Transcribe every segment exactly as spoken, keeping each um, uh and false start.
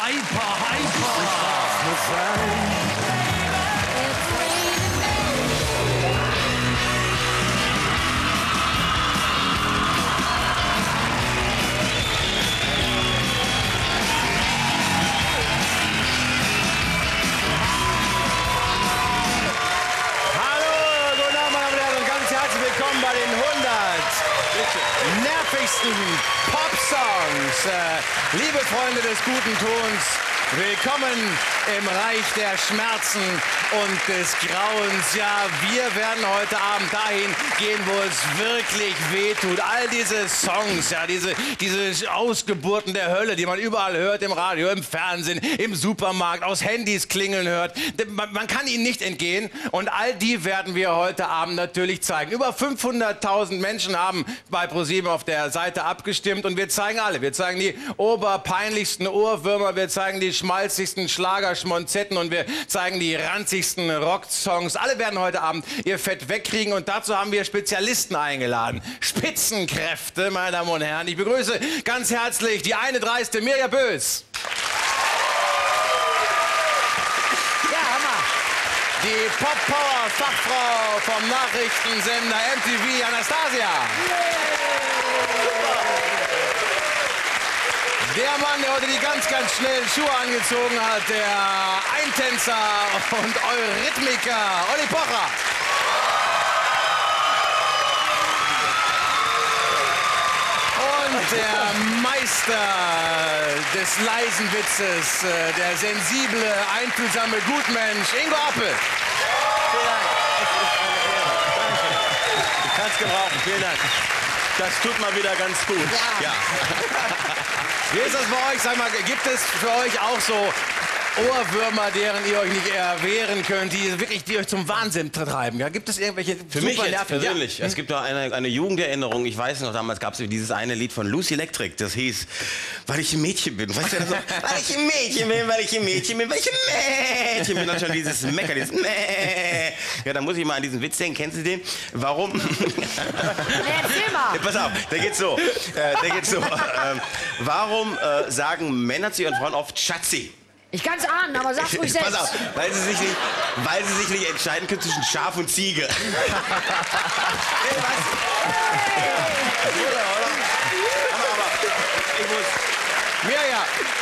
hyper, hyper. Willkommen bei den hundert nervigsten Pop-Songs. Äh, liebe Freunde des guten Tons, willkommen im Reich der Schmerzen und des Grauens. Ja, wir werden heute Abend dahin gehen, wo es wirklich wehtut. All diese Songs, ja, diese, diese Ausgeburten der Hölle, die man überall hört, im Radio, im Fernsehen, im Supermarkt, aus Handys klingeln hört. Man, man kann ihnen nicht entgehen. Und all die werden wir heute Abend natürlich zeigen. Über fünfhunderttausend Menschen haben bei ProSieben auf der Seite abgestimmt. Und wir zeigen alle. Wir zeigen die oberpeinlichsten Ohrwürmer, wir zeigen die schmalzigsten Schlagerschmonzetten und wir zeigen die ranzigsten Rocksongs. Alle werden heute Abend ihr Fett wegkriegen und dazu haben wir Spezialisten eingeladen. Spitzenkräfte, meine Damen und Herren. Ich begrüße ganz herzlich die eine dreiste Mirja Bös. Ja, Hammer. Die Pop-Power-Fachfrau vom Nachrichtensender M T V, Anastasia. Der Mann, der heute die ganz, ganz schnellen Schuhe angezogen hat, der Eintänzer und Eurythmiker, Olli Pocher. Und der Meister des leisen Witzes, der sensible, einfühlsame Gutmensch, Ingo Appel. Vielen Dank. Es ist eine Ehre. Danke. Ich kann es gebrauchen. Vielen Dank. Das tut mal wieder ganz gut. Ja. Ja. Wie ist das bei euch? Sag mal, gibt es für euch auch so Ohrwürmer, deren ihr euch nicht erwehren könnt, die wirklich die euch zum Wahnsinn treiben? Ja? Gibt es irgendwelche Für mich jetzt persönlich. Ja. Es gibt noch eine, eine Jugenderinnerung. Ich weiß noch, damals gab es dieses eine Lied von Lucy Electric. Das hieß, weil ich ein Mädchen bin. Weißt du, das so, weil ich ein Mädchen bin, weil ich ein Mädchen bin, weil ich ein Mädchen bin. Und schon dieses Mecker, dieses Mäh. Ja, da muss ich mal an diesen Witz denken. Kennst du den? Warum? Erzähl mal. Ja, pass auf, der geht so. Äh, der geht so. Ähm, warum äh, sagen Männer zu ihren Frauen oft Schatzi? Ich kann's ahnen, aber sag's ruhig selbst. Pass auf, weil sie sich nicht, weil sie sich nicht entscheiden können zwischen Schaf und Ziege. Hey, was? Hey. Oder, oder? Aber, aber, ich muss... Mirja,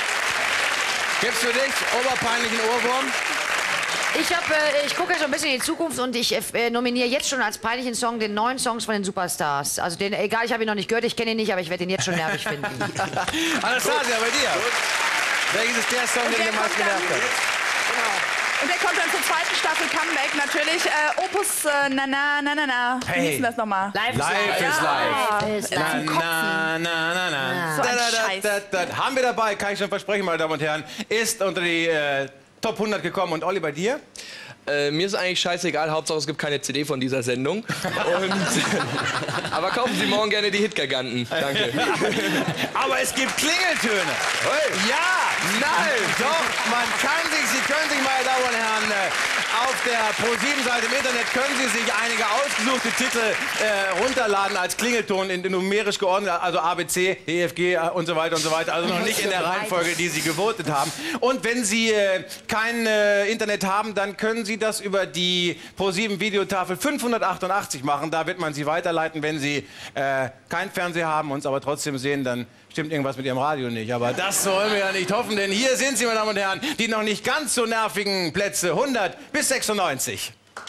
gibt's für dich oberpeinlichen Ohrwurm? Ich, hab, äh, ich gucke ja schon ein bisschen in die Zukunft und ich äh, nominiere jetzt schon als peinlichen Song den neuen Songs von den Superstars. Also den, egal, ich habe ihn noch nicht gehört, ich kenne ihn nicht, aber ich werde ihn jetzt schon nervig finden. Anastasia, bei dir? Welches ist der Song, den du meist genervt hast? Genau. Und der kommt dann zur zweiten Staffel Comeback natürlich. Äh, Opus äh, na na na na na. Wie Hey. hieß denn das nochmal? Live, Live ja. is live. Live is Na, live. na, na, na, na. So ein Da, da, Scheiß. da, da, da. Haben wir dabei, kann ich schon versprechen, meine Damen und Herren, ist unter die äh, Top hundert gekommen. Und Olli, bei dir? Äh, mir ist eigentlich scheißegal, Hauptsache es gibt keine C D von dieser Sendung. Und, aber kaufen Sie morgen gerne die Hit-Giganten. Danke. Aber es gibt Klingeltöne. Hey. Ja, nein, doch, man kann sich, Sie können sich, meine Damen und Herren, äh, auf der ProSieben-Seite im Internet können Sie sich einige ausgesuchte Titel äh, runterladen als Klingelton in, in numerisch geordnet, also A, B, C, E, F, G äh, und so weiter und so weiter, also noch nicht in der Reihenfolge, die Sie gewotet haben. Und wenn Sie äh, kein äh, Internet haben, dann können Sie das über die ProSieben Videotafel fünfhundertachtundachtzig machen. Da wird man Sie weiterleiten. Wenn Sie äh, kein Fernseher haben, uns aber trotzdem sehen, dann stimmt irgendwas mit Ihrem Radio nicht. Aber das wollen wir ja nicht hoffen, denn hier sind Sie, meine Damen und Herren, die noch nicht ganz so nervigen Plätze hundert bis sechsundneunzig.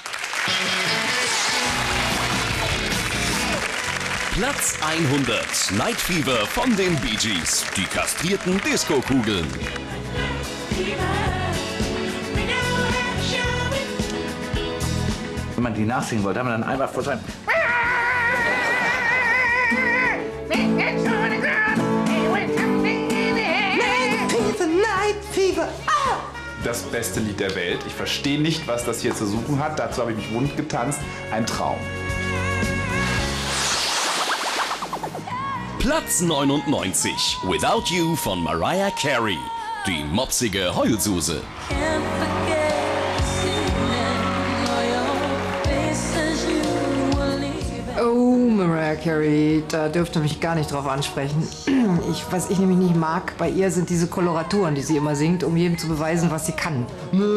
Platz hundert. Night Fever von den Bee Gees. Die kastrierten Disco-Kugeln. Wenn man die nachsingen wollte, haben wir dann einmal vor seinem... Das beste Lied der Welt. Ich verstehe nicht, was das hier zu suchen hat. Dazu habe ich mich wund getanzt. Ein Traum. Platz neunundneunzig. Without You von Mariah Carey. Die mopsige Heulsuse. Oh, Mariah Carey, da dürfte mich gar nicht drauf ansprechen. Ich, was ich nämlich nicht mag bei ihr, sind diese Koloraturen, die sie immer singt, um jedem zu beweisen, was sie kann.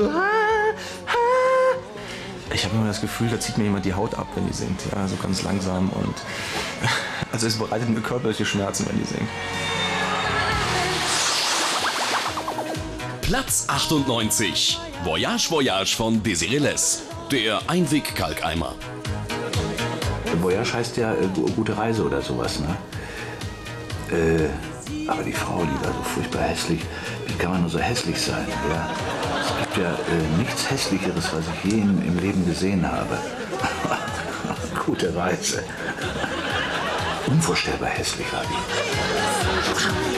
Ich habe immer das Gefühl, da zieht mir jemand die Haut ab, wenn die singt. Ja, so ganz langsam und... Also es bereitet mir körperliche Schmerzen, wenn die singt. Platz achtundneunzig. Voyage Voyage von Desiree Les. Der Einweg-Kalkeimer. Voyage heißt ja äh, gute Reise oder sowas, ne? Äh, aber die Frau, die war so furchtbar hässlich. Wie kann man nur so hässlich sein, ja? Es gibt ja äh, nichts Hässlicheres, was ich je im, im Leben gesehen habe. Gute Reise. Unvorstellbar hässlich war die.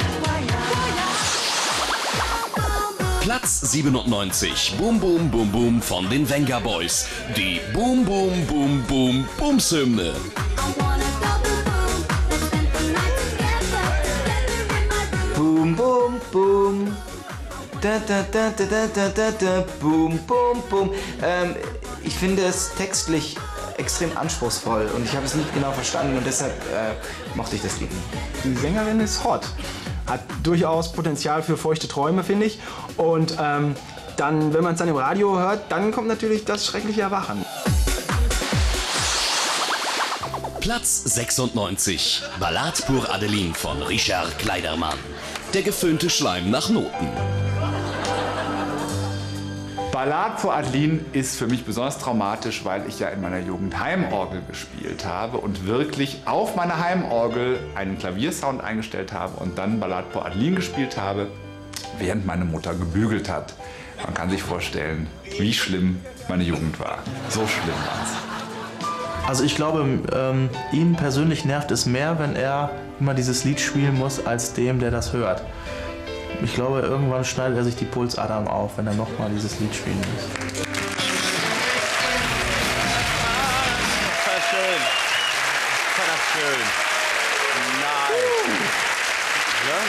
Platz siebenundneunzig. Boom Boom Boom Boom von den Venga Boys. Die Boom Boom Boom Boom Bumshymne. Boom, boom, boom. Da, da, da, da, da, da, da, da. Boom, boom, boom. Ähm, ich finde es textlich extrem anspruchsvoll und ich habe es nicht genau verstanden und deshalb äh, mochte ich das Lied nicht. Die Sängerin ist hot. Hat durchaus Potenzial für feuchte Träume, finde ich. Und ähm, dann, wenn man es dann im Radio hört, dann kommt natürlich das schreckliche Erwachen. Platz sechsundneunzig. Ballade pour Adeline von Richard Kleidermann. Der geföhnte Schleim nach Noten. Ballade pour Adeline ist für mich besonders traumatisch, weil ich ja in meiner Jugend Heimorgel gespielt habe und wirklich auf meiner Heimorgel einen Klaviersound eingestellt habe und dann Ballade pour Adeline gespielt habe, während meine Mutter gebügelt hat. Man kann sich vorstellen, wie schlimm meine Jugend war. So schlimm war es. Also ich glaube, ähm, ihn persönlich nervt es mehr, wenn er immer dieses Lied spielen muss, als dem, der das hört. Ich glaube, irgendwann schneidet er sich die Pulsadern auf, wenn er nochmal dieses Lied spielen muss. Das war schön. Das war schön. Nein. Ja?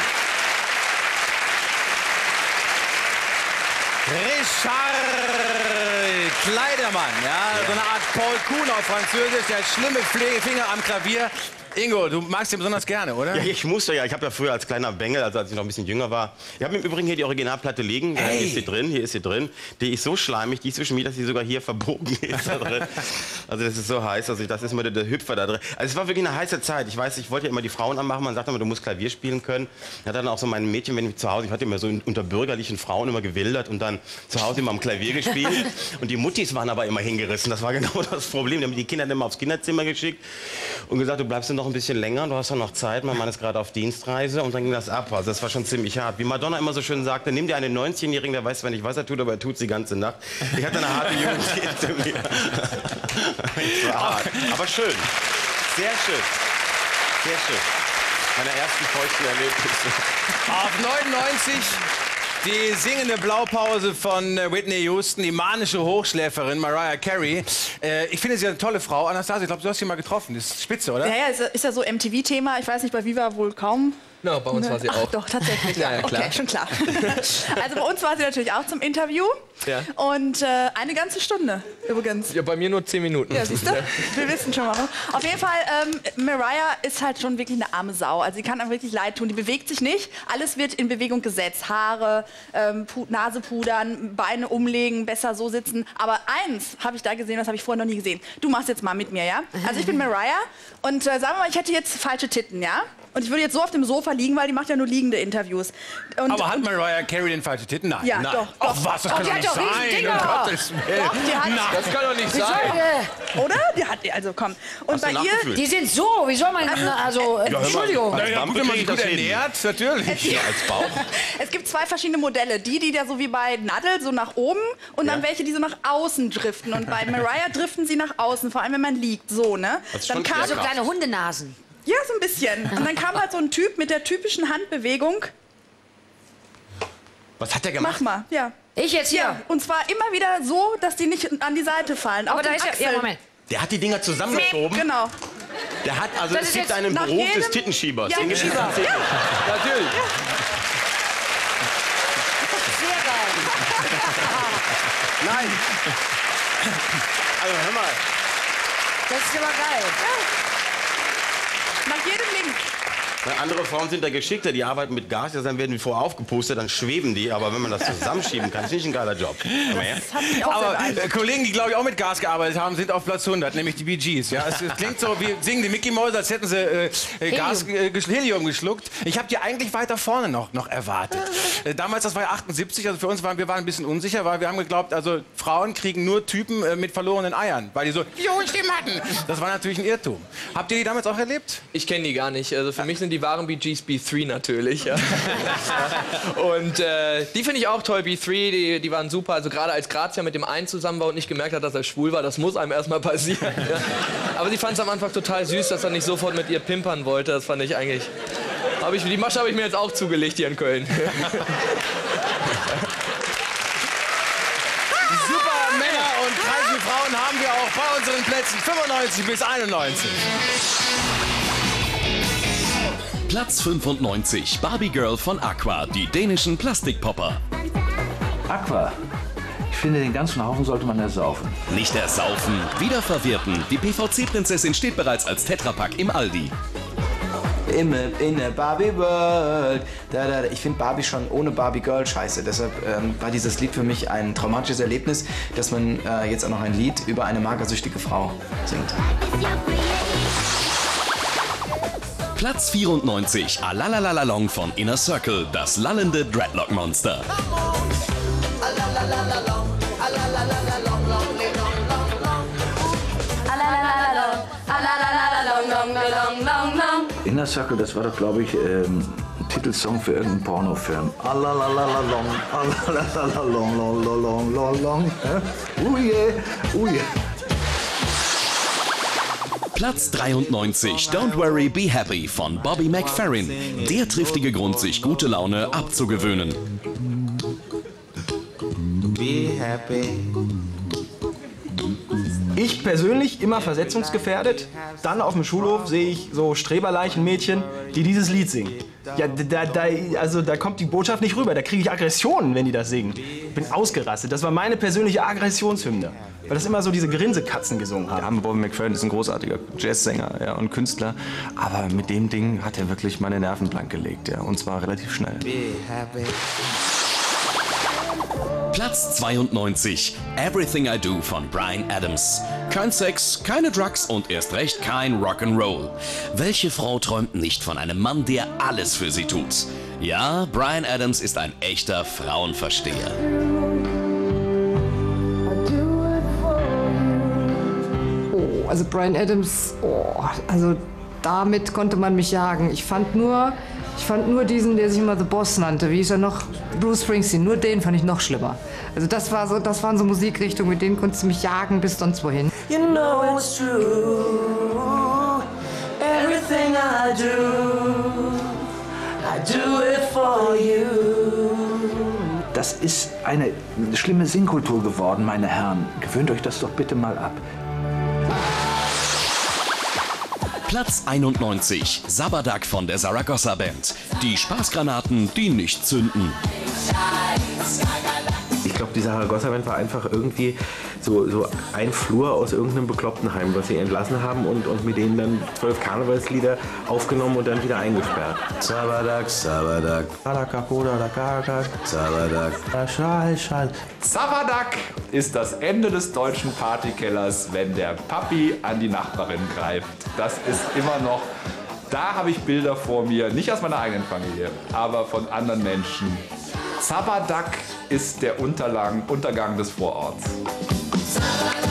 Richard Kleidermann, ja, so eine Art Paul Kuhn auf Französisch, der hat schlimme Pflegefinger am Klavier. Ingo, du magst ihn besonders gerne, oder? Ja, ich musste ja. Ich habe ja früher als kleiner Bengel, also als ich noch ein bisschen jünger war, ich habe im Übrigen hier die Originalplatte liegen. Hey. Hier ist sie drin, hier ist sie drin. Die ist so schleimig, die ist zwischen mir, dass sie sogar hier verbogen ist da drin. Also das ist so heiß, also das ist immer der, der Hüpfer da drin. Also es war wirklich eine heiße Zeit. Ich weiß, ich wollte ja immer die Frauen anmachen. Man sagt immer, du musst Klavier spielen können. Ich hatte dann auch so mein Mädchen, wenn ich zu Hause, ich hatte immer so unter bürgerlichen Frauen immer gewildert und dann zu Hause immer am Klavier gespielt. Und die Muttis waren aber immer hingerissen. Das war genau das Problem. Die haben die Kinder dann immer aufs Kinderzimmer geschickt und gesagt, du bleibst noch ein bisschen länger, du hast ja noch Zeit, mein Mann ist gerade auf Dienstreise und dann ging das ab. Also das war schon ziemlich hart. Wie Madonna immer so schön sagte, nimm dir einen neunzehnjährigen, der weiß zwar nicht, was er tut, aber er tut die ganze Nacht. Ich hatte eine harte Jugend hinter mir. Das war hart. Aber schön. Sehr schön. Sehr schön. Meine ersten feuchten Erlebnisse. Auf neunundneunzig die singende Blaupause von Whitney Houston, die manische Hochschläferin Mariah Carey. Äh, ich finde sie eine tolle Frau. Anastasia, ich glaube, du hast sie mal getroffen. Das ist spitze, oder? Ja, ja, ist, ist ja so M T V-Thema. Ich weiß nicht, bei Viva wohl kaum. No, bei uns ne? war sie Ach, auch. Doch, tatsächlich. Ja, ja, klar. Okay, schon klar. Also bei uns war sie natürlich auch zum Interview. Ja. Und äh, eine ganze Stunde übrigens. Ja, bei mir nur zehn Minuten. Ja, siehst du? Wir wissen schon warum. Auf jeden Fall, ähm, Mariah ist halt schon wirklich eine arme Sau. Also sie kann einem wirklich leid tun. Die bewegt sich nicht. Alles wird in Bewegung gesetzt. Haare, ähm, Nase pudern, Beine umlegen, besser so sitzen. Aber eins habe ich da gesehen, das habe ich vorher noch nie gesehen. Du machst jetzt mal mit mir, ja? Also ich bin Mariah und äh, sagen wir mal, ich hätte jetzt falsche Titten, ja? Und ich würde jetzt so auf dem Sofa liegen, weil die macht ja nur liegende Interviews. Und aber hat Mariah Carey den falschen Titten? Nein. Ja, nein. doch, Ach doch. was, das Doch, kann die doch hat nicht doch sein. Riesendinger. Um Gottes Willen. Doch, die hat, Das kann doch nicht sein. oder? Die hat, also komm. Und Hast bei du ihr, nachgefühlt? Die sind so, wie soll man, also, äh, Ja, hör mal, Entschuldigung. als Na ja, gut, Wampe wenn man krieg sich ich gut das hin. ernährt, natürlich. Ja, als Bauch. es gibt zwei verschiedene Modelle. Die, die da so wie bei Nadel so nach oben und dann Ja. welche, die so nach außen driften. Und bei Mariah driften sie nach außen, vor allem wenn man liegt, so, ne? Das ist Dann schon kam, sehr So kleine Hundenasen. ja, so ein bisschen. Und dann kam halt so ein Typ mit der typischen Handbewegung. Was hat der Mach gemacht? mal, ja. Ich jetzt hier. Ja, und zwar immer wieder so, dass die nicht an die Seite fallen. Aber auf da den ist ja, Achseln. ja, Moment. Der hat die Dinger zusammengeschoben. Genau. Der hat also, Das es ist gibt jetzt einen nach Beruf des jedem- Tittenschiebers. Ja, Den gibt es Schieber. tatsächlich. Ja. Natürlich. Sehr geil. Nein. Also hör mal. Das ist aber geil. Nach jedem Link. Andere Frauen sind da geschickter, die arbeiten mit Gas, dann werden die vorher aufgepustet, dann schweben die, aber wenn man das zusammenschieben kann, ist nicht ein geiler Job. Aber, ja. aber äh, Kollegen, die glaube ich auch mit Gas gearbeitet haben, sind auf Platz hundert, nämlich die Bee Gees. Ja? Es, es klingt so, wie singen die Mickey Mäuse, als hätten sie äh, Gas, äh, Helium geschluckt. Ich habe die eigentlich weiter vorne noch, noch erwartet. Äh, damals, das war ja achtundsiebzig, also für uns waren wir waren ein bisschen unsicher, weil wir haben geglaubt, also Frauen kriegen nur Typen äh, mit verlorenen Eiern, weil die so die hohen Stimmen hatten. Das war natürlich ein Irrtum. Habt ihr die damals auch erlebt? Ich kenne die gar nicht. Also für mich sind die wahren Bee Gees B drei natürlich. Ja. Und äh, die finde ich auch toll, B drei, die, die waren super. Also gerade als Grazia mit dem einen zusammen war und nicht gemerkt hat, dass er schwul war, das muss einem erstmal passieren. Ja. Aber sie fand es am Anfang total süß, dass er nicht sofort mit ihr pimpern wollte. Das fand ich eigentlich... Hab ich, die Masche habe ich mir jetzt auch zugelegt hier in Köln. Super Männer und kreisende Frauen haben wir auch bei unseren Plätzen fünfundneunzig bis einundneunzig. Platz fünfundneunzig, Barbie Girl von Aqua, die dänischen Plastikpopper. Aqua. Ich finde, den ganzen Haufen sollte man ersaufen. Nicht ersaufen, wieder verwerten. Die P V C-Prinzessin steht bereits als Tetrapack im Aldi. In a, in a Barbie World. Da, da, ich finde Barbie schon ohne Barbie Girl scheiße. Deshalb ähm, war dieses Lied für mich ein traumatisches Erlebnis, dass man äh, jetzt auch noch ein Lied über eine magersüchtige Frau singt. Platz vierundneunzig, Alalalalong von Inner Circle, das lallende Dreadlock-Monster. Inner Circle, das war doch, glaube ich, ähm, ein Titelsong für irgendeinen Pornofilm. Alalalalong, alalalalong, long, long, long. Oh yeah, oh yeah. Platz dreiundneunzig, Don't Worry, Be Happy von Bobby McFerrin. Der triftige Grund, sich gute Laune abzugewöhnen. Be happy. Ich persönlich immer versetzungsgefährdet. Dann auf dem Schulhof sehe ich so Streberleichenmädchen, die dieses Lied singen. Ja, da, da, also da kommt die Botschaft nicht rüber. Da kriege ich Aggressionen, wenn die das singen. Ich bin ausgerastet. Das war meine persönliche Aggressionshymne. Weil das immer so diese Grinsekatzen gesungen haben. Ja, Bobby McFerrin ist ein großartiger Jazzsänger, ja, und Künstler. Aber mit dem Ding hat er wirklich meine Nerven blank gelegt. Ja, und zwar relativ schnell. Be happy. Platz zweiundneunzig, Everything I Do von Bryan Adams. Kein Sex, keine Drugs und erst recht kein Rock'n'Roll. Welche Frau träumt nicht von einem Mann, der alles für sie tut? Ja, Bryan Adams ist ein echter Frauenversteher. Oh, also Bryan Adams, oh, also damit konnte man mich jagen. Ich fand nur... Ich fand nur diesen, der sich immer The Boss nannte, wie hieß er noch? Bruce Springsteen, nur den fand ich noch schlimmer. Also das, war so, das waren so Musikrichtungen, mit denen konntest du mich jagen bis sonst wohin. You know it's true, everything I do, I do it for you. Das ist eine schlimme Singkultur geworden, meine Herren. Gewöhnt euch das doch bitte mal ab. Platz einundneunzig, Sabbathak von der Zaragoza Band. Die Spaßgranaten, die nicht zünden. Ich glaube, die Zaragoza Band war einfach irgendwie so, so ein Flur aus irgendeinem bekloppten Heim, was sie entlassen haben und, und mit denen dann zwölf Karnevalslieder aufgenommen und dann wieder eingesperrt. Sabbathak, Sabbathak, Sabbathak, Schal, Schal. Sabbathak ist das Ende des deutschen Partykellers, wenn der Papi an die Nachbarin greift. Das ist immer noch... Da habe ich Bilder vor mir, nicht aus meiner eigenen Familie, aber von anderen Menschen. Sabbathak ist der Unterlang, Untergang des Vororts. Oh,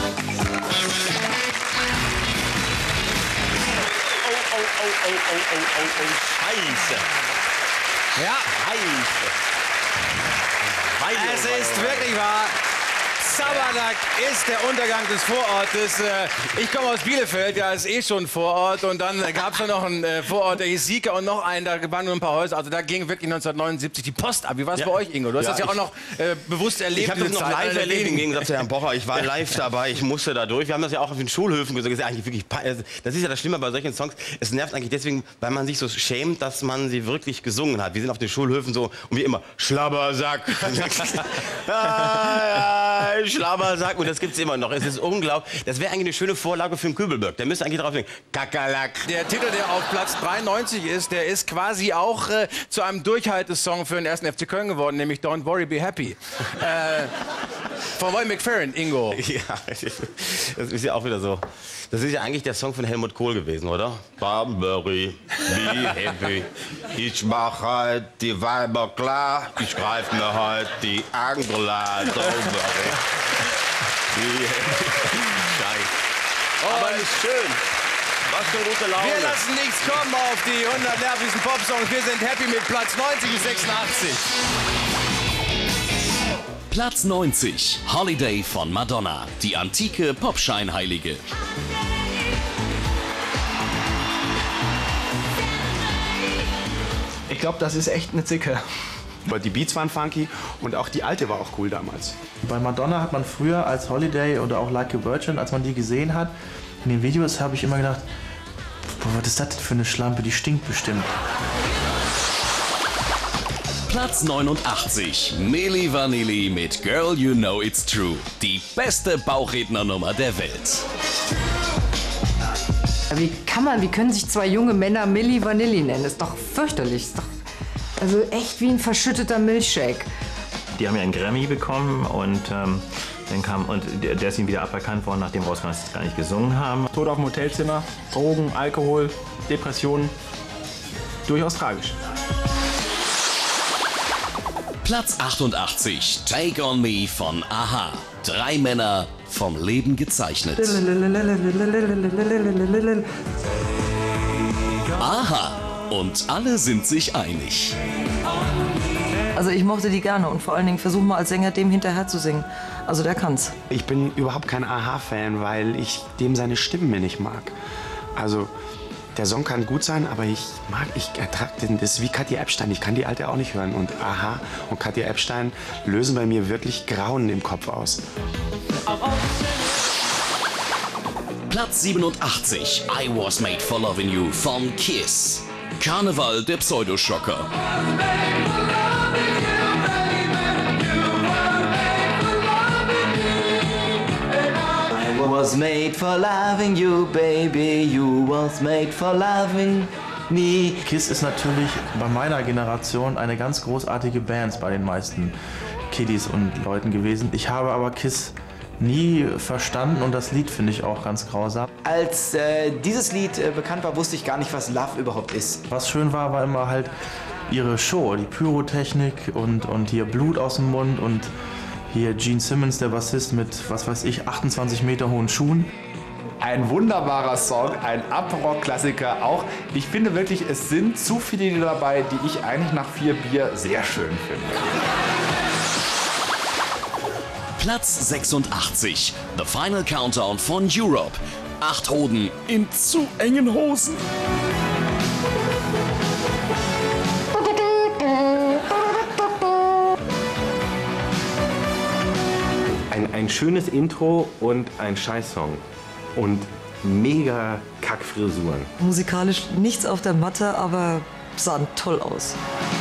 oh, oh, oh, oh, oh, oh, oh, Scheiße. Ja. Scheiße. Es ist wirklich wahr. Sabbathak ist der Untergang des Vorortes. Ich komme aus Bielefeld, ja, ist eh schon Vorort. Und dann gab es noch einen Vorort, der hieß Sieke und noch einen, da waren nur ein paar Häuser. Also da ging wirklich neunzehnhundertneunundsiebzig die Post ab. Wie war es ja. bei euch, Ingo? Du hast ja, das ja ich, auch noch äh, bewusst erlebt. Ich habe das noch live erlebt, im Gegensatz zu Herrn Pocher. Ich war live dabei, ich musste da durch. Wir haben das ja auch auf den Schulhöfen gesagt. Das ist, eigentlich wirklich, das ist ja das Schlimme bei solchen Songs. Es nervt eigentlich deswegen, weil man sich so schämt, dass man sie wirklich gesungen hat. Wir sind auf den Schulhöfen so und wie immer, Schlabbersack. ah, ja, Schlabber sagt, und das gibt's immer noch. Es ist unglaublich. Das wäre eigentlich eine schöne Vorlage für einen Kübelberg. Der müsste eigentlich drauf denken. Kakerlak. Der Titel, der auf Platz dreiundneunzig ist, der ist quasi auch äh, zu einem Durchhaltesong für den ersten F C Köln geworden, nämlich Don't Worry, Be Happy. äh, von Roy McFerrin, Ingo. Ja, das ist ja auch wieder so. Das ist ja eigentlich der Song von Helmut Kohl gewesen, oder? Don't worry, be happy. Ich mach halt die Weiber klar. Ich greif mir halt die Angela. Don't worry. Be happy. Scheiße. Aber ist schön. Was für eine gute Laune. Wir lassen nichts kommen auf die hundert nervigsten Popsongs. Wir sind happy mit Platz neunzig bis sechsundachtzig. Platz neunzig, Holiday von Madonna, die antike Popscheinheilige. Ich glaube, das ist echt eine Zicke. Aber die Beats waren funky und auch die alte war auch cool damals. Bei Madonna hat man früher als Holiday oder auch Like a Virgin, als man die gesehen hat, in den Videos habe ich immer gedacht, boah, was ist das denn für eine Schlampe, die stinkt bestimmt. Platz neunundachtzig, Milli Vanilli mit Girl You Know It's True, die beste Bauchrednernummer der Welt. Wie kann man, wie können sich zwei junge Männer Milli Vanilli nennen? Das ist doch fürchterlich. Ist doch, also echt wie ein verschütteter Milchshake. Die haben ja einen Grammy bekommen und ähm, dann kam, und der, der ist ihnen wieder aberkannt worden, nachdem rauskam, dass sie gar nicht gesungen haben. Tod auf dem Hotelzimmer, Drogen, Alkohol, Depressionen. Durchaus tragisch. Platz achtundachtzig, Take On Me von A-ha. Drei Männer vom Leben gezeichnet. A-ha. Und alle sind sich einig. Also ich mochte die gerne und vor allen Dingen versuch mal als Sänger dem hinterher zu singen. Also der kann's. Ich bin überhaupt kein A-ha-Fan, weil ich dem seine Stimmen mir nicht mag. Also der Song kann gut sein, aber ich mag, ich ertrag den, das ist wie Katja Epstein, ich kann die alte auch nicht hören. Und A-ha und Katja Epstein lösen bei mir wirklich Grauen im Kopf aus. Platz siebenundachtzig, I Was Made for Loving You von Kiss. Karneval der Pseudoschocker. I was made for loving you, baby. You was made for loving me. Kiss ist natürlich bei meiner Generation eine ganz großartige Band bei den meisten Kiddies und Leuten gewesen. Ich habe aber Kiss nie verstanden und das Lied finde ich auch ganz grausam. Als äh, dieses Lied äh, bekannt war, wusste ich gar nicht, was Love überhaupt ist. Was schön war, war immer halt ihre Show, die Pyrotechnik und, und hier Blut aus dem Mund und hier Gene Simmons, der Bassist mit, was weiß ich, achtundzwanzig Meter hohen Schuhen. Ein wunderbarer Song, ein Up-Rock-Klassiker auch. Ich finde wirklich, es sind zu viele Lieder dabei, die ich eigentlich nach vier Bier sehr schön finde. Platz sechsundachtzig, The Final Countdown von Europe. Acht Hoden in zu engen Hosen. Ein, ein schönes Intro und ein Scheißsong. Und mega Kackfrisuren. Musikalisch nichts auf der Matte, aber sahen toll aus.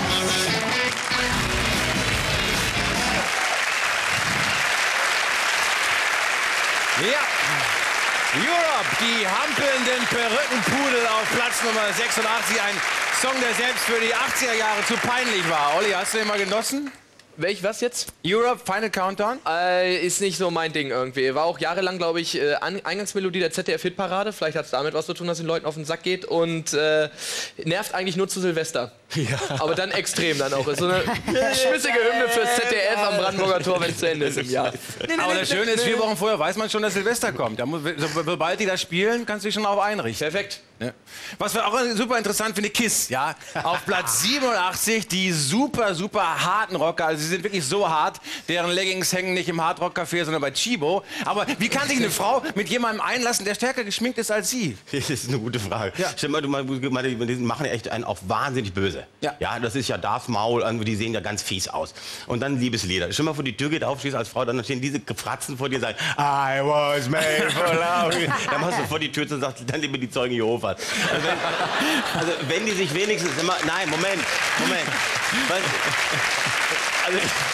Ja, Europe, die hampelnden Perückenpudel auf Platz Nummer sechsundachtzig. Ein Song, der selbst für die achtziger Jahre zu peinlich war. Olli, hast du den mal genossen? Welch, was jetzt? Europe, Final Countdown? Äh, ist nicht so mein Ding irgendwie. War auch jahrelang, glaube ich, äh, Eingangsmelodie der Z D F-Hitparade. Vielleicht hat es damit was zu tun, dass den Leuten auf den Sack geht. Und äh, nervt eigentlich nur zu Silvester. Ja. Aber dann extrem dann auch. Ist so eine schmissige Hymne fürs Z D F am Brandenburger Tor, wenn es zu Ende ist im Jahr. Aber das Schöne ist, vier Wochen vorher weiß man schon, dass Silvester kommt. Da muss, sobald die das spielen, kannst du dich schon darauf einrichten. Perfekt. Ja. Was wir auch super interessant finde, Kiss, ja, auf Platz siebenundachtzig, die super, super harten Rocker, also sie sind wirklich so hart, deren Leggings hängen nicht im Hardrock-Café, sondern bei Chibo. Aber wie kann sich eine Frau mit jemandem einlassen, der stärker geschminkt ist als sie? Das ist eine gute Frage. Ja. Stell mal, du mal, die machen ja echt einen auch wahnsinnig böse. Ja. Ja, das ist ja Darth Maul, die sehen ja ganz fies aus. Und dann Liebeslieder. Stell mal vor, die Tür geht auf, stehst als Frau, dann stehen diese Gefratzen vor dir und sagen, I was made for love. Dann machst du vor die Tür und sagst, dann lieber die Zeugen Jehovas. Also wenn, also wenn die sich wenigstens immer, nein, Moment, Moment. Also,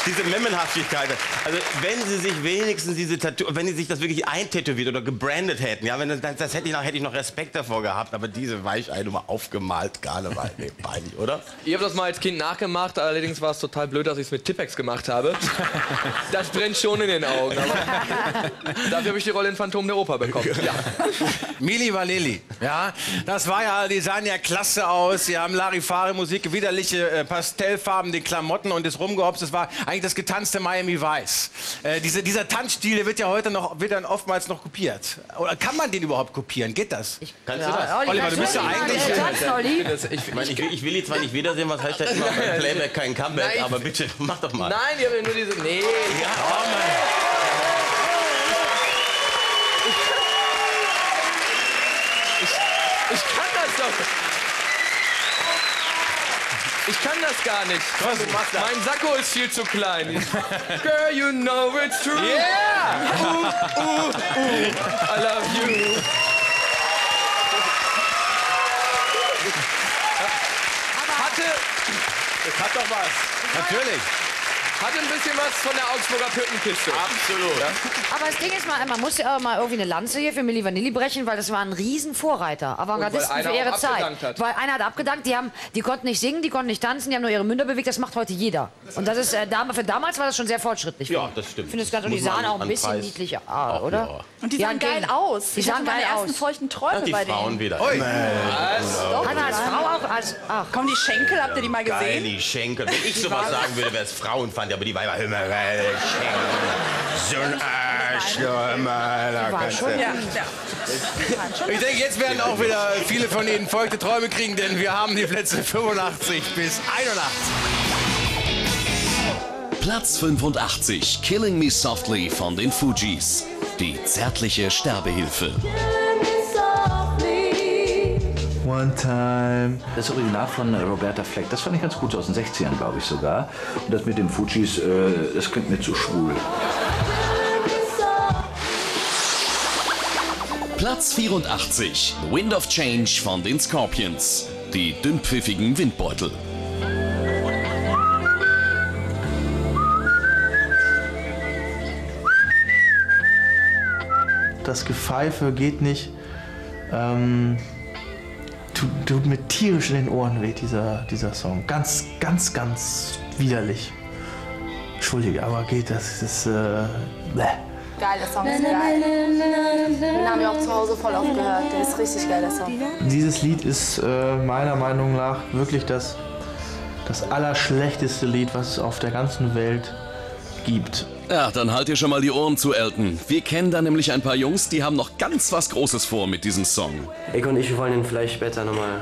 diese Memmenhaftigkeit. Also wenn sie sich wenigstens diese Tattoo, wenn sie sich das wirklich eintätowiert oder gebrandet hätten, ja, wenn das, das hätte ich noch, hätte ich noch Respekt davor gehabt. Aber diese Weichei-Nummer aufgemalt, Karneval, nee, peinlich, oder? Ich habe das mal als Kind nachgemacht, allerdings war es total blöd, dass ich es mit Tippex gemacht habe. Das brennt schon in den Augen. Aber dafür habe ich die Rolle in Phantom der Oper bekommen. Ja. Milli Vanilli, ja, das war ja, die sahen ja klasse aus, sie haben Larifari-Musik, widerliche äh, Pastellfarben, die Klamotten und das Rumgehopst, das war eigentlich das getanzte Miami Vice. Äh, diese, dieser Tanzstil, der wird ja heute noch, wird dann oftmals noch kopiert. Oder kann man den überhaupt kopieren? Geht das? Ich, Kannst du das? Olli, Oliver, du bist ja eigentlich... Ich, ich, mein, ich, will, ich will die zwar nicht wiedersehen, was heißt ja immer beim Playback kein Comeback, Nein, aber bitte, mach doch mal. Nein, ich habe nur diese... Nee. Ja, oh Mann. Ich kann das doch. Ich kann das gar nicht. Was, du machst das? Mein Sakko ist viel zu klein. Girl, you know it's true. Yeah! Uh, uh, uh. I love you. Hatte... Das hat doch was. Natürlich. Hatte ein bisschen was von der Augsburger Püttenkiste. Absolut. Ja? Aber das Ding ist mal, man muss ja mal irgendwie eine Lanze hier für Milli Vanilli brechen, weil das war ein riesen Vorreiter. Avantgardisten für ihre Zeit. Hat. Weil einer hat abgedankt, die, haben, die konnten nicht singen, die konnten nicht tanzen, die haben nur ihre Münder bewegt, das macht heute jeder. Und das ist, äh, für damals war das schon sehr fortschrittlich. Ja, das stimmt. Ich finde es ganz, und die sahen auch ein bisschen niedlich aus, oder? Ja. Und die sahen geil aus. Die sahen geil ersten aus. feuchten Träume Ja, die bei Frauen denen. wieder. Ui. Was? Hat er als Frau auch als... Ach. Komm, die Schenkel, habt ihr die mal Geil, gesehen? die Schenkel. Wenn ich sowas sagen würde, wäre es Frauenfand. Aber die Weiber, hör mal, Schenkel. So ein Arsch, hör mal. Da kannst du- Ja, ja. Ich denke, jetzt werden auch wieder viele von Ihnen feuchte Träume kriegen, denn wir haben die Plätze fünfundachtzig bis einundachtzig. Platz fünfundachtzig, Killing Me Softly von den Fugees. Die zärtliche Sterbehilfe. One time. Das Original von Roberta Fleck, das fand ich ganz gut, aus den sechzigern, glaube ich sogar. Und das mit den Fugees, äh, das klingt mir zu schwul. Platz vierundachtzig, The Wind of Change von den Scorpions. Die dünnpfiffigen Windbeutel. Das Gepfeife geht nicht. Ähm, tut, tut mir tierisch in den Ohren weh, dieser, dieser Song. Ganz, ganz, ganz widerlich. Entschuldige, aber geht das? Das ist. Äh, bäh. Geiler Song, ist geil. Den haben wir auch zu Hause voll oft gehört. Der ist richtig geil, der Song. Dieses Lied ist äh, meiner Meinung nach wirklich das, das allerschlechteste Lied, was es auf der ganzen Welt gibt. Ja, dann halt dir schon mal die Ohren zu, Elton. Wir kennen da nämlich ein paar Jungs, die haben noch ganz was Großes vor mit diesem Song. Ich und ich wollen ihn vielleicht später nochmal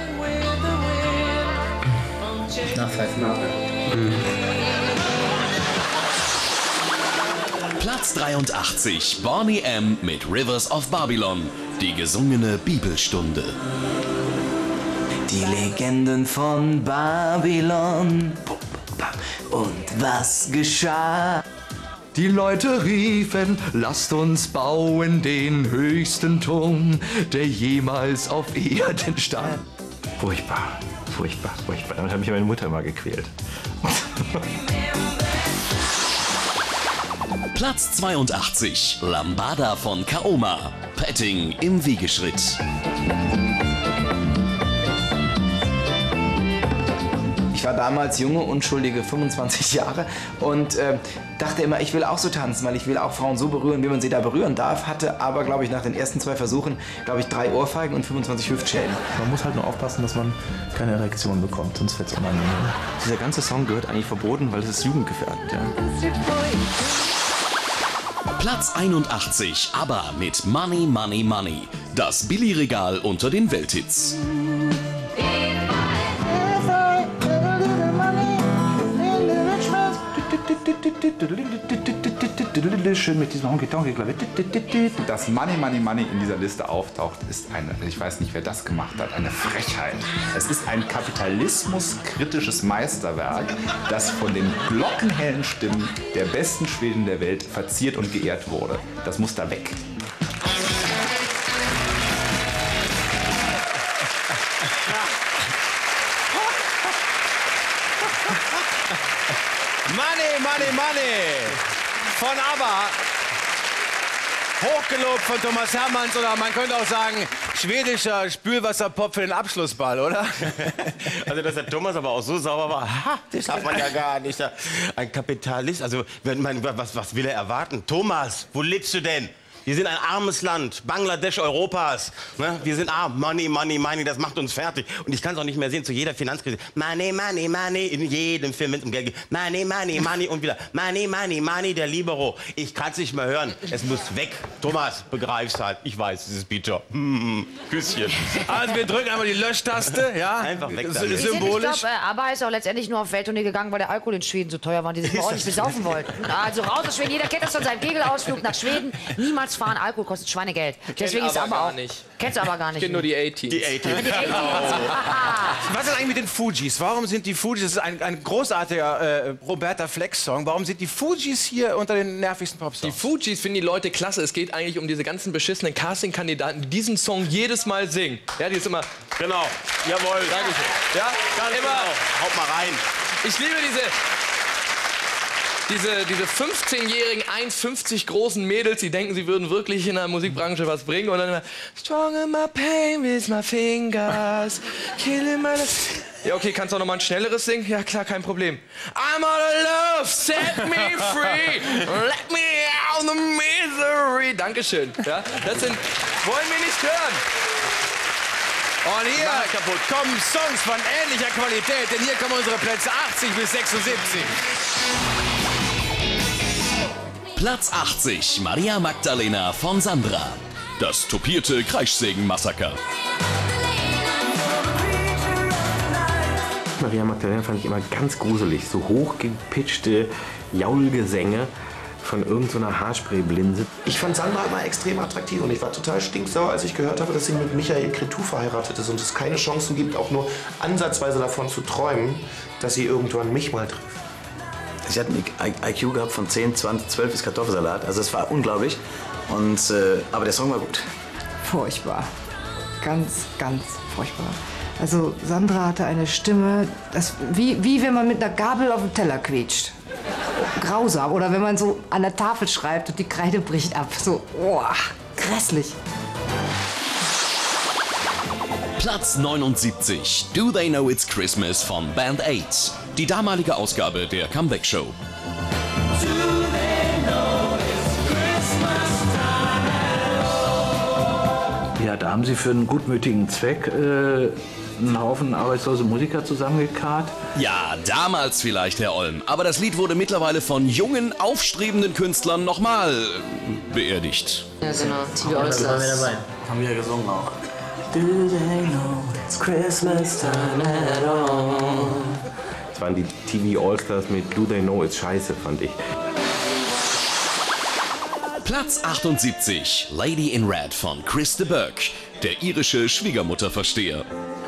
nachpfeifen. Mhm. Platz dreiundachtzig, Boney M. mit Rivers of Babylon. Die gesungene Bibelstunde. Die Legenden von Babylon. Und was geschah? Die Leute riefen, lasst uns bauen den höchsten Turm, der jemals auf Erden stand. Furchtbar, furchtbar, furchtbar. Damit hat mich meine Mutter immer gequält. Platz zweiundachtzig, Lambada von Kaoma. Petting im Wiegeschritt. Ich war damals junge, unschuldige fünfundzwanzig Jahre und äh, dachte immer, ich will auch so tanzen, weil ich will auch Frauen so berühren, wie man sie da berühren darf. Hatte aber, glaube ich, nach den ersten zwei Versuchen, glaube ich, drei Ohrfeigen und fünfundzwanzig Hüftschellen. Man muss halt nur aufpassen, dass man keine Erektion bekommt, sonst wird es unangenehm. Dieser ganze Song gehört eigentlich verboten, weil es ist jugendgefährdend. Ja. Platz einundachtzig, ABBA mit Money, Money, Money. Das Billy-Regal unter den Welthits. Schön mit diesem Honky-Tonky-Klavier. Dass Money, Money, Money in dieser Liste auftaucht, ist eine, ich weiß nicht, wer das gemacht hat, eine Frechheit. Es ist ein kapitalismuskritisches Meisterwerk, das von den glockenhellen Stimmen der besten Schweden der Welt verziert und geehrt wurde. Das muss da weg. Money, Money, Money von ABBA. Hochgelobt von Thomas Hermanns oder man könnte auch sagen, schwedischer Spülwasserpop für den Abschlussball, oder? Also, dass der Thomas aber auch so sauber war, ha, das darf man ja gar nicht. Ein Kapitalist, also, wenn man, was, was will er erwarten? Thomas, wo lebst du denn? Wir sind ein armes Land, Bangladesch Europas. Ne? Wir sind arm, Money, Money, Money, das macht uns fertig. Und ich kann es auch nicht mehr sehen zu jeder Finanzkrise. Money, Money, Money, in jedem Film, wenn es um Geld geht. Money, Money, Money und wieder Money, Money, Money, der Libero. Ich kann es nicht mehr hören, es muss weg. Thomas, begreifst halt. Ich weiß, es ist bitter. Mm, Küsschen. Also wir drücken einmal die Löschtaste, ja? Einfach weg damit. damit. Symbolisch. Ich glaube, äh, ABBA ist auch letztendlich nur auf Welttournee gegangen, weil der Alkohol in Schweden so teuer war und die sich mal ordentlich besaufen wollten. Also raus aus Schweden, jeder kennt das von seinem Kegelausflug nach Schweden. Niemals fahren, Alkohol kostet Schweinegeld. Deswegen ist ABBA auch... Nicht. Kennst du aber gar nicht. Ich kenne nur die A-Teens. Die A-Teens. Die A-Teens. Was ist eigentlich mit den Fugees? Warum sind die Fugees, das ist ein, ein großartiger äh, Roberta Fleck-Song, warum sind die Fugees hier unter den nervigsten Popsongs? Die Fugees finden die Leute klasse. Es geht eigentlich um diese ganzen beschissenen Casting-Kandidaten, die diesen Song jedes Mal singen. Ja, die ist immer... Genau. Jawohl. Dankeschön. Ja, Ganz immer... genau. Haut mal rein. Ich liebe diese... Diese, diese fünfzehnjährigen, eins Komma fünfzig großen Mädels, die denken, sie würden wirklich in der Musikbranche was bringen und dann immer Strong in my pain with my fingers, killing my... Ja, okay, kannst du auch noch mal ein schnelleres singen? Ja, klar, kein Problem. I'm all love, set me free, let me out the misery. Dankeschön. Ja, das sind... Wollen wir nicht hören. Und hier kommen Songs von ähnlicher Qualität, denn hier kommen unsere Plätze achtzig bis sechsundsiebzig. Platz achtzig, Maria Magdalena von Sandra. Das topierte Kreischsägen-Massaker. Maria Magdalena fand ich immer ganz gruselig. So hochgepitchte Jaulgesänge von irgendeiner Haarspray-Blinse. Ich fand Sandra immer extrem attraktiv und ich war total stinksauer, als ich gehört habe, dass sie mit Michael Cretu verheiratet ist und es keine Chancen gibt, auch nur ansatzweise davon zu träumen, dass sie irgendwann mich mal trifft. Sie hat ein I Q gehabt von zehn, zwanzig, zwölf bis Kartoffelsalat. Also es war unglaublich. Und, äh, aber der Song war gut. Furchtbar. Ganz, ganz furchtbar. Also Sandra hatte eine Stimme, das, wie, wie wenn man mit einer Gabel auf den Teller quietscht. Grausam. Oder wenn man so an der Tafel schreibt und die Kreide bricht ab. So, oh, grässlich. Platz neunundsiebzig, Do They Know It's Christmas von Band aid. Die damalige Ausgabe der Comeback-Show. Ja, da haben sie für einen gutmütigen Zweck äh, einen Haufen arbeitslose Musiker zusammengekarrt. Ja, damals vielleicht, Herr Olm. Aber das Lied wurde mittlerweile von jungen, aufstrebenden Künstlern nochmal beerdigt. Ja, genau. T V All-Stars. Haben wir ja gesungen auch. Do they know it's Christmas time at all? Das waren die T V All-Stars mit Do They Know It's Scheiße, fand ich. Platz achtundsiebzig, Lady in Red von Chris de Burgh, der irische Schwiegermutterversteher.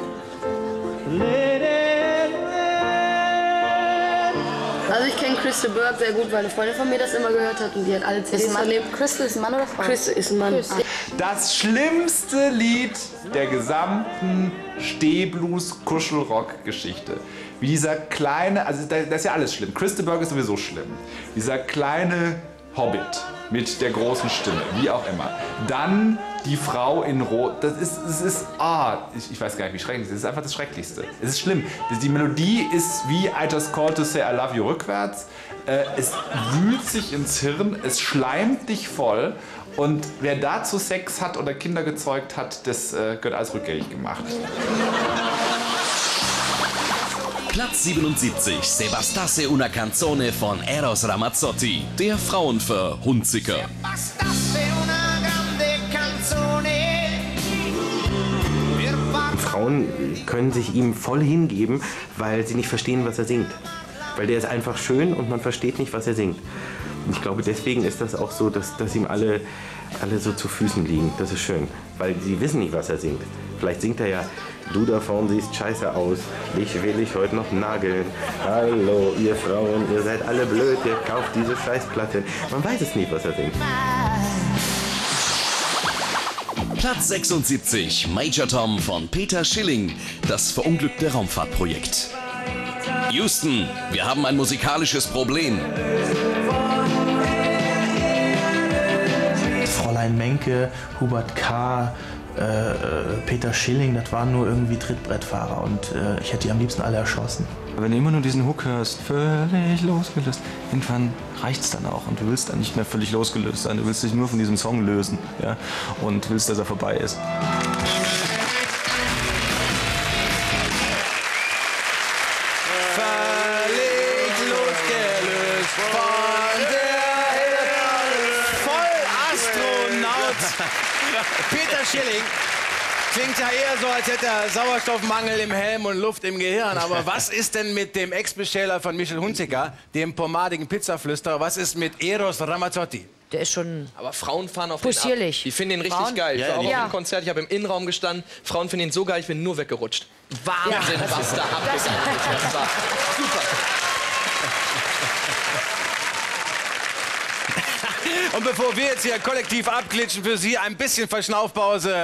Also ich kenne Chris de Burgh sehr gut, weil eine Freundin von mir das immer gehört hat und die hat alle C Ds verlebt. Crystal ist ein Mann oder Frau? Crystal ist ein Mann. Ah. Das schlimmste Lied der gesamten Stehblues-Kuschelrock-Geschichte. Wie dieser kleine, also das ist ja alles schlimm. Chris de Burgh ist sowieso schlimm. Dieser kleine Hobbit mit der großen Stimme, wie auch immer. Dann die Frau in Rot. Das ist, es ist, ah, ich, ich weiß gar nicht, wie schrecklich es ist. Es ist einfach das Schrecklichste. Es ist schlimm. Die Melodie ist wie I Just Called to Say I Love You rückwärts. Äh, es wühlt sich ins Hirn, es schleimt dich voll. Und wer dazu Sex hat oder Kinder gezeugt hat, das äh, gehört alles rückgängig gemacht. Platz siebenundsiebzig, Se bastasse una canzone von Eros Ramazzotti, der Frauenverhunziker. Frauen können sich ihm voll hingeben, weil sie nicht verstehen, was er singt. Weil der ist einfach schön und man versteht nicht, was er singt. Und ich glaube, deswegen ist das auch so, dass, dass ihm alle, alle so zu Füßen liegen. Das ist schön, weil sie wissen nicht, was er singt. Vielleicht singt er ja, du da vorne siehst scheiße aus, dich will ich heute noch nageln. Hallo, ihr Frauen, ihr seid alle blöd, ihr kauft diese Scheißplatte. Man weiß es nicht, was er singt. Platz sechsundsiebzig, Major Tom von Peter Schilling, das verunglückte Raumfahrtprojekt. Houston, wir haben ein musikalisches Problem. Fräulein Menke, Hubert K., äh, Peter Schilling, das waren nur irgendwie Trittbrettfahrer und äh, ich hätte die am liebsten alle erschossen. Wenn du immer nur diesen Hook hörst, völlig losgelöst, irgendwann reicht's dann auch und du willst dann nicht mehr völlig losgelöst sein, du willst dich nur von diesem Song lösen, ja, und willst, dass er vorbei ist. Völlig losgelöst von der Vollastronaut Peter Schilling. Klingt ja eher so, als hätte er Sauerstoffmangel im Helm und Luft im Gehirn. Aber was ist denn mit dem Ex-Besteller von Michel Hunziker, dem pomadigen Pizzaflüsterer? Was ist mit Eros Ramazzotti? Der ist schon. Aber Frauen fahren auf den ab. Possierlich. Die finden ihn richtig Frauen? geil. Ich Ja, war auch ja. auf dem Konzert, ich habe im Innenraum gestanden. Frauen finden ihn so geil, ich bin nur weggerutscht. Wahnsinn, Ja. was da abgegangen ist. Das war super. Und bevor wir jetzt hier kollektiv abglitschen, für Sie ein bisschen Verschnaufpause.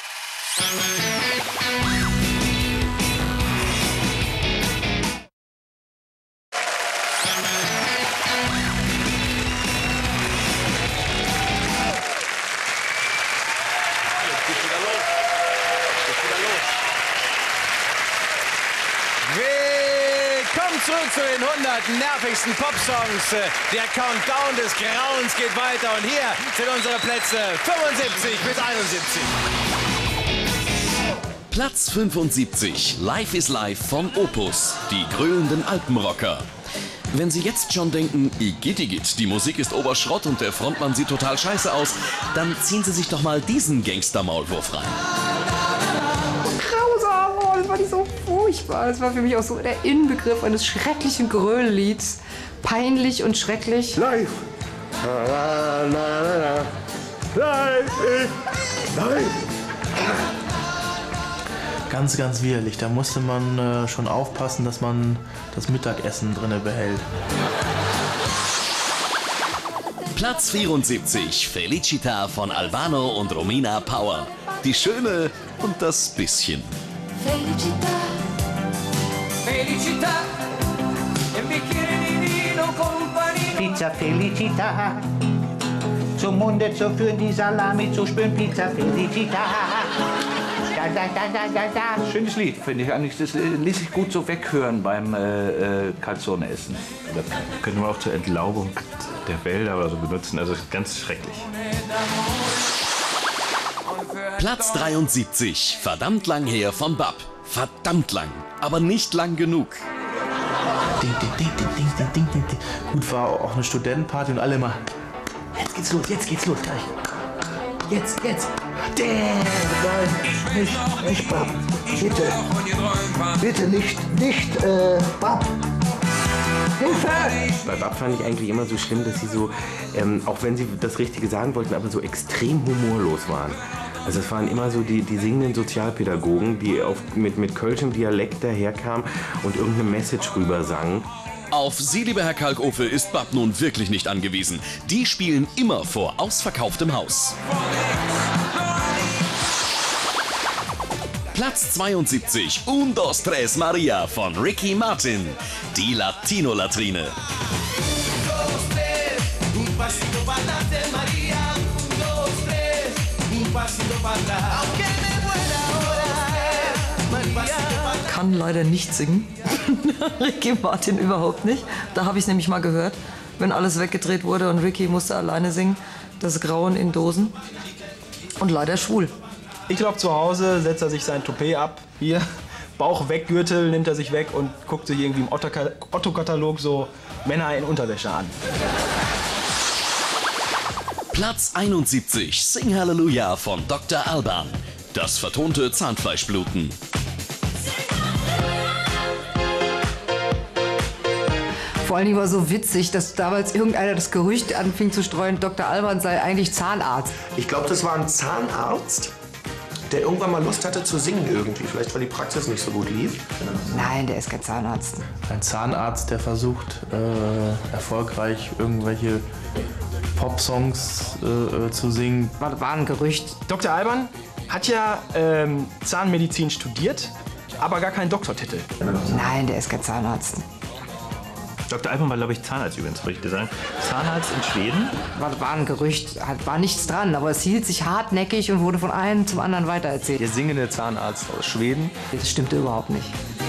Willkommen zurück zu den hundert nervigsten Popsongs. Der Countdown des Grauens geht weiter und hier sind unsere Plätze fünfundsiebzig bis einundsiebzig. Platz fünfundsiebzig, Life is Life von Opus, die grölenden Alpenrocker. Wenn Sie jetzt schon denken, Igitt, Igitt, die Musik ist Oberschrott und der Frontmann sieht total scheiße aus, dann ziehen Sie sich doch mal diesen Gangster-Maulwurf rein. Grausam, oh, das war nicht so furchtbar. Das war für mich auch so der Inbegriff eines schrecklichen Grölllieds. Peinlich und schrecklich. Live. La, la, la, la. Live is live. Ganz, ganz widerlich. Da musste man äh, schon aufpassen, dass man das Mittagessen drinne behält. Platz vierundsiebzig, Felicita von Albano und Romina Power. Die Schöne und das Bisschen. Felicità, felicità, e un bicchiere di vino con panino. Pizza Felicità, zum Munde zu führen, die Salami zu spüren. Pizza Felicità. Da, da, da, da, da, da. Schönes Lied, finde ich eigentlich. Das ließ sich gut so weghören beim äh, äh, Calzone-Essen. Können wir auch zur Entlaubung der Wälder oder so benutzen. Also ganz schrecklich. Platz dreiundsiebzig, verdammt lang her von Bab. Verdammt lang, aber nicht lang genug. Ding, ding, ding, ding, ding, ding, ding, ding, ding. Gut, war auch eine Studentenparty und alle mal. Jetzt geht's los, jetzt geht's los gleich. Jetzt, jetzt. Nein, nicht, nicht Bab. Bitte. Bitte nicht, nicht, äh, Bab. Hilfe! Bei Bab fand ich eigentlich immer so schlimm, dass sie so, ähm, auch wenn sie das Richtige sagen wollten, aber so extrem humorlos waren. Also es waren immer so die, die singenden Sozialpädagogen, die auf, mit, mit kölschem Dialekt daherkamen und irgendeine Message rüber sangen. Auf Sie, lieber Herr Kalkofe, ist Bab nun wirklich nicht angewiesen. Die spielen immer vor ausverkauftem Haus. Platz zweiundsiebzig, Un, dos, tres, Maria von Ricky Martin. Die Latino-Latrine. Kann leider nicht singen. Ricky Martin überhaupt nicht. Da habe ich es nämlich mal gehört, wenn alles weggedreht wurde und Ricky musste alleine singen. Das Grauen in Dosen. Und leider schwul. Ich glaube, zu Hause setzt er sich sein Toupet ab. Hier, Bauch weg, Gürtel nimmt er sich weg und guckt sich irgendwie im Otto-Katalog so Männer in Unterwäsche an. Platz einundsiebzig, Sing Hallelujah von Doktor Alban. Das vertonte Zahnfleischbluten. Vor allen Dingen war so witzig, dass damals irgendeiner das Gerücht anfing zu streuen, Doktor Alban sei eigentlich Zahnarzt. Ich glaube, das war ein Zahnarzt, der irgendwann mal Lust hatte zu singen irgendwie. Vielleicht, weil die Praxis nicht so gut lief. Nein, der ist kein Zahnarzt. Ein Zahnarzt, der versucht, äh, erfolgreich irgendwelche Popsongs äh, zu singen. War, war ein Gerücht. Doktor Alban hat ja ähm, Zahnmedizin studiert, aber gar keinen Doktortitel. Nein, der ist kein Zahnarzt. Doktor Alban war, glaube ich, Zahnarzt übrigens, wollte ich dir sagen. Zahnarzt in Schweden. War, war ein Gerücht, hat- war nichts dran, aber es hielt sich hartnäckig und wurde von einem zum anderen weitererzählt. Der singende Zahnarzt aus Schweden. Das stimmte überhaupt nicht.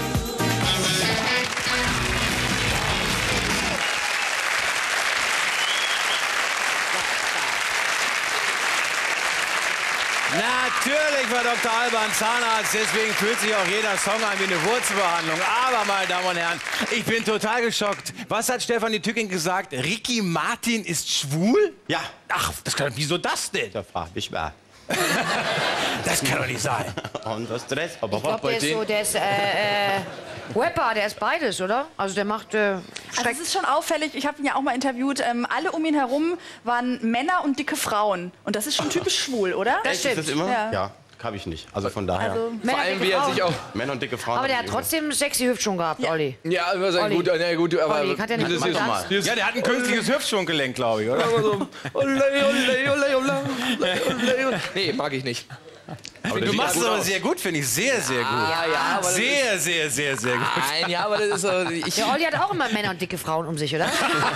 Natürlich war Doktor Alban Zahnarzt, deswegen fühlt sich auch jeder Song an wie eine Wurzelbehandlung. Aber, meine Damen und Herren, ich bin total geschockt. Was hat Stefanie Tücking gesagt? Ricky Martin ist schwul? Ja. Ach, das kann, wieso das denn? Da frag ich mal. Das kann doch nicht sein. Und was Stress? Aber Ich glaube, der ist so, der ist äh, äh, Rapper, der ist beides, oder? Also der macht... Äh, Also es ist schon auffällig, ich habe ihn ja auch mal interviewt, ähm, alle um ihn herum waren Männer und dicke Frauen. Und das ist schon typisch schwul, oder? Das stimmt. Ist das immer? Ja. Ja, habe ich nicht. Also von daher. Also, Männer, allem, dicke wie er Frauen. sich auch- Männer und dicke Frauen. Aber der hat trotzdem sexy Hüftschwung gehabt, Olli. Ja, immer sein Olli. gut, ja, gut, aber Olli, hat der nicht das mal ist- das? das ist- Ja, der hat ein künstliches Hüftschwunggelenk, glaube ich, oder? Aber so, ole, ole, ole, ole, ole, ole. Nee, mag ich nicht. Aber du machst es aber sehr gut, finde ich. Sehr, sehr gut. Ja, ja, aber das sehr, ist- sehr, sehr, sehr gut. Nein, ja, aber das ist so... Ich, Der Olli hat auch immer Männer und dicke Frauen um sich, oder? Ja,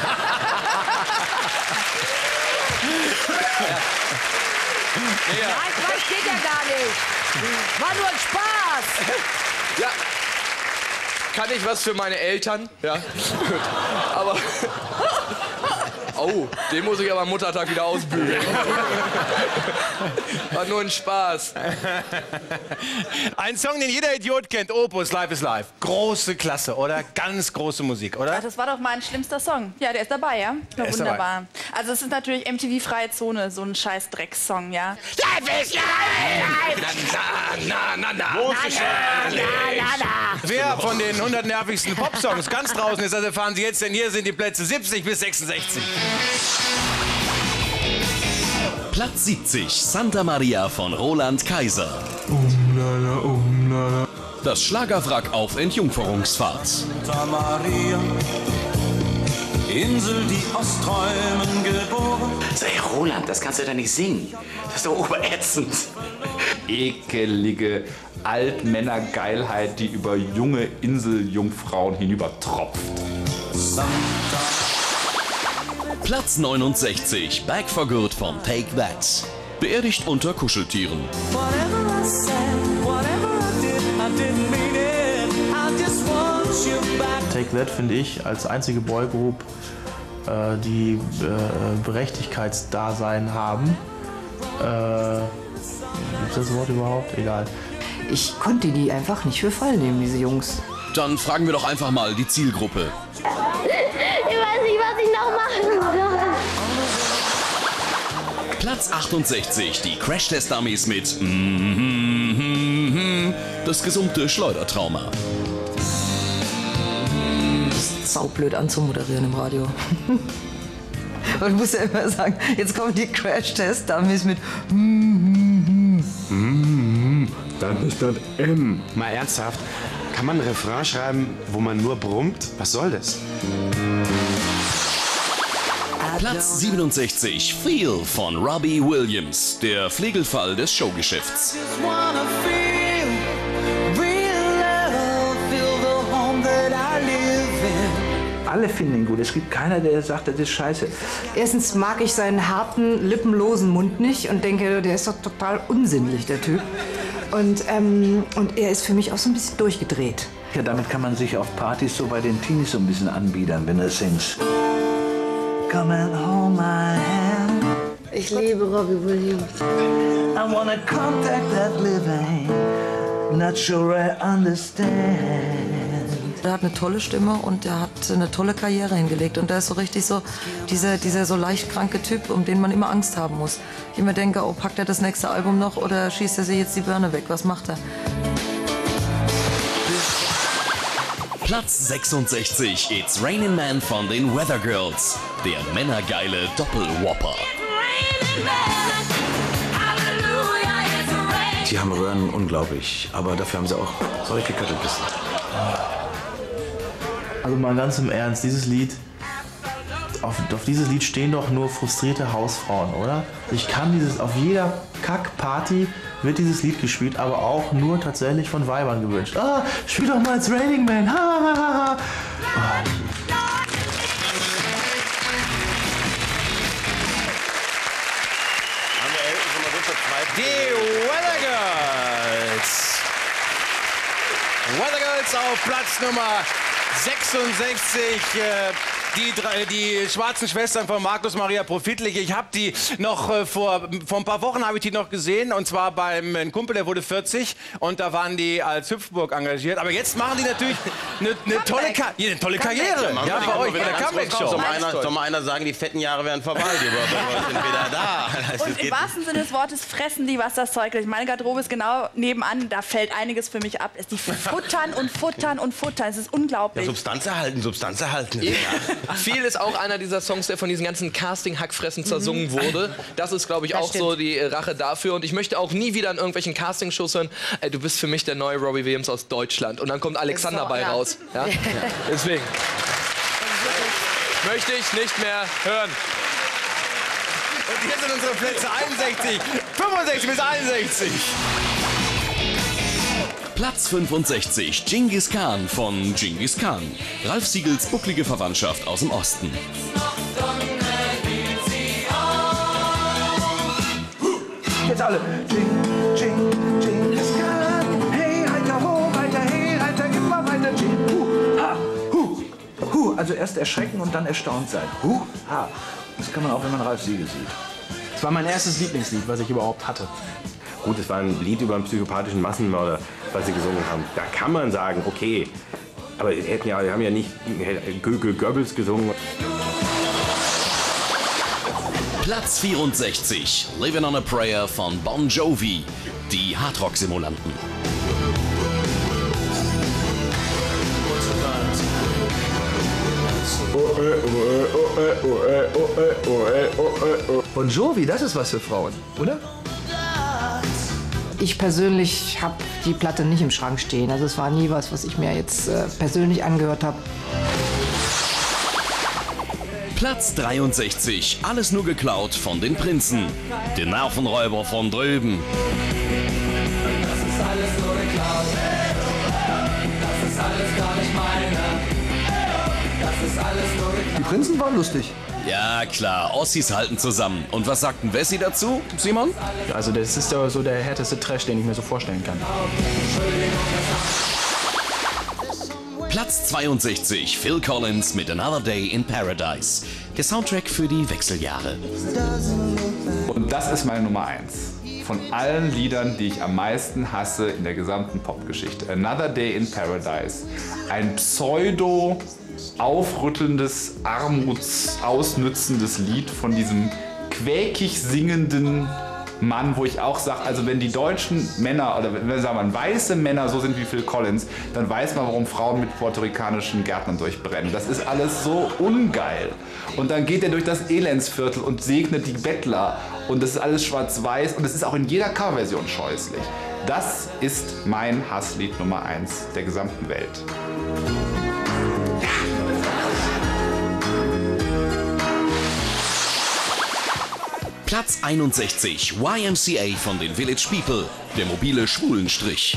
Nein, Quatsch, geht ja gar nicht. War nur ein Spaß. Ja. Kann ich was für meine Eltern? Ja. Gut. Aber. Oh, den muss ich aber am Muttertag wieder ausbügeln. War nur ein Spaß. Ein Song, den jeder Idiot kennt, Opus, Life is Life. Große Klasse, oder? Ganz große Musik, oder? Ach, das war doch mein schlimmster Song. Ja, der ist dabei, ja? Ja, ist wunderbar. Also es ist natürlich M T V-freie Zone, so ein scheiß Dreckssong, ja. Life is Life! Na, na, na, na, na. Wer von den hundert nervigsten Popsongs ganz draußen ist, das erfahren Sie jetzt, denn hier sind die Plätze siebzig bis sechsundsechzig. Platz siebzig, Santa Maria von Roland Kaiser. Umlala, umlala. Das Schlagerwrack auf Entjungferungsfahrt. Santa Maria, Insel, die aus Träumen geboren. Sei Roland, das kannst du doch nicht singen. Das ist doch oberätzend. Ekelige Altmännergeilheit, die über junge Inseljungfrauen hinübertropft. Platz neunundsechzig, Back for Good von Take That. Beerdigt unter Kuscheltieren. Whatever I said, whatever I did, I didn't mean it. I just want you back. Take That finde ich als einzige Boygroup, äh, die äh, Berechtigkeitsdasein haben. Äh, Gibt es das Wort überhaupt? Egal. Ich konnte die einfach nicht für voll nehmen, diese Jungs. Dann fragen wir doch einfach mal die Zielgruppe. Ich weiß nicht, was ich noch machen soll. Platz achtundsechzig, die Crash-Test-Dummies mit mm-hmm, das gesummte Schleudertrauma. Saublöd anzumoderieren im Radio. Aber ich muss ja immer sagen, jetzt kommen die Crash-Test-Dummies mit Dann ist das M. Mal ernsthaft, kann man ein Refrain schreiben, wo man nur brummt? Was soll das? Platz siebenundsechzig, Feel von Robbie Williams, der Flegelfall des Showgeschäfts. Just wanna feel real love, feel the home that I live in. Alle finden ihn gut. Es gibt keiner, der sagt, das ist scheiße. Erstens mag ich seinen harten, lippenlosen Mund nicht und denke, der ist doch total unsinnlich, der Typ. Und, ähm, und er ist für mich auch so ein bisschen durchgedreht. Ja, damit kann man sich auf Partys so bei den Teenies so ein bisschen anbiedern, wenn du singst. Come and hold my hand. Ich liebe Robbie Williams. I wanna contact that living. Not sure I understand. Der hat eine tolle Stimme und der hat eine tolle Karriere hingelegt. Und der ist so richtig so dieser, dieser so leicht kranke Typ, um den man immer Angst haben muss. Ich immer denke, oh, packt er das nächste Album noch oder schießt er sich jetzt die Birne weg? Was macht er? Platz sechsundsechzig, It's Raining Man von den Weather Girls, der männergeile Doppelwhopper. Die haben Röhren unglaublich, aber dafür haben sie auch solche Köttelbissen. Also mal ganz im Ernst, dieses Lied, auf, auf dieses Lied stehen doch nur frustrierte Hausfrauen, oder? Ich kann dieses, auf jeder Kack-Party wird dieses Lied gespielt, aber auch nur tatsächlich von Weibern gewünscht. Ah, spiel doch mal It's Raining Man, ha, ha, ha, ha. Die Weather Girls. Weather Girls auf Platz Nummer sechsundsechzig. Äh, Die, drei, die schwarzen Schwestern von Markus Maria Profitlich. Ich habe die noch äh, vor, vor ein paar Wochen habe ich die noch gesehen, und zwar beim ein Kumpel, der wurde vierzig, und da waren die als Hüpfburg engagiert. Aber jetzt machen die natürlich eine ne tolle, Ka ja, eine tolle Karriere. Ja, ja, bei euch, bei der Comeback-Show. Soll mal einer, soll mal einer sagen, die fetten Jahre wären vorbei, die sind wieder da. Und im wahrsten Sinne des Wortes fressen die, was das Zeug hält. Meine Garderobe ist genau nebenan, da fällt einiges für mich ab. Die futtern und futtern und futtern, es ist unglaublich. Ja, Substanz erhalten, Substanz erhalten. Ja. Viel ist auch einer dieser Songs, der von diesen ganzen Casting-Hackfressen zersungen mhm. wurde. Das ist, glaube ich, Das auch stimmt. so die Rache dafür. Und ich möchte auch nie wieder in irgendwelchen Casting-Shows hören, ey, du bist für mich der neue Robbie Williams aus Deutschland. Und dann kommt Alexander So, bei ja. raus. Ja? Deswegen möchte ich nicht mehr hören. Und hier sind unsere Plätze einundsechzig, fünfundsechzig bis einundsechzig. Platz fünfundsechzig, Genghis Khan von Genghis Khan. Ralf Siegels bucklige Verwandtschaft aus dem Osten. Jetzt alle. Jing, jing, Genghis Khan. Hey, Reiter, ho, Reiter, hey, Reiter, immer weiter. Jing, hu, ha, hu, hu. Also erst erschrecken und dann erstaunt sein. Hu, ha. Das kann man auch, wenn man Ralf Siegel sieht. Das war mein erstes Lieblingslied, was ich überhaupt hatte. Gut, es war ein Lied über einen psychopathischen Massenmörder, was sie gesungen haben. Da kann man sagen, okay, aber sie hätten ja, die haben ja nicht Gögel Goebbels gesungen. Platz vierundsechzig, Living on a Prayer von Bon Jovi. Die Hardrock-Simulanten. Bon Jovi, das ist was für Frauen, oder? Ich persönlich habe die Platte nicht im Schrank stehen. Also es war nie was, was ich mir jetzt äh, persönlich angehört habe. Platz dreiundsechzig, alles nur geklaut von den Prinzen. Die Nervenräuber von drüben. Das ist alles nur geklaut. Das ist alles gar nicht meine. Das ist alles nur geklaut. Die Prinzen waren lustig. Ja klar, Ossis halten zusammen. Und was sagt ein Wessi dazu, Simon? Also das ist ja so der härteste Trash, den ich mir so vorstellen kann. Platz zweiundsechzig, Phil Collins mit Another Day in Paradise. Der Soundtrack für die Wechseljahre. Und das ist meine Nummer eins. Von allen Liedern, die ich am meisten hasse in der gesamten Popgeschichte. Another Day in Paradise. Ein pseudo aufrüttelndes, armutsausnützendes Lied von diesem quäkig singenden Mann, wo ich auch sage, also wenn die deutschen Männer, oder wenn wir sagen, weiße Männer so sind wie Phil Collins, dann weiß man, warum Frauen mit puerto-ricanischen Gärtnern durchbrennen. Das ist alles so ungeil. Und dann geht er durch das Elendsviertel und segnet die Bettler. Und das ist alles schwarz-weiß und es ist auch in jeder Coverversion scheußlich. Das ist mein Hasslied Nummer eins der gesamten Welt. Platz einundsechzig, Y M C A von den Village People. Der mobile Schwulenstrich.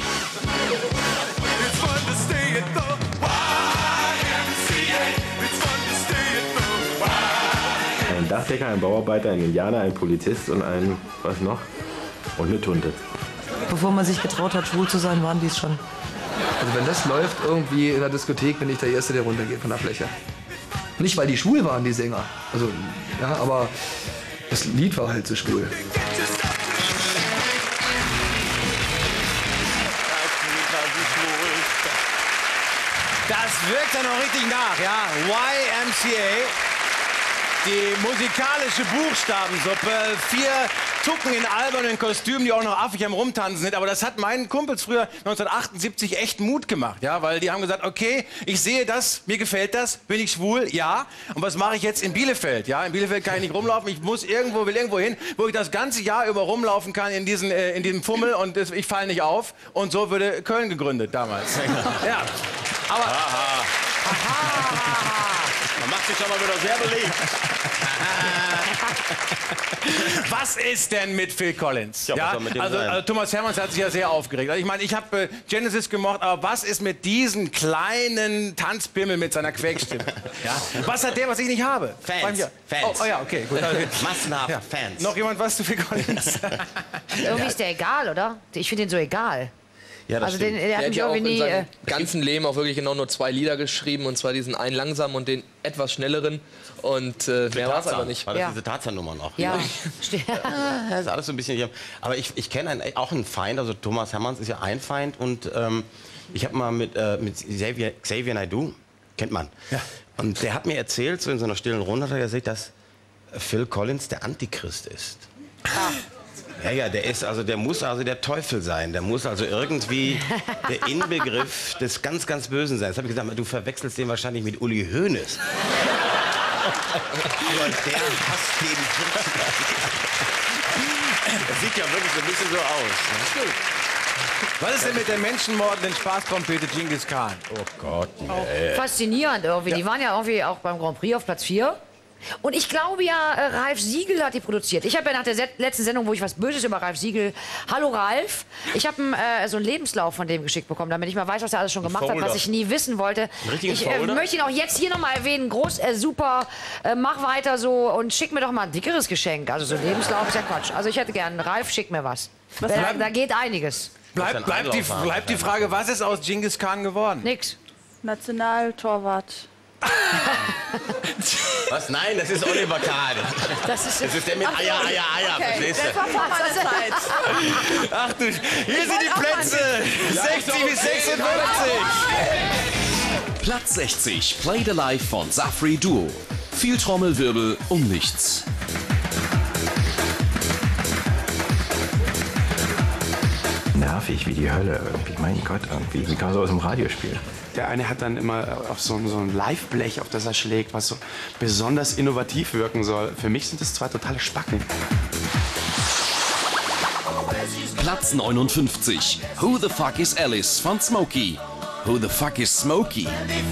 Ein Dachdecker, ein Bauarbeiter, ein Indianer, ein Polizist und ein, was noch? Und eine Tunte. Bevor man sich getraut hat, schwul zu sein, waren die es schon. Also wenn das läuft irgendwie in der Diskothek, bin ich der Erste, der runtergeht von der Fläche. Nicht, weil die schwul waren, die Sänger. Also, ja, aber das Lied war halt so schwul. Das wirkt ja noch richtig nach, ja? Y M C A. Die musikalische Buchstabensuppe. Vier Tucken in albernen Kostümen, die auch noch affig am Rumtanzen sind. Aber das hat meinen Kumpels früher neunzehnhundertachtundsiebzig echt Mut gemacht. Ja? Weil die haben gesagt, okay, ich sehe das, mir gefällt das, bin ich schwul? Ja. Und was mache ich jetzt in Bielefeld? Ja, in Bielefeld kann ich nicht rumlaufen. Ich muss irgendwo, will irgendwo hin, wo ich das ganze Jahr über rumlaufen kann in, diesen, äh, in diesem Fummel und das, ich falle nicht auf. Und so wurde Köln gegründet damals. Ja. Aber... Man macht macht sich schon mal wieder sehr beliebt. Was ist denn mit Phil Collins? Ja, was soll mit dem also, sein? also Thomas Hermanns hat sich ja sehr aufgeregt. Also ich meine, ich habe äh, Genesis gemocht, aber was ist mit diesem kleinen Tanzpimmel mit seiner Quäkstimme? Ja? Was hat der, was ich nicht habe? Fans. Ja. Fans. Oh, oh ja, okay, gut. Also, Massenhaft ja. Fans. Noch jemand was zu Phil Collins? Irgendwie ist der egal, oder? Ich finde den so egal. Ja, das also den, der Der hat hat mich ja auch irgendwie in nie... seinem Äh, ganzen Leben auch wirklich genau nur zwei Lieder geschrieben. Und zwar diesen einen langsamen und den etwas schnelleren. Und äh, mehr war es aber nicht. War das Ja. diese Tarzan-Nummer noch? ja, Das ist alles so ein bisschen... Aber ich, ich kenne einen, auch einen Feind, also Thomas Hermanns ist ja ein Feind. Und ähm, ich habe mal mit, äh, mit Xavier, Xavier Naidoo, kennt man. Ja. Und der hat mir erzählt, so in so einer stillen Runde, hat er gesagt, dass Phil Collins der Antichrist ist. Ja, ja, der ist also, der muss also der Teufel sein. Der muss also irgendwie der Inbegriff des ganz, ganz Bösen sein. Das habe ich gesagt, du verwechselst den wahrscheinlich mit Uli Hoeneß. Aber der hasst den. Das sieht ja wirklich so ein bisschen so aus. Ne? Was ist denn mit der menschenmordenden Spaßtrompete Genghis Khan? Oh Gott, nee. faszinierend irgendwie. Ja. Die waren ja irgendwie auch beim Grand Prix auf Platz vier. Und ich glaube ja, äh, Ralf Siegel hat die produziert. Ich habe ja nach der se letzten Sendung, wo ich was Böses über Ralf Siegel... Hallo Ralf, ich habe äh, so einen Lebenslauf von dem geschickt bekommen, damit ich mal weiß, was er alles schon gemacht hat, was ich nie wissen wollte. Ich äh, möchte ihn auch jetzt hier nochmal erwähnen. Groß, äh, super, äh, mach weiter so und schick mir doch mal ein dickeres Geschenk. Also so ein Lebenslauf ist ja Quatsch. Also ich hätte gern, Ralf, schick mir was. Was da, bleibt- da geht einiges. Bleibt bleib die, bleib die Frage, was ist aus Genghis Khan geworden? Nix. Nationaltorwart. Was? Nein, das ist Oliver Kahn. Das ist, das ist der mit Ach so. Eier, Eier, Eier. Okay, Verstehst das war du? vor meiner Zeit. Ach du, hier sind wollte die auch Plätze. sechzig bis sechsundfünfzig. Platz sechzig, Played Alive von Safri Duo. Viel Trommelwirbel um nichts. Nervig wie die Hölle irgendwie. Mein Gott, irgendwie. Wie kann man so aus dem Radio spielen? Der eine hat dann immer auf so, ein- so ein Live-Blech, auf das er schlägt, was so besonders innovativ wirken soll. Für mich sind das zwei totale Spacken. Platz neunundfünfzig, Who the Fuck is Alice von Smokey. Who the Fuck is Smokey?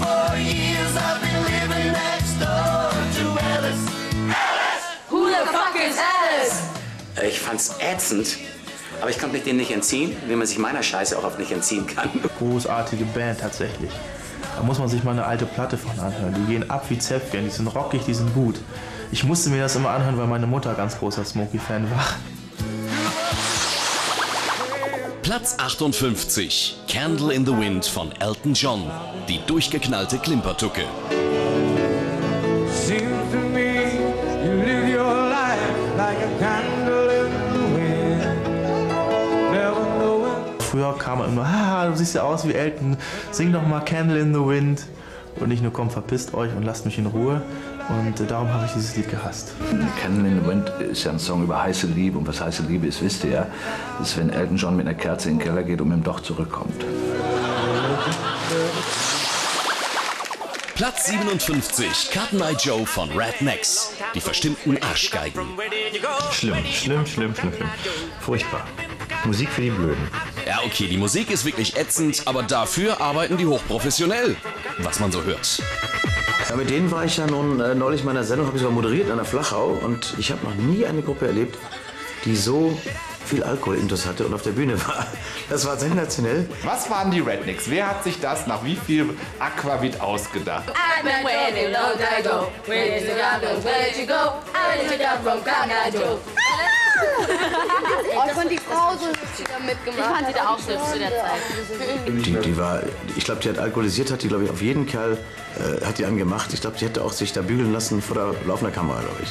Who the fuck is Alice? Ich fand's ätzend, aber ich konnte mich dem nicht entziehen, wie man sich meiner Scheiße auch oft nicht entziehen kann. Großartige Band tatsächlich. Da muss man sich mal eine alte Platte von anhören. Die gehen ab wie Zäpfchen, die sind rockig, die sind gut. Ich musste mir das immer anhören, weil meine Mutter ganz großer Smokey-Fan war. Platz achtundfünfzig, Candle in the Wind von Elton John. Die durchgeknallte Klimpertucke. Seems to me you live your life like a candle in the wind. Never knowing. Früher kam man immer, haha, du siehst ja aus wie Elton, sing doch mal Candle in the Wind. Und nicht nur, komm, verpisst euch und lasst mich in Ruhe. Und äh, darum habe ich dieses Lied gehasst. Candle in the Wind ist ja ein Song über heiße Liebe. Und was heiße Liebe ist, wisst ihr ja. Das ist, wenn Elton John mit einer Kerze in den Keller geht und mit dem Doch zurückkommt. Platz siebenundfünfzig, Cotton Eye Joe von Rednecks. Die verstimmten Arschgeigen. Schlimm, schlimm, schlimm, schlimm, schlimm. Furchtbar. Musik für die Blöden. Ja, okay, die Musik ist wirklich ätzend, aber dafür arbeiten die hochprofessionell, was man so hört. Ja, mit denen war ich ja nun äh, neulich in meiner Sendung, habe ich sogar moderiert an der Flachau und ich habe noch nie eine Gruppe erlebt, die so viel Alkoholintus hatte und auf der Bühne war. Das war sensationell. Was waren die Rednecks? Wer hat sich das nach wie viel Aquavit ausgedacht? I've been waiting long time ago. Where did you go? Where did you go? I did you come from Ghana, Joe? Oh, ich fand die Frau so hübsch, die da mitgemacht hat. Ich fand sie da auch hübsch zu der Zeit. Die, die war, ich glaube, die hat alkoholisiert, hat die, glaube ich, auf jeden Kerl, äh, hat die einen gemacht. Ich glaube, die hätte auch sich da bügeln lassen vor der laufenden Kamera, glaube ich.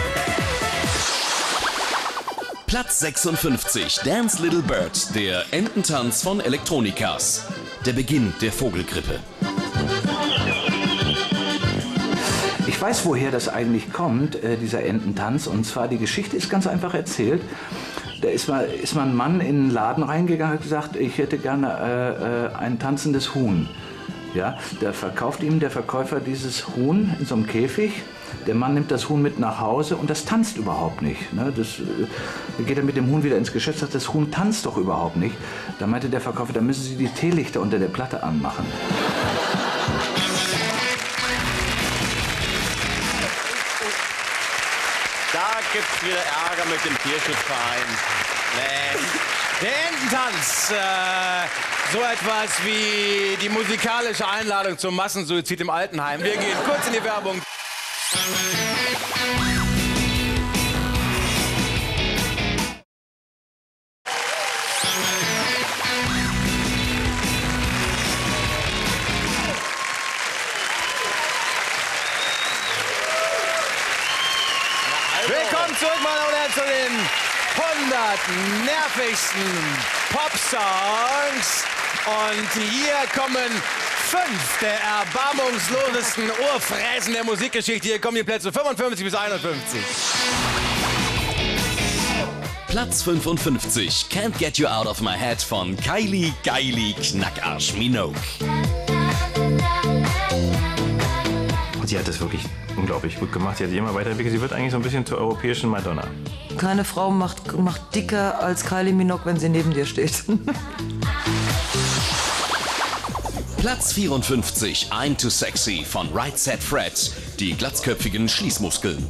Platz sechsundfünfzig, Dance Little Bird, der Ententanz von Elektronikas. Der Beginn der Vogelgrippe. Ich weiß, woher das eigentlich kommt, äh, dieser Ententanz. Und zwar, die Geschichte ist ganz einfach erzählt. Da ist mal, ist mal ein Mann in einen Laden reingegangen und hat gesagt, ich hätte gerne äh, äh, ein tanzendes Huhn. Ja, da verkauft ihm der Verkäufer dieses Huhn in so einem Käfig. Der Mann nimmt das Huhn mit nach Hause und das tanzt überhaupt nicht. Ne? Das, äh, geht er mit dem Huhn wieder ins Geschäft, sagt, das Huhn tanzt doch überhaupt nicht. Da meinte der Verkäufer, da müssen Sie die Teelichter unter der Platte anmachen. Da gibt's wieder Ärger mit dem Tierschutzverein. Nee. Der Ententanz. Äh, so etwas wie die musikalische Einladung zum Massensuizid im Altenheim. Wir gehen kurz in die Werbung. Willkommen zurück, meine Damen und Herren, zu den hundert nervigsten Pop-Songs. Und hier kommen fünf der erbarmungslosesten Ohrfräsen der Musikgeschichte. Hier kommen die Plätze fünfundfünfzig bis einundfünfzig. Platz fünfundfünfzig, Can't Get You Out of My Head von Kylie Geili Knackarsch Minogue. Sie hat das wirklich unglaublich gut gemacht. Sie hat sich immer weiterentwickelt. Sie wird eigentlich so ein bisschen zur europäischen Madonna. Keine Frau macht, macht dicker als Kylie Minogue, wenn sie neben dir steht. Platz vierundfünfzig, I'm Too Sexy von Right Said Fred, die glatzköpfigen Schließmuskeln.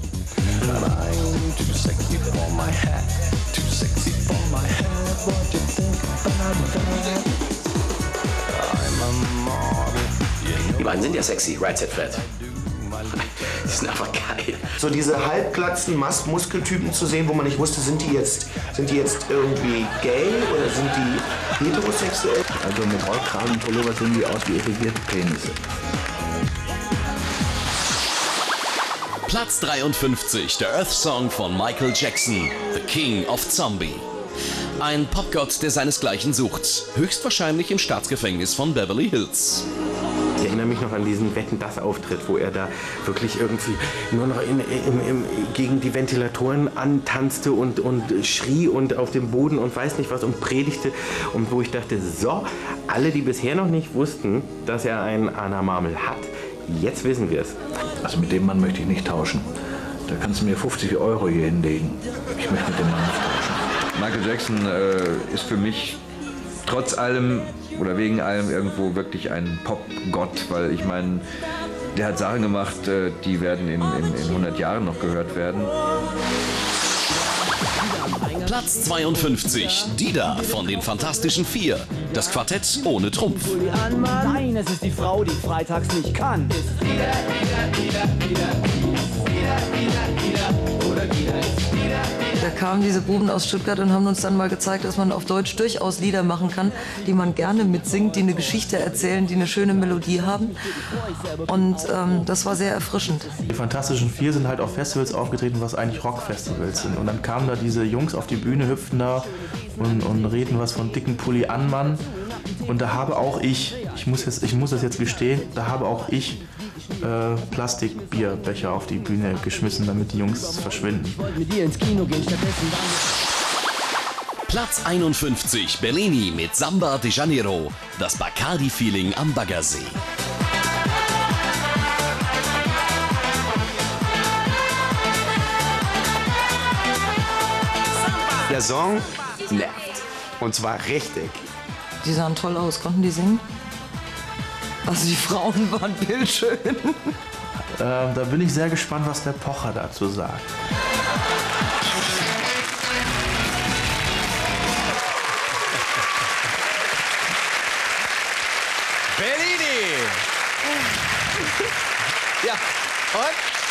Die beiden sind ja sexy, Right Said Fred. Die sind einfach geil. So diese halbglatzen Muskeltypen zu sehen, wo man nicht wusste, sind die jetzt, sind die jetzt irgendwie gay oder sind die heterosexuell? Also mit Rollkragen und Pullover sehen die aus wie irrigierte Penisse. Platz dreiundfünfzig, der Earth-Song von Michael Jackson, The King of Zombie. Ein Popgott, der seinesgleichen sucht, höchstwahrscheinlich im Staatsgefängnis von Beverly Hills. Ich erinnere mich noch an diesen Wetten-dass-Auftritt, wo er da wirklich irgendwie nur noch in, in, in, gegen die Ventilatoren antanzte und, und schrie und auf dem Boden und weiß nicht was und predigte. Und wo ich dachte, so, alle, die bisher noch nicht wussten, dass er einen Anna-Marmel hat, jetzt wissen wir es. Also mit dem Mann möchte ich nicht tauschen. Da kannst du mir fünfzig Euro hier hinlegen. Ich möchte mit dem Mann nicht tauschen. Michael Jackson äh, ist für mich trotz allem oder wegen allem irgendwo wirklich ein Pop-Gott, weil ich meine, der hat Sachen gemacht, die werden in, in, in hundert Jahren noch gehört werden. Platz zweiundfünfzig, Dida von den Fantastischen Vier, das Quartett ohne Trumpf. Nein, es ist die Frau, die freitags nicht kann. Da kamen diese Buben aus Stuttgart und haben uns dann mal gezeigt, dass man auf Deutsch durchaus Lieder machen kann, die man gerne mitsingt, die eine Geschichte erzählen, die eine schöne Melodie haben. Und ähm, das war sehr erfrischend. Die Fantastischen Vier sind halt auf Festivals aufgetreten, was eigentlich Rockfestivals sind. Und dann kamen da diese Jungs auf die Bühne, hüpfen da und, und reden was von dicken Pulli an Mann. Und da habe auch ich, ich muss, jetzt, ich muss das jetzt gestehen, da habe auch ich äh, Plastikbierbecher auf die Bühne geschmissen, damit die Jungs verschwinden. Platz einundfünfzig, Bellini mit Samba de Janeiro, das Bacardi-Feeling am Baggersee. Der Song nervt. Und zwar richtig. Die sahen toll aus. Konnten die singen? Also die Frauen waren bildschön. Äh, da bin ich sehr gespannt, was der Pocher dazu sagt. Bellini! Ja, und?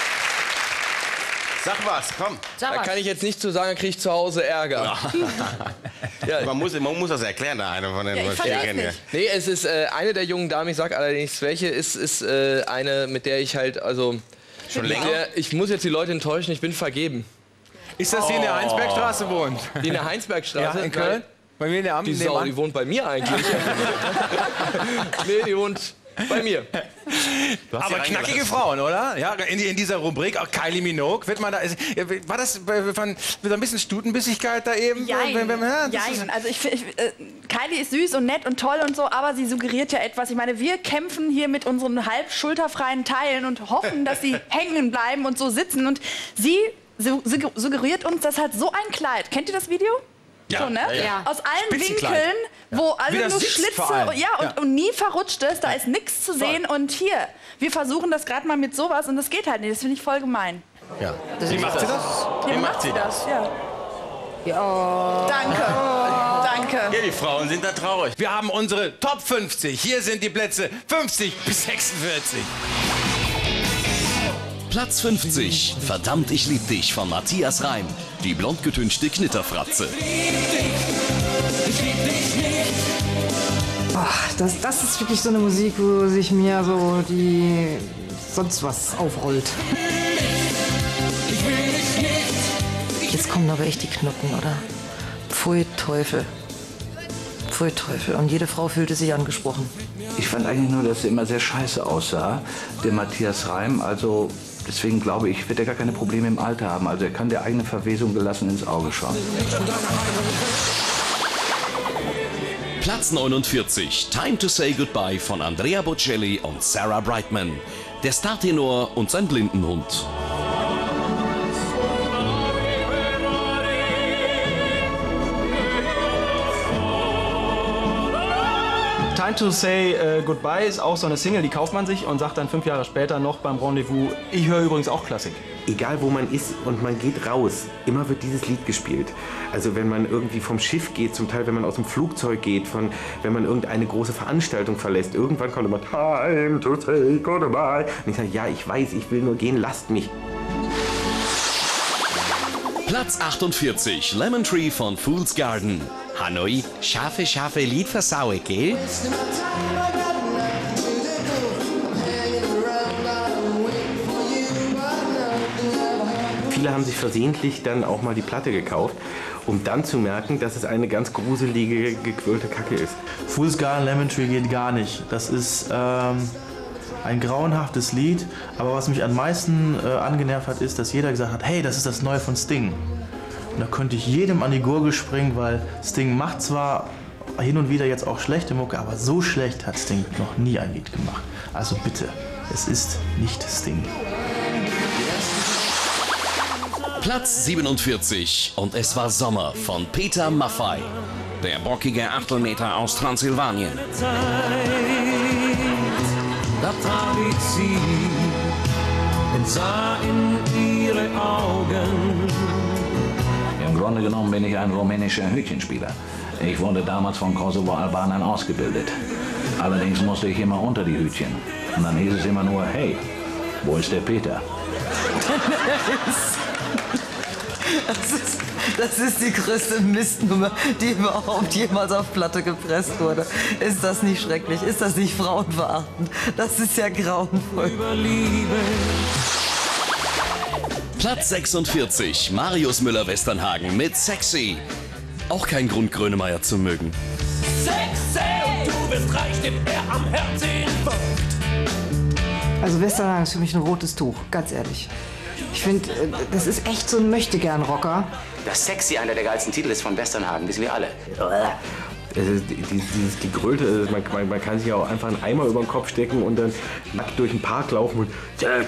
Sag was, komm. Da kann ich jetzt nicht zu sagen, kriege ich zu Hause Ärger. Ja, man, muss, man muss das erklären, der eine von den Ja, ich Stärken verstehe hier. nicht. Nee, es ist äh, eine der jungen Damen, ich sag allerdings welche, ist, ist äh, eine, mit der ich halt, also... Schon mit länger? Der, ich muss jetzt die Leute enttäuschen, ich bin vergeben. Ist das die in der Heinsbergstraße wohnt? Die in der Heinsbergstraße? Ja, in Köln? Bei mir in der Amt Die Sau, nebenan? die wohnt bei mir eigentlich. Nee, die wohnt bei mir. Aber knackige Frauen, oder? Ja, in, in dieser Rubrik, auch Kylie Minogue, wird man da, war das von so ein bisschen Stutenbissigkeit da eben? Jein, Wenn- wenn- ja, das jein. ist- Also ich, fi- ich, äh, Kylie ist süß und nett und toll und so, aber sie suggeriert ja etwas. Ich meine, wir kämpfen hier mit unseren halb schulterfreien Teilen und hoffen, dass sie hängen bleiben und so sitzen. Und sie su su- suggeriert uns, das hat so ein Kleid. Kennt ihr das Video? Ja, so, ne? ja, ja. Aus allen Spitzenkleid. Winkeln, wo Wie alle das nur sitzt Schlitze vor allem. ja, und, Ja. und nie verrutscht ist, da ist nichts zu sehen. Und hier, wir versuchen das gerade mal mit sowas und das geht halt nicht. Das finde ich voll gemein. Ja. Das Wie ist macht sie das? Wie macht sie das? Ja. Ja. Danke. Danke. Ja, die Frauen sind da traurig. Wir haben unsere Top fünfzig. Hier sind die Plätze fünfzig bis sechsundvierzig. Platz fünfzig. Verdammt, ich lieb dich von Matthias Reim. Die blond getünchte Knitterfratze. Boah, das, das ist wirklich so eine Musik, wo sich mir so die sonst was aufrollt. Jetzt kommen aber echt die Knoten, oder? Pfui Teufel. Pfui Teufel. Und jede Frau fühlte sich angesprochen. Ich fand eigentlich nur, dass er immer sehr scheiße aussah, der Matthias Reim. Also deswegen glaube ich, wird er gar keine Probleme im Alter haben. Also er kann der eigenen Verwesung gelassen ins Auge schauen. Platz neunundvierzig. Time to Say Goodbye von Andrea Bocelli und Sarah Brightman. Der Startenor und sein Blindenhund. Time to Say äh, Goodbye ist auch so eine Single, die kauft man sich und sagt dann fünf Jahre später noch beim Rendezvous, ich höre übrigens auch Klassik. Egal wo man ist und man geht raus, immer wird dieses Lied gespielt. Also wenn man irgendwie vom Schiff geht, zum Teil wenn man aus dem Flugzeug geht, von, wenn man irgendeine große Veranstaltung verlässt, irgendwann kommt immer Time to Say Goodbye. Und ich sage, ja, ich weiß, ich will nur gehen, lasst mich. Platz achtundvierzig. Lemon Tree von Fool's Garden. Hanoi, scharfe, scharfe Lied versaue, gell? Viele haben sich versehentlich dann auch mal die Platte gekauft, um dann zu merken, dass es eine ganz gruselige, gequirlte Kacke ist. Fool's Garden, Lemon Tree geht gar nicht. Das ist ähm, ein grauenhaftes Lied, aber was mich am meisten äh, angenervt hat, ist, dass jeder gesagt hat, hey, das ist das Neue von Sting. Und da könnte ich jedem an die Gurgel springen, weil Sting macht zwar hin und wieder jetzt auch schlechte Mucke, aber so schlecht hat Sting noch nie ein Lied gemacht. Also bitte, es ist nicht Sting. Platz siebenundvierzig. Und es war Sommer von Peter Maffay. Der bockige Achtelmeter aus Transsilvanien. Da traf ich sie und sah in ihre Augen. Im Grunde genommen bin ich ein rumänischer Hütchenspieler. Ich wurde damals von Kosovo-Albanern ausgebildet. Allerdings musste ich immer unter die Hütchen. Und dann hieß es immer nur, hey, wo ist der Peter? Das ist, das ist die größte Mistnummer, die überhaupt jemals auf Platte gepresst wurde. Ist das nicht schrecklich? Ist das nicht frauenverachtend? Das ist ja grauenvoll. Platz sechsundvierzig. Marius Müller-Westernhagen mit Sexy. Auch kein Grund, Grönemeyer zu mögen. Sexy, du bist reich, dem er am Herzinfarkt. Also Westernhagen ist für mich ein rotes Tuch, ganz ehrlich. Ich finde, das ist echt so ein Möchtegern-Rocker. Dass Sexy einer der geilsten Titel ist von Westernhagen, wissen wir alle. Also die, die, dieses Gegrölte, man, man, man kann sich auch einfach einen Eimer über den Kopf stecken und dann nackt durch den Park laufen und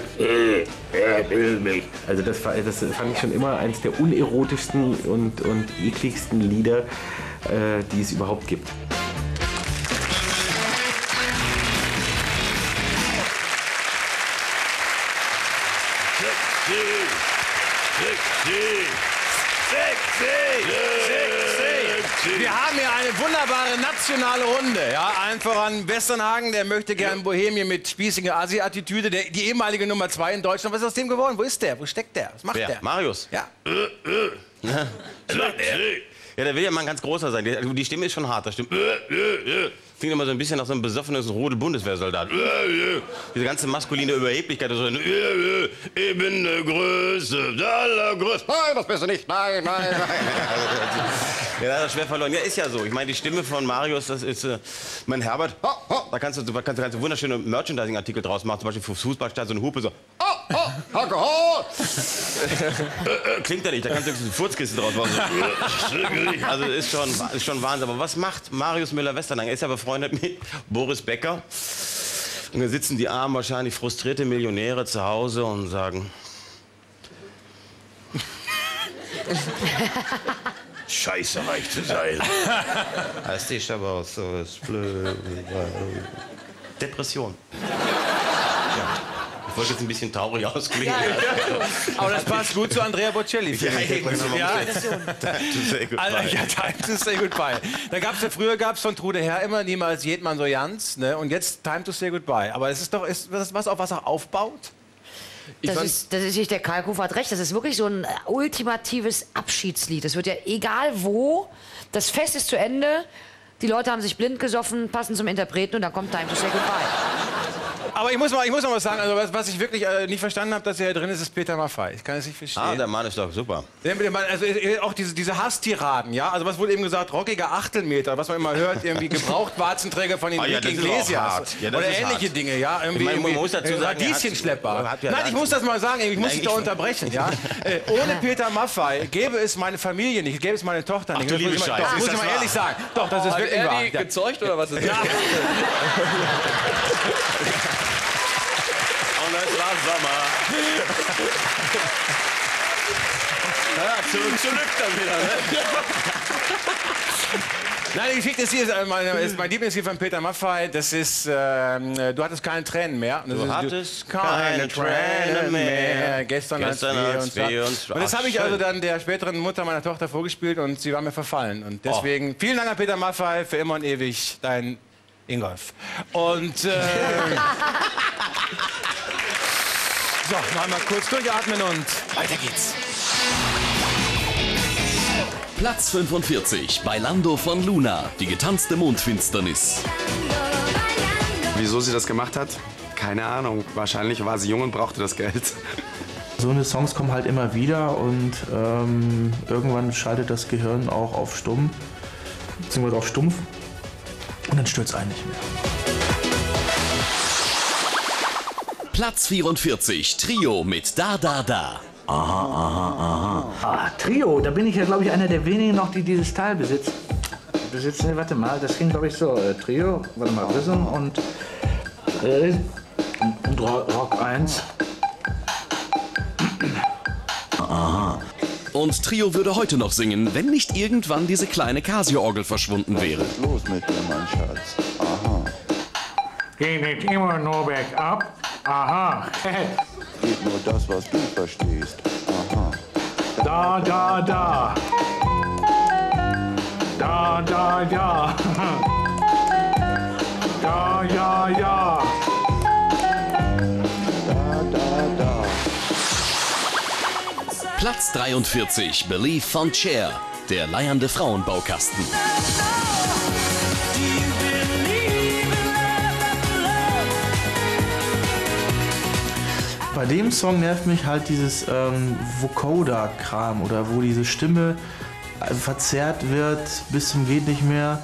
also das, das fand ich schon immer eines der unerotischsten und, und ekligsten Lieder, äh, die es überhaupt gibt. Wir haben hier eine wunderbare nationale Runde. Ja, allen voran Westernhagen, der möchte gern Bohemien mit spießiger Asi-Attitüde. Der- Die ehemalige Nummer zwei in Deutschland. Was ist aus dem geworden? Wo ist der? Wo steckt der? Was macht Wer? der? Marius? Ja. Ja, der will ja mal ein ganz großer sein. Die, die Stimme ist schon hart, das stimmt. Klingt immer so ein bisschen nach so einem besoffenen Rudel-Bundeswehrsoldat. Diese ganze maskuline Überheblichkeit. So, ich bin der Größte, der Allergrößte. Nein, das bist du nicht. Nein, nein, nein. Ja, das ist schwer verloren. Ja, ist ja so. Ich meine, die Stimme von Marius, das ist äh, mein Herbert. Oh, oh, da kannst du, da kannst du, kannst du wunderschöne Merchandising-Artikel draus machen. Zum Beispiel für Fußballstadt so eine Hupe so. Oh, oh, Alkohol! äh, äh, klingt ja nicht. Da kannst du eine Furzkiste draus machen. So. Also ist schon, ist schon Wahnsinn. Aber was macht Marius Müller-Westernhagen? Er ist ja befreundet mit Boris Becker. Und da sitzen die armen, wahrscheinlich frustrierte Millionäre zu Hause und sagen... Scheiße, reich zu sein. Das ist aber auch so ist blöd. Depression. Ja. wollte jetzt ein bisschen traurig ausklingen. Aber das passt gut zu Andrea Bocelli. Ja, finde ich. ja, Ja. Time to say goodbye. Also, ja, time to say goodbye. Da gab's ja, früher gab es von Trude Herr immer niemals Jedmann so Jans, ne? Und jetzt time to say goodbye. Aber es ist doch ist das was, auf was er aufbaut? Das ist, das ist nicht, der Kalkofer hat recht, das ist wirklich so ein ultimatives Abschiedslied. Das wird ja egal wo, das Fest ist zu Ende, die Leute haben sich blind gesoffen, passen zum Interpreten und dann kommt Time to say goodbye. Aber ich muss mal, ich muss noch was sagen, also was, was ich wirklich äh, nicht verstanden habe, dass er hier drin ist, ist Peter Maffay. Ich kann es nicht verstehen. Ah, der Mann ist doch super. Der, der Mann, also äh, auch diese, diese Hasstiraden, ja, also was wurde eben gesagt, rockiger Achtelmeter, was man immer hört, irgendwie Gebrauchtwarzenträger von den Ah, ja, das ist Iglesias auch hart. Ja, das oder ist ähnliche hart. Dinge, ja, irgendwie, Ich meine, man irgendwie, muss dazu äh, sagen, er hat- Radieschenschlepper. er hat ja Nein, ich muss das mal sagen, ich muss Nein, dich ich- da unterbrechen, ja. Äh, ohne Peter Maffay gäbe es meine Familie nicht, gäbe es meine Tochter nicht. Ach, du Das muss liebe ich mal- Scheiße, Doch, ist muss ich das mal wahr? ehrlich sagen. Doch, das ist Hat wirklich er wahr. die Ja. gezeugt oder was ist das? Ja. Und es war Sommer. Ja, zurück, zurück dann wieder, ne? Nein, die Geschichte ist hier, ist mein, ist mein Lieblingslied von Peter Maffay, das ist, ähm, du hattest keine Tränen mehr. Und das Du ist, hattest keine Tränen mehr. Gestern, Gestern als wir als uns wir da- uns- Und das Ach, habe ich schön. also dann der späteren Mutter meiner Tochter vorgespielt und sie war mir verfallen. Und deswegen, vielen Dank an Peter Maffay, für immer und ewig, dein Ingolf. Und, äh, so, noch einmal kurz durchatmen und weiter geht's. Platz fünfundvierzig bei Lando von Luna, die getanzte Mondfinsternis. Wieso sie das gemacht hat? Keine Ahnung. Wahrscheinlich war sie jung und brauchte das Geld. So eine Songs kommen halt immer wieder und ähm, irgendwann schaltet das Gehirn auch auf stumm, beziehungsweise auf stumpf und dann stört es einen nicht mehr. Platz vierundvierzig, Trio mit Da Da Da. Aha, aha, aha. Ah, Trio, da bin ich ja, glaube ich, einer der wenigen noch, die dieses Teil besitzen. Besitzen, warte mal, das ging, glaube ich, so. Äh, Trio, warte mal, Rhythm und, äh, und Rock eins. Aha. Und Trio würde heute noch singen, wenn nicht irgendwann diese kleine Casio-Orgel verschwunden wäre. Los mit dir, mein Schatz. Aha. Geht nicht immer nur bergab. Aha. Geht nur das, was du verstehst. Aha. Da, da, da. Da, da, ja. Da, ja, ja. Da, da, da. Platz dreiundvierzig, Believe von Cher, der leiernde Frauenbaukasten. Bei dem Song nervt mich halt dieses ähm, Vocoder-Kram oder wo diese Stimme also verzerrt wird bis zum geht nicht mehr.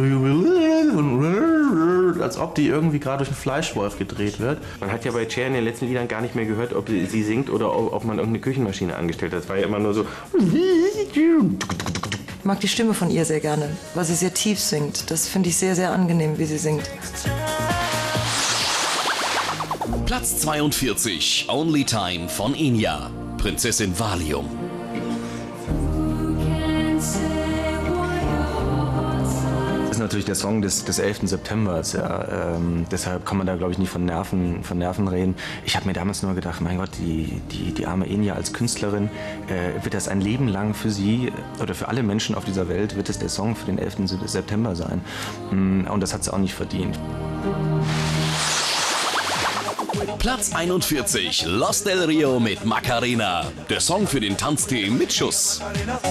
Als ob die irgendwie gerade durch einen Fleischwolf gedreht wird. Man hat ja bei Cher in den letzten Liedern gar nicht mehr gehört, ob sie sie singt oder ob, ob man irgendeine Küchenmaschine angestellt hat. Das war ja immer nur so. Ich mag die Stimme von ihr sehr gerne, weil sie sehr tief singt. Das finde ich sehr, sehr angenehm, wie sie singt. Platz zweiundvierzig, Only Time von Enya, Prinzessin Valium. Das ist natürlich der Song des, des elften September. Ja, ähm, deshalb kann man da, glaube ich, nicht von Nerven, von Nerven reden. Ich habe mir damals nur gedacht, mein Gott, die, die, die arme Enya als Künstlerin, äh, wird das ein Leben lang für sie oder für alle Menschen auf dieser Welt, wird es der Song für den elften September sein. Und das hat sie auch nicht verdient. Platz einundvierzig, Los del Rio mit Macarena, der Song für den Tanztee mit Schuss.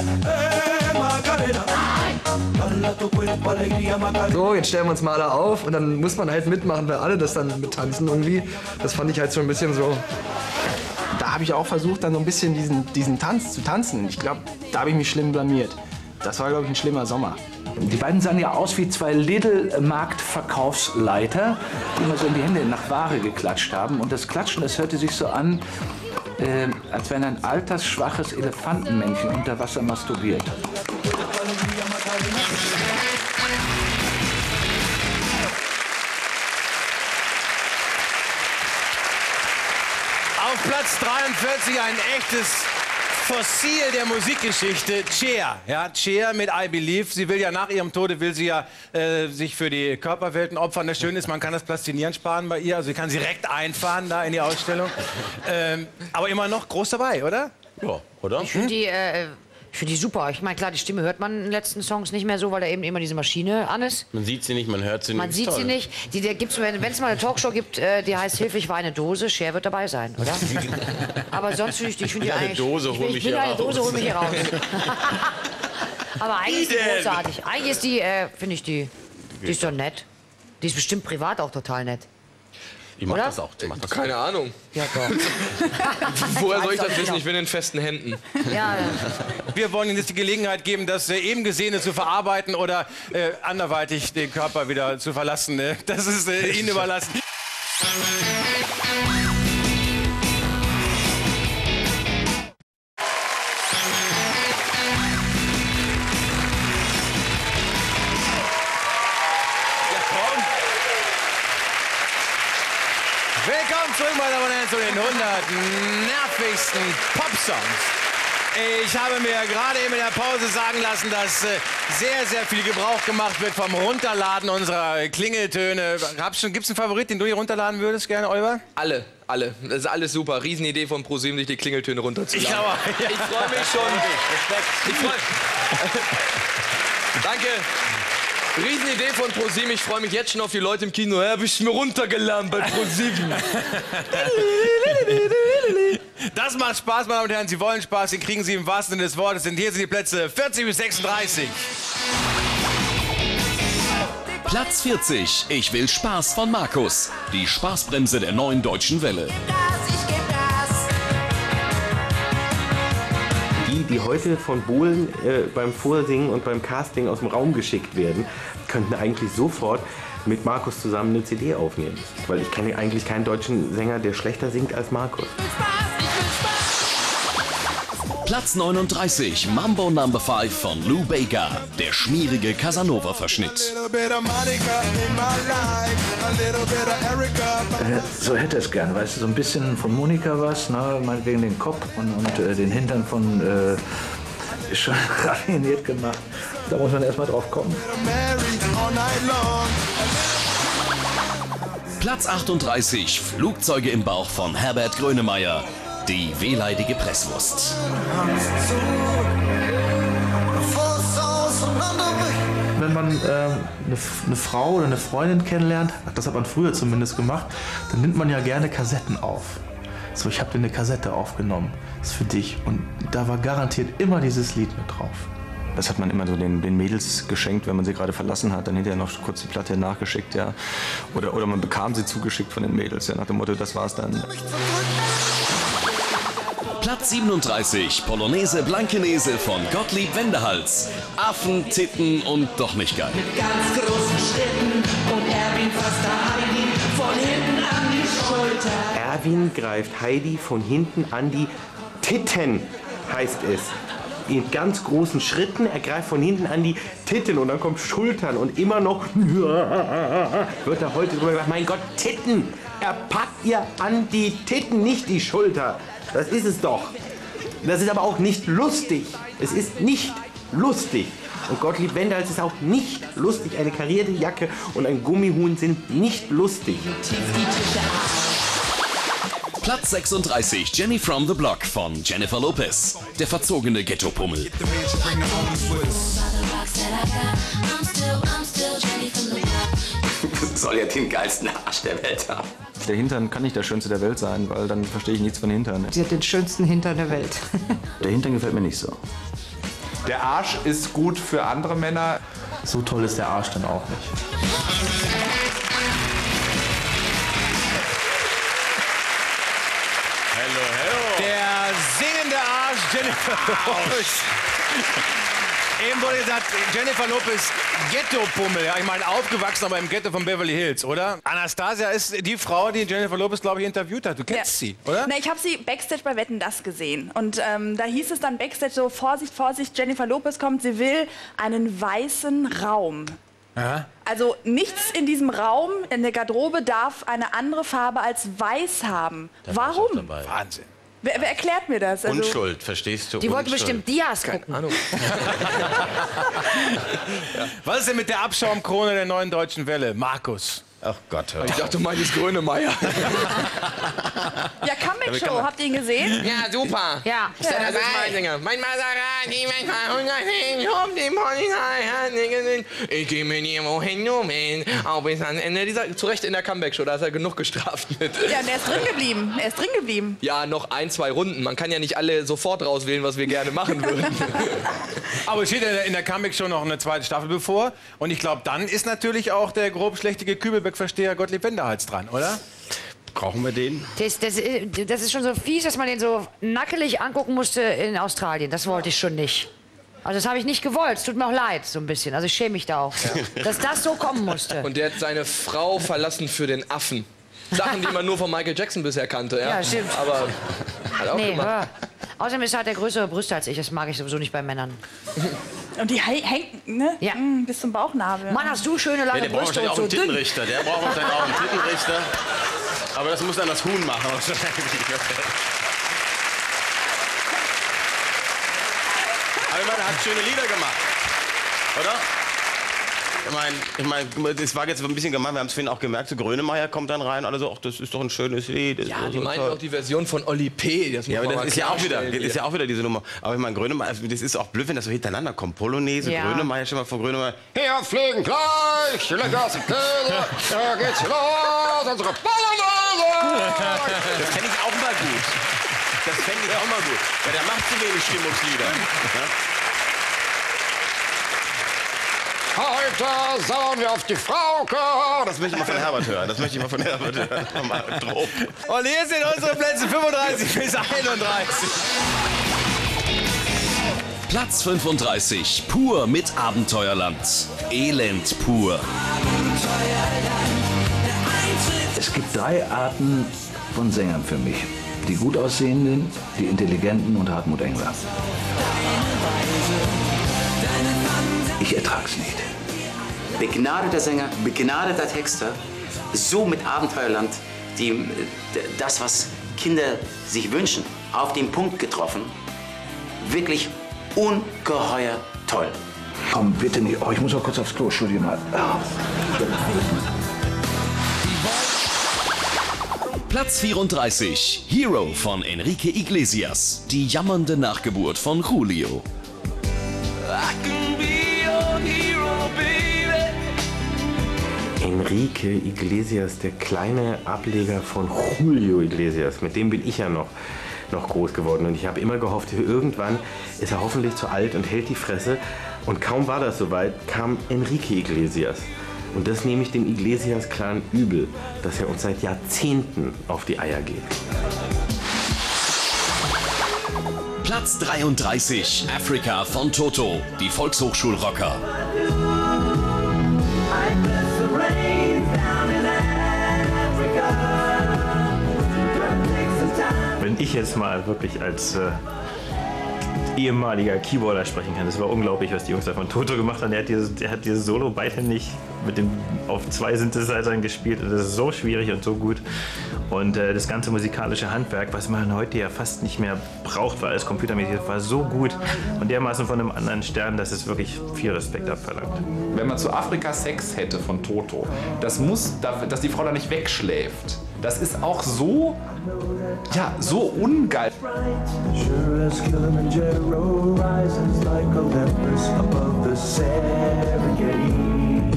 So, jetzt stellen wir uns mal alle auf und dann muss man halt mitmachen, weil alle das dann mittanzen irgendwie. Das fand ich halt so ein bisschen so. Da habe ich auch versucht, dann so ein bisschen diesen, diesen Tanz zu tanzen. Ich glaube, da habe ich mich schlimm blamiert. Das war, glaube ich, ein schlimmer Sommer. Die beiden sahen ja aus wie zwei Lidl-Marktverkaufsleiter, die immer so in die Hände nach Ware geklatscht haben. Und das Klatschen, das hörte sich so an, äh, als wenn ein altersschwaches Elefantenmännchen unter Wasser masturbiert. Auf Platz dreiundvierzig ein echtes Fossil der Musikgeschichte, Cher. Ja, Cher mit I Believe. Sie will ja nach ihrem Tode, will sie ja äh, sich für die Körperwelten opfern. Das Schöne ist, man kann das Plastinieren sparen bei ihr. Also sie kann sie direkt einfahren da in die Ausstellung. Ähm, aber immer noch groß dabei, oder? Ja, oder? Ich finde die, äh, ich find die super. Ich meine, klar, die Stimme hört man in den letzten Songs nicht mehr so, weil da eben immer diese Maschine an ist. Man sieht sie nicht, man hört sie nicht. Man sieht Toll. sie nicht. Die, die gibt's, wenn es mal eine Talkshow gibt, äh, die heißt Hilfe, ich war eine Dose, Cher wird dabei sein, oder? Aber sonst finde ich die, ich find die Eine eigentlich... Dose, ich hol bin, mich ich bin hier eine raus. Dose, hol mich hier raus. Aber eigentlich ist die Wie denn? großartig. Eigentlich ist die, äh, finde ich die, die ist doch nett. Die ist bestimmt privat auch total nett. Ich mach Oder? das auch. Ich mach das Keine Ahnung. Ja, doch. Woher soll ich das wissen? Ich bin in festen Händen. Ja, ja. Wir wollen Ihnen jetzt die Gelegenheit geben, das äh, eben Gesehene zu verarbeiten oder äh, anderweitig den Körper wieder zu verlassen. Ne? Das ist äh, Ihnen überlassen. Willkommen zurück, meine Damen und Herren, zu den hundert nervigsten Popsongs. Ich habe mir gerade eben in der Pause sagen lassen, dass äh, sehr, sehr viel Gebrauch gemacht wird vom Runterladen unserer Klingeltöne. Gibt es einen Favorit, den du hier runterladen würdest, gerne, Oliver? Alle, alle. Das ist alles super. Riesenidee von ProSieben, sich die Klingeltöne runterzuladen. Ich glaube, ja. Ich freue mich schon. Ich freu... Danke. Riesenidee von ProSieben. Ich freue mich jetzt schon auf die Leute im Kino. Ja, hab ich mir runtergeladen bei ProSieben. Das macht Spaß, meine Damen und Herren. Sie wollen Spaß, den kriegen Sie im wahrsten Sinne des Wortes. Und hier sind die Plätze vierzig bis sechsunddreißig. Platz vierzig. Ich will Spaß von Markus. Die Spaßbremse der neuen Deutschen Welle. Die, die heute von Bohlen äh, beim Vorsingen und beim Casting aus dem Raum geschickt werden, könnten eigentlich sofort mit Markus zusammen eine C D aufnehmen. Weil ich kenne eigentlich keinen deutschen Sänger, der schlechter singt als Markus. Platz neununddreißig. Mambo Number fünf von Lou Bega. Der schmierige Casanova-Verschnitt. Äh, so hätte es gern, weißt du, so ein bisschen von Monika was, ne, meinetwegen den Kopf und, und äh, den Hintern von äh, ist schon raffiniert gemacht. Da muss man erstmal drauf kommen. Platz achtunddreißig. Flugzeuge im Bauch von Herbert Grönemeyer. Die wehleidige Presswurst. Wenn man äh, eine, eine Frau oder eine Freundin kennenlernt, das hat man früher zumindest gemacht, dann nimmt man ja gerne Kassetten auf. So, ich habe dir eine Kassette aufgenommen, das ist für dich. Und da war garantiert immer dieses Lied mit drauf. Das hat man immer so den, den Mädels geschenkt, wenn man sie gerade verlassen hat. Dann hinterher noch kurz die Platte nachgeschickt, ja. Oder, oder man bekam sie zugeschickt von den Mädels, ja, nach dem Motto, das war's dann. Platz siebenunddreißig. Polonaise Blankenese von Gottlieb Wendehals. Affen, Titten und doch nicht geil. Mit ganz großen Schritten und Erwin fasst da Heidi von hinten an die Schulter. Erwin greift Heidi von hinten an die Titten, heißt es. In ganz großen Schritten, er greift von hinten an die Titten und dann kommt Schultern und immer noch wird er heute drüber gesagt, mein Gott, Titten, er packt ihr an die Titten, nicht die Schulter. Das ist es doch. Das ist aber auch nicht lustig. Es ist nicht lustig. Und Gottlieb Wendehals ist auch nicht lustig. Eine karierte Jacke und ein Gummihuhn sind nicht lustig. Platz sechsunddreißig. Jenny from the Block von Jennifer Lopez. Der verzogene Ghetto-Pummel. Soll ja den geilsten Arsch der Welt haben. Der Hintern kann nicht der schönste der Welt sein, weil dann verstehe ich nichts von Hintern. Sie hat den schönsten Hintern der Welt. Der Hintern gefällt mir nicht so. Der Arsch ist gut für andere Männer. So toll ist der Arsch dann auch nicht. Hello, hello. Der singende Arsch Jennifer Lopez. Eben wurde gesagt, Jennifer Lopez, Ghetto-Pummel. Ja, ich meine, aufgewachsen, aber im Ghetto von Beverly Hills, oder? Anastasia ist die Frau, die Jennifer Lopez, glaube ich, interviewt hat. Du kennst ja. sie, oder? Na, ich habe sie Backstage bei Wetten, das gesehen. Und ähm, da hieß es dann Backstage so, Vorsicht, Vorsicht, Jennifer Lopez kommt, sie will einen weißen Raum. Aha. Also nichts in diesem Raum, in der Garderobe, darf eine andere Farbe als weiß haben. Da Warum? Wahnsinn. Wer, wer erklärt mir das? Also, Unschuld, verstehst du? Die wollten Unschuld. bestimmt Diaz gucken. Keine Ahnung. Was ist denn mit der Abschaumkrone der Neuen Deutschen Welle? Markus. Ach Gott, hör Ich dachte, du meinst Grönemeyer. Ja, Comeback-Show, habt ihr ihn gesehen? Ja, super. Ja. Das ist mein Sänger. Mein Maserati, mein Maserati, um die Polizei. Ich gehe mit ihm wohin, nur hin. Auch bis ans Ende dieser... Zu Recht in der Comeback-Show, da ist er genug gestraft mit. Ja, und er ist drin geblieben. Er ist drin geblieben. Ja, noch ein, zwei Runden. Man kann ja nicht alle sofort rauswählen, was wir gerne machen würden. Aber es steht ja in der Comeback-Show noch eine zweite Staffel bevor. Und ich glaube, dann ist natürlich auch der grobschlächtige Kübelbeck-Versteher Gottlieb Wenderhals dran, oder? Brauchen wir den? Das, das, das ist schon so fies, dass man den so nackelig angucken musste in Australien. Das wollte ich schon nicht. Also das habe ich nicht gewollt. Es tut mir auch leid, so ein bisschen. Also ich schäme mich da auch, ja. dass das so kommen musste. Und der hat seine Frau verlassen für den Affen. Sachen, die man nur von Michael Jackson bisher kannte. Ja, ja stimmt. Aber hat auch nee, gemacht. hör. Außerdem ist er halt der größere Brüste als ich. Das mag ich sowieso nicht bei Männern. Und die hängen, ne? Ja. Mm, bis zum Bauchnabel. Mann, hast du schöne lange Ja, der braucht Brüste wahrscheinlich und auch so einen dünn. Tittenrichter. Der braucht wahrscheinlich auch einen Tittenrichter. Aber das muss dann das Huhn machen. Aber ich meine, er hat schöne Lieder gemacht. Oder? Ich meine, ich mein, das war jetzt ein bisschen gemein, wir haben es vorhin auch gemerkt, so Grönemeyer kommt dann rein, alle so, ach, das ist doch ein schönes Lied. Ja, so, die so meinen toll. auch die Version von Oli P. Das Ja, aber das ist ja, auch wieder, klarstellen ist ja auch wieder diese Nummer. Aber ich meine, Grönemeyer, also das ist auch blöd, wenn das so hintereinander kommt. Polonaise, Ja. Grönemeyer, schon mal von Grönemeyer. Wir fliegen gleich, lecker sind da geht's los, unsere Polonaise. Das fände ich auch mal gut. Das fände ich auch mal gut. Weil der macht zu wenig Stimmungslieder. Ja? Heute sauen wir auf die Frauke. Das möchte ich mal von Herbert hören. Das möchte ich mal von Herbert hören. Mal drauf. Und hier sind unsere Plätze fünfunddreißig bis einunddreißig. Platz fünfunddreißig, pur mit Abenteuerland. Elend pur. Es gibt drei Arten von Sängern für mich. Die gut aussehenden, die intelligenten und Hartmut Engler. Ich ertrag's nicht. Begnadeter Sänger, begnadeter Texter, so mit Abenteuerland, die, das, was Kinder sich wünschen, auf den Punkt getroffen. Wirklich ungeheuer toll. Komm, bitte nicht. Oh, ich muss auch kurz aufs Klo. Entschuldige mal. Platz vierunddreißig, Hero von Enrique Iglesias. Die jammernde Nachgeburt von Julio. Enrique Iglesias, der kleine Ableger von Julio Iglesias, mit dem bin ich ja noch, noch groß geworden. Und ich habe immer gehofft, irgendwann ist er hoffentlich zu alt und hält die Fresse. Und kaum war das soweit, kam Enrique Iglesias. Und das nehme ich dem Iglesias-Clan übel, dass er uns seit Jahrzehnten auf die Eier geht. Platz dreiunddreißig, Africa von Toto, die Volkshochschulrocker. Wenn ich jetzt mal wirklich als äh, ehemaliger Keyboarder sprechen kann, das war unglaublich, was die Jungs da von Toto gemacht haben. Der hat dieses, der hat dieses Solo beidhändig mit dem auf zwei Synthesizern gespielt. Und das ist so schwierig und so gut. Und äh, das ganze musikalische Handwerk, was man heute ja fast nicht mehr braucht, weil alles computermäßig war so gut und dermaßen von einem anderen Stern, dass es wirklich viel Respekt abverlangt. Wenn man zu Afrika Sex hätte von Toto, das muss, dass die Frau da nicht wegschläft. Das ist auch so, ja, so ungeil. Sure as Kilimanjaro rises like Olympus above the Serengeti.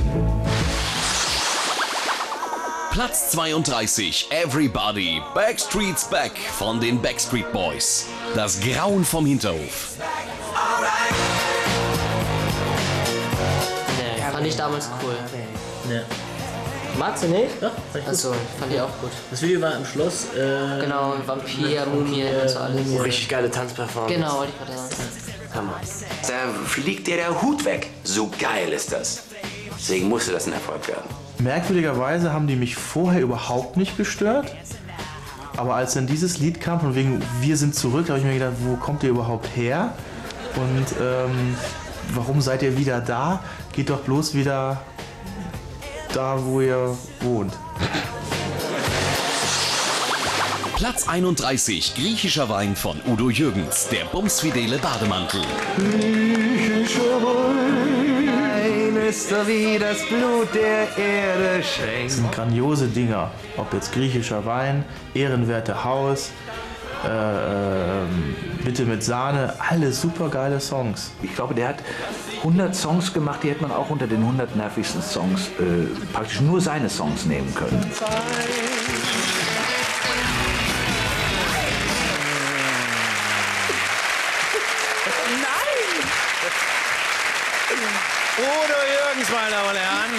Platz zweiunddreißig, Everybody, Backstreet's Back von den Backstreet Boys. Das Grauen vom Hinterhof. Nee, fand ich damals cool. Nee. Magst du nicht? Ja, fand ich gut. Achso, fand ich auch gut. Das Video war im Schloss. Äh, Genau, Vampir, Mumie und so alles. Mumie. Richtig geile Tanzperformance. Genau, wollte ich gerade sagen. Hammer. Da fliegt dir der Hut weg. So geil ist das. Deswegen musste das ein Erfolg werden. Merkwürdigerweise haben die mich vorher überhaupt nicht gestört. Aber als dann dieses Lied kam, von wegen Wir sind zurück, habe ich mir gedacht, wo kommt ihr überhaupt her? Und ähm, warum seid ihr wieder da? Geht doch bloß wieder da, wo ihr wohnt. Platz einunddreißig, griechischer Wein von Udo Jürgens, der bumsfidele Bademantel. Griechischer Wein ist so wie das Blut der Erde Das schenkt. sind grandiose Dinger. Ob jetzt griechischer Wein, ehrenwerte Haus, äh, äh, bitte mit Sahne, alle super geile Songs. Ich glaube, der hat hundert Songs gemacht, die hätte man auch unter den hundert nervigsten Songs äh, praktisch nur seine Songs nehmen können. Nein! Udo Jürgens, meine Damen und Herren.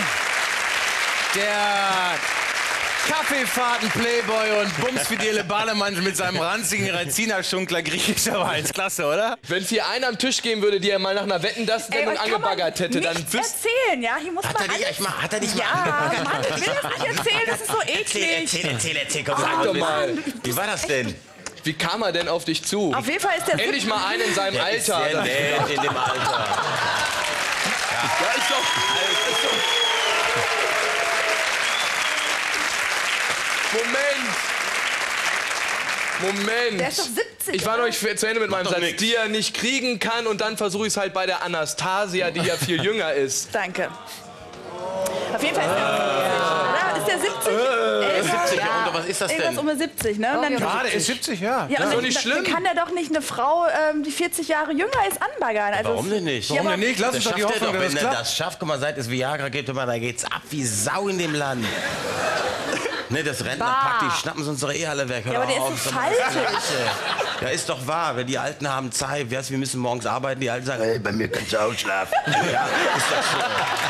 Der Kaffeefahrten-Playboy und bumsfidele Bademantel mit seinem ranzigen Rezina-Schunkler griechischer Wein. Ist klasse, oder? Wenn es hier einen am Tisch geben würde, der mal nach einer Wetten-das-Sendung angebaggert hätte, dann Nicht wüsst... erzählen, ja? Hier muss Hat man er nicht, alles... ich mach, hat er nicht Ja, mal Mann, ich will das nicht erzählen, das ist so eklig. Erzähl, erzähl, erzähl, komm, Sag sag doch mal. Wie war das denn? Wie kam er denn auf dich zu? Auf jeden Fall ist der... Endlich mal einen in seinem Der Alter. ist sehr nett in dem Alter. Ja, ist doch... Ist doch Moment! Moment! Der ist doch siebzig. Ich war noch nicht zu Ende mit meinem doch Satz, nix. die er nicht kriegen kann, und dann versuche ich es halt bei der Anastasia, die ja viel jünger ist. Danke. Auf jeden Fall ist der, ist der siebzig. Äh, siebzig, ja, und was ist das Irgendwas denn? um die siebzig, ne? Und dann, Ja, der ist siebzig, ja. ja, und doch dann, nicht dann, schlimm. dann kann der doch nicht eine Frau, ähm, die vierzig Jahre jünger ist, anbaggern. Also Warum denn nicht? Warum denn nicht? Lass uns Das doch die schafft er Hoffnung, doch, dass wenn es er klappt. das schafft. Guck mal, seit es Viagra gibt, immer, da geht's ab wie Sau in dem Land. Ne, das Rentnerpack, die schnappen uns unsere Ehe alle weg. Hör Ja, aber doch der ist auf, so sag mal, das faltig. Gleiche. Ja, ist doch wahr. Wenn die Alten haben Zeit, weißt, wir müssen morgens arbeiten, die Alten sagen, hey, bei mir kannst du ausschlafen. Ja, ist doch so.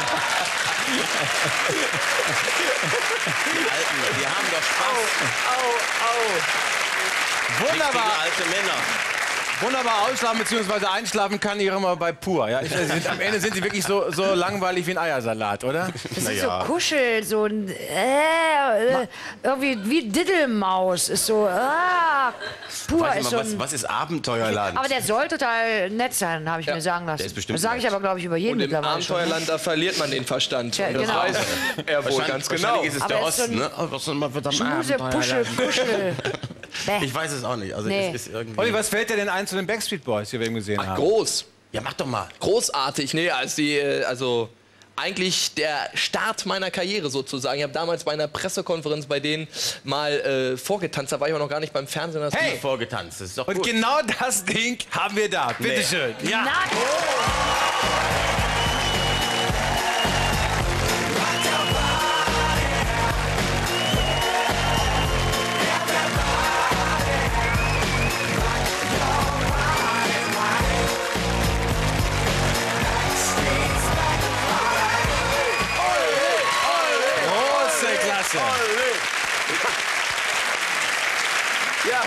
Die Alten, die haben doch Spaß. Au, au. Wunderbar. Richtige alte Männer. Wunderbar ausschlafen bzw. einschlafen kann ich immer bei Pur. Ja? Ich, sind, am Ende sind sie wirklich so, so langweilig wie ein Eiersalat, oder? Das ist so Kuschel, so ein, äh, äh, irgendwie wie Diddelmaus. Ist so, ah, Pur Weiß ich ist mal, so ein, was, was ist Abenteuerland? aber der soll total nett sein, habe ich Ja, mir sagen lassen. der ist bestimmt das sage ich nett. aber, glaube ich, über jeden Und im mittlerweile schon. Abenteuerland, da verliert man den Verstand. Ja, Und das genau. weiß er wohl Wahrscheinlich- ganz genau. wahrscheinlich ist es Aber der er ist so Osten, ein ne? Oh, was soll man verdammt Schmuse, Puschel, Abenteuerland? Kuschel. Bäh. Ich weiß es auch nicht. Also Nee. das ist irgendwie... Olli, was fällt dir denn ein zu den Backstreet Boys, die wir eben gesehen Ach, haben? groß. Ja, mach doch mal. Großartig. Nee, als die, äh, also eigentlich der Start meiner Karriere sozusagen. Ich habe damals bei einer Pressekonferenz bei denen mal äh, vorgetanzt. Da war ich auch noch gar nicht beim Fernsehen. Das Hey! Vorgetanzt, das ist doch Und gut. genau das Ding haben wir da. Bitte Nee. schön. Ja. Na, Große Klasse. Ja.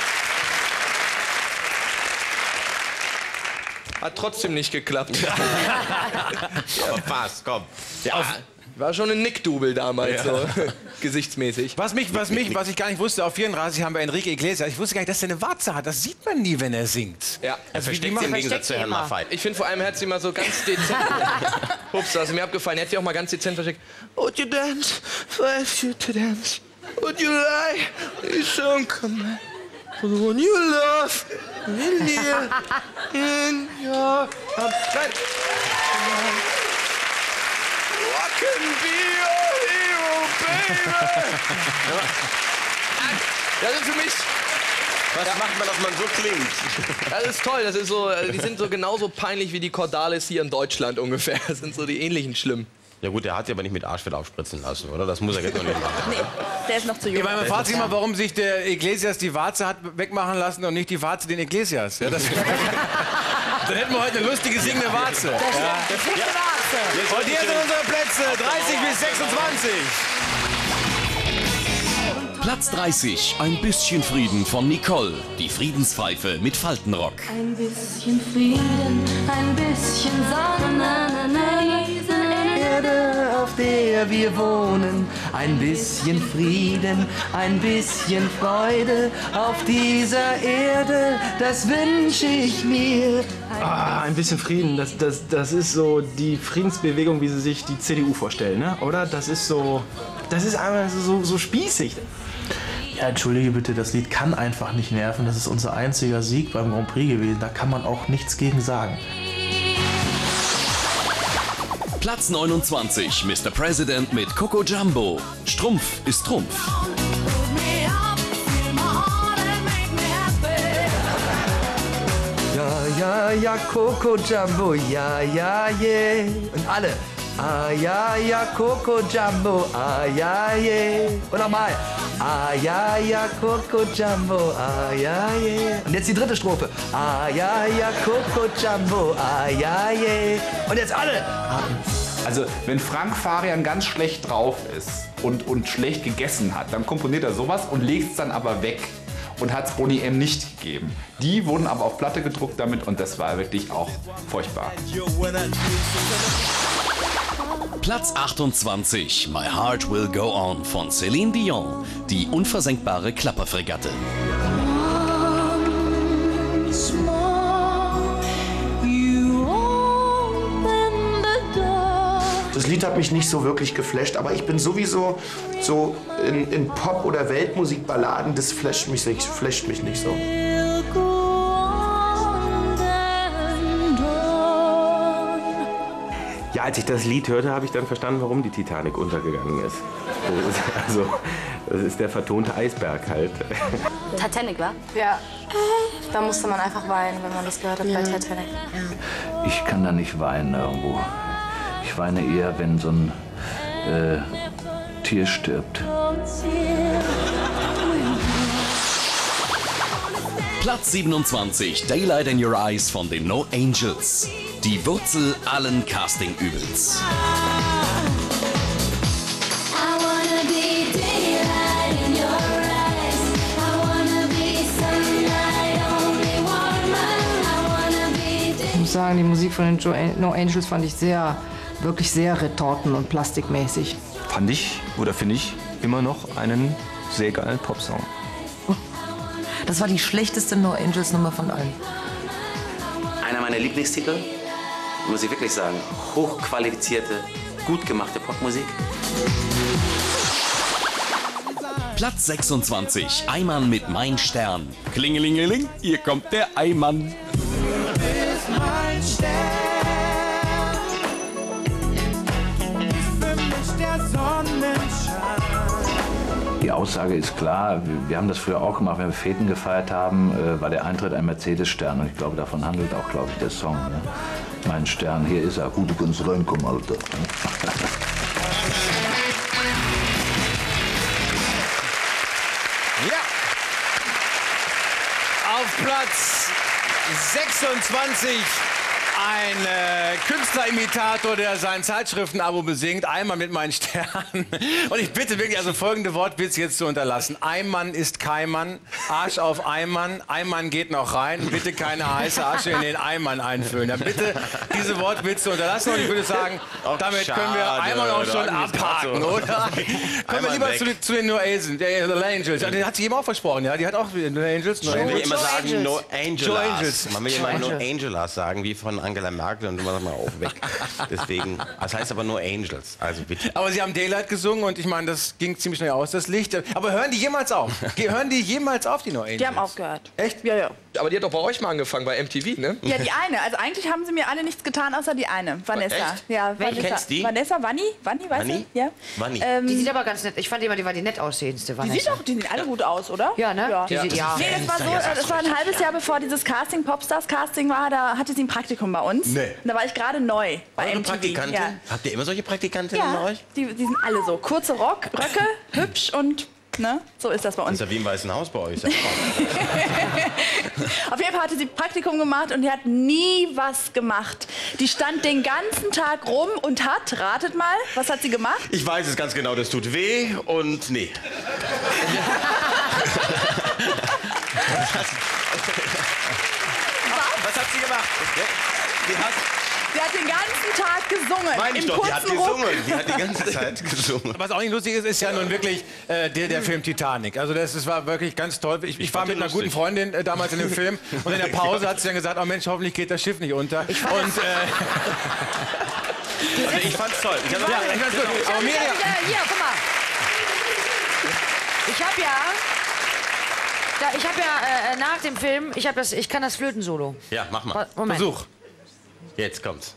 Hat trotzdem nicht geklappt. Aber fast, komm. Ja, war schon ein Nick-Double damals, Ja. so gesichtsmäßig. Was mich, was mich, was ich gar nicht wusste, auf vierunddreißig haben wir Enrique Iglesias. Ich wusste gar nicht, dass er eine Warze hat. Das sieht man nie, wenn er singt. Ja. Er versteckt macht- sie im Gegensatz zu Herrn immer. Maffei. Ich finde vor allem, er hat sie mal so ganz dezent. Ups, also mir abgefallen. Er hat sie auch mal ganz dezent versteckt. Would you dance? If you to dance. Would you lie? You don't come. When you love. In here. In your. Nein. I can be your hero, baby. Das ist für mich. Was macht man, dass man so klingt? Das ist toll, das ist so, äh, die sind so genauso peinlich wie die Cordalis hier in Deutschland ungefähr. Das sind so die ähnlichen schlimm. Ja gut, der hat sie aber nicht mit Arschfett aufspritzen lassen, oder? Das muss er jetzt noch nicht machen. Nee, der ist noch zu Ich jung. meine, man fragt sich mal, warum sich der Iglesias die Warze hat wegmachen lassen und nicht die Warze den Iglesias. Ja, das dann hätten wir heute eine lustige singende Warze. der fliegende Warze. Und hier sind unsere Plätze, dreißig bis sechsundzwanzig. Platz dreißig, ein bisschen Frieden von Nicole, die Friedenspfeife mit Faltenrock. Ein bisschen Frieden, ein bisschen Sonne, Erde, auf der wir wohnen, ein bisschen Frieden, ein bisschen Freude auf dieser Erde, das wünsche ich mir. Ah, ein bisschen Frieden, das, das, das ist so die Friedensbewegung, wie sie sich die C D U vorstellen, ne? Oder? Das ist so, das ist einfach so, so spießig. Ja, entschuldige bitte, das Lied kann einfach nicht nerven. Das ist unser einziger Sieg beim Grand Prix gewesen. Da kann man auch nichts gegen sagen. Platz neunundzwanzig, Mister President mit Coco Jumbo. Strumpf ist Trumpf. Ja, ja, ja, Coco Jumbo, ja, ja, yeah. Und alle. Ah, ja, ja, Coco Jumbo, ah, ja, yeah. Und nochmal. Ah, ja, ja, Coco Jumbo, ah, ja, yeah. Und jetzt die dritte Strophe. Ah, ja, ja, Coco Jumbo, ah, ja, yeah. Und jetzt alle. Also, wenn Frank Farian ganz schlecht drauf ist und, und schlecht gegessen hat, dann komponiert er sowas und legt es dann aber weg. Und hat es Boney M. nicht gegeben. Die wurden aber auf Platte gedruckt damit und das war wirklich auch furchtbar. Platz achtundzwanzig, My Heart Will Go On von Celine Dion. Die unversenkbare Klapperfregatte. Das Lied hat mich nicht so wirklich geflasht, aber ich bin sowieso so in, in Pop- oder Weltmusikballaden, das flasht mich, nicht, flasht mich nicht so. Ja, als ich das Lied hörte, habe ich dann verstanden, warum die Titanic untergegangen ist. Also, das ist der vertonte Eisberg halt. Titanic, wa? Ja. Da musste man einfach weinen, wenn man das gehört hat bei Titanic. Ich kann da nicht weinen irgendwo. Ich weine eher, wenn so ein äh, Tier stirbt. Platz siebenundzwanzig, Daylight in Your Eyes von den No Angels. Die Wurzel allen Casting-Übels. Ich muss sagen, die Musik von den Joe No Angels fand ich sehr, wirklich sehr retorten- und plastikmäßig. Fand ich, oder finde ich, immer noch einen sehr geilen Popsong. Das war die schlechteste No Angels Nummer von allen. Einer meiner Lieblingstitel, muss ich wirklich sagen, hochqualifizierte, gut gemachte Popmusik. Platz sechsundzwanzig, Eimann mit Mein Stern. Klingelingeling, hier kommt der Eimann. Mein Stern ist für mich der Sonnenschein. Die Aussage ist klar, wir haben das früher auch gemacht, wenn wir Feten gefeiert haben, äh, war der Eintritt ein Mercedes-Stern. Und ich glaube, davon handelt auch, glaube ich, der Song. Ne? Mein Stern, hier ist er. Gut, du kannst reinkommen, Alter. Ja. Auf Platz sechsundzwanzig ein äh, Künstlerimitator, der sein Zeitschriftenabo besingt. Einmal mit meinen Sternen. Und ich bitte wirklich, also folgende Wortwitze jetzt zu unterlassen. Eimann ist Keimann, Arsch auf Eimann, Eimann geht noch rein. Bitte keine heiße Asche in den Eimann einfüllen. Ja, bitte diese Wortwitze unterlassen. Und ich würde sagen, Och, damit schade, können wir einmal auch schon oder? abhaken, So. oder? Kommen wir lieber zu, zu den No Angels. Der, The Angels. Ja, die hat sie eben auch versprochen, ja? Die hat auch No Angels. No Man will Angels. immer sagen No Joe Angelas. Angels. Man will immer Joe No Angels. Angelas sagen, wie von Angela Merkel und immer mal auf weg. Deswegen, das heißt aber nur Angels. Also bitte. Aber sie haben Daylight gesungen und ich meine, das ging ziemlich schnell aus, das Licht. Aber hören die jemals auf? Ge- hören die jemals auf, die No Angels? Die haben aufgehört. Echt? Ja, ja. Aber die hat doch bei euch mal angefangen, bei M T V, ne? Ja, die eine. Also eigentlich haben sie mir alle nichts getan, außer die eine. Vanessa. Echt? Ja, Welche? Vanessa. Kennst die? Vanessa, Vanni? Vanni, weißt Vanni? du? Ja. Vanni. Ähm, Die sieht aber ganz nett. Ich fand immer, die war die nett aussehendste. Die Vanessa. sieht doch, die sehen alle gut aus, oder? Ja, ne? Ja. Die sieht, ja. Nee, das war so, äh, das war ein halbes Jahr bevor dieses Casting, Popstars Casting war, da hatte sie ein Praktikum bei uns. Nee. Und da war ich gerade neu bei Eure M T V. Praktikantin? Ja. Habt ihr immer solche Praktikantinnen Ja, bei euch? die, die sind alle so. Kurze Rock, Röcke, hübsch und, ne, so ist das bei Das uns. ist ja wie im Weißen Haus bei euch. Sag mal. Auf jeden Fall hatte sie Praktikum gemacht und die hat nie was gemacht. Die stand den ganzen Tag rum und hat, ratet mal, was hat sie gemacht? Ich weiß es ganz genau, das tut weh und nee. Was hat sie gemacht? Die hat, Sie hat den ganzen Tag gesungen. meine ich im doch, die hat kurzen Rock. gesungen. Die hat die ganze Zeit gesungen. Was auch nicht lustig ist, ist ja nun wirklich äh, der, der Film Titanic. Also das, das war wirklich ganz toll. Ich, ich war fand mit den einer guten lustig. Freundin äh, damals in dem Film und in der Pause hat sie dann gesagt, oh Mensch, hoffentlich geht das Schiff nicht unter. Und, äh, Also ich fand's toll. Ich hab- ja, ich fand's gut. Ich Aber hab, Miriam, ja, hier, guck mal. Ich habe ja Da, ich habe ja äh, nach dem Film, ich, hab das, ich kann das Flötensolo. Ja, mach mal. Moment. Versuch. Jetzt kommt's.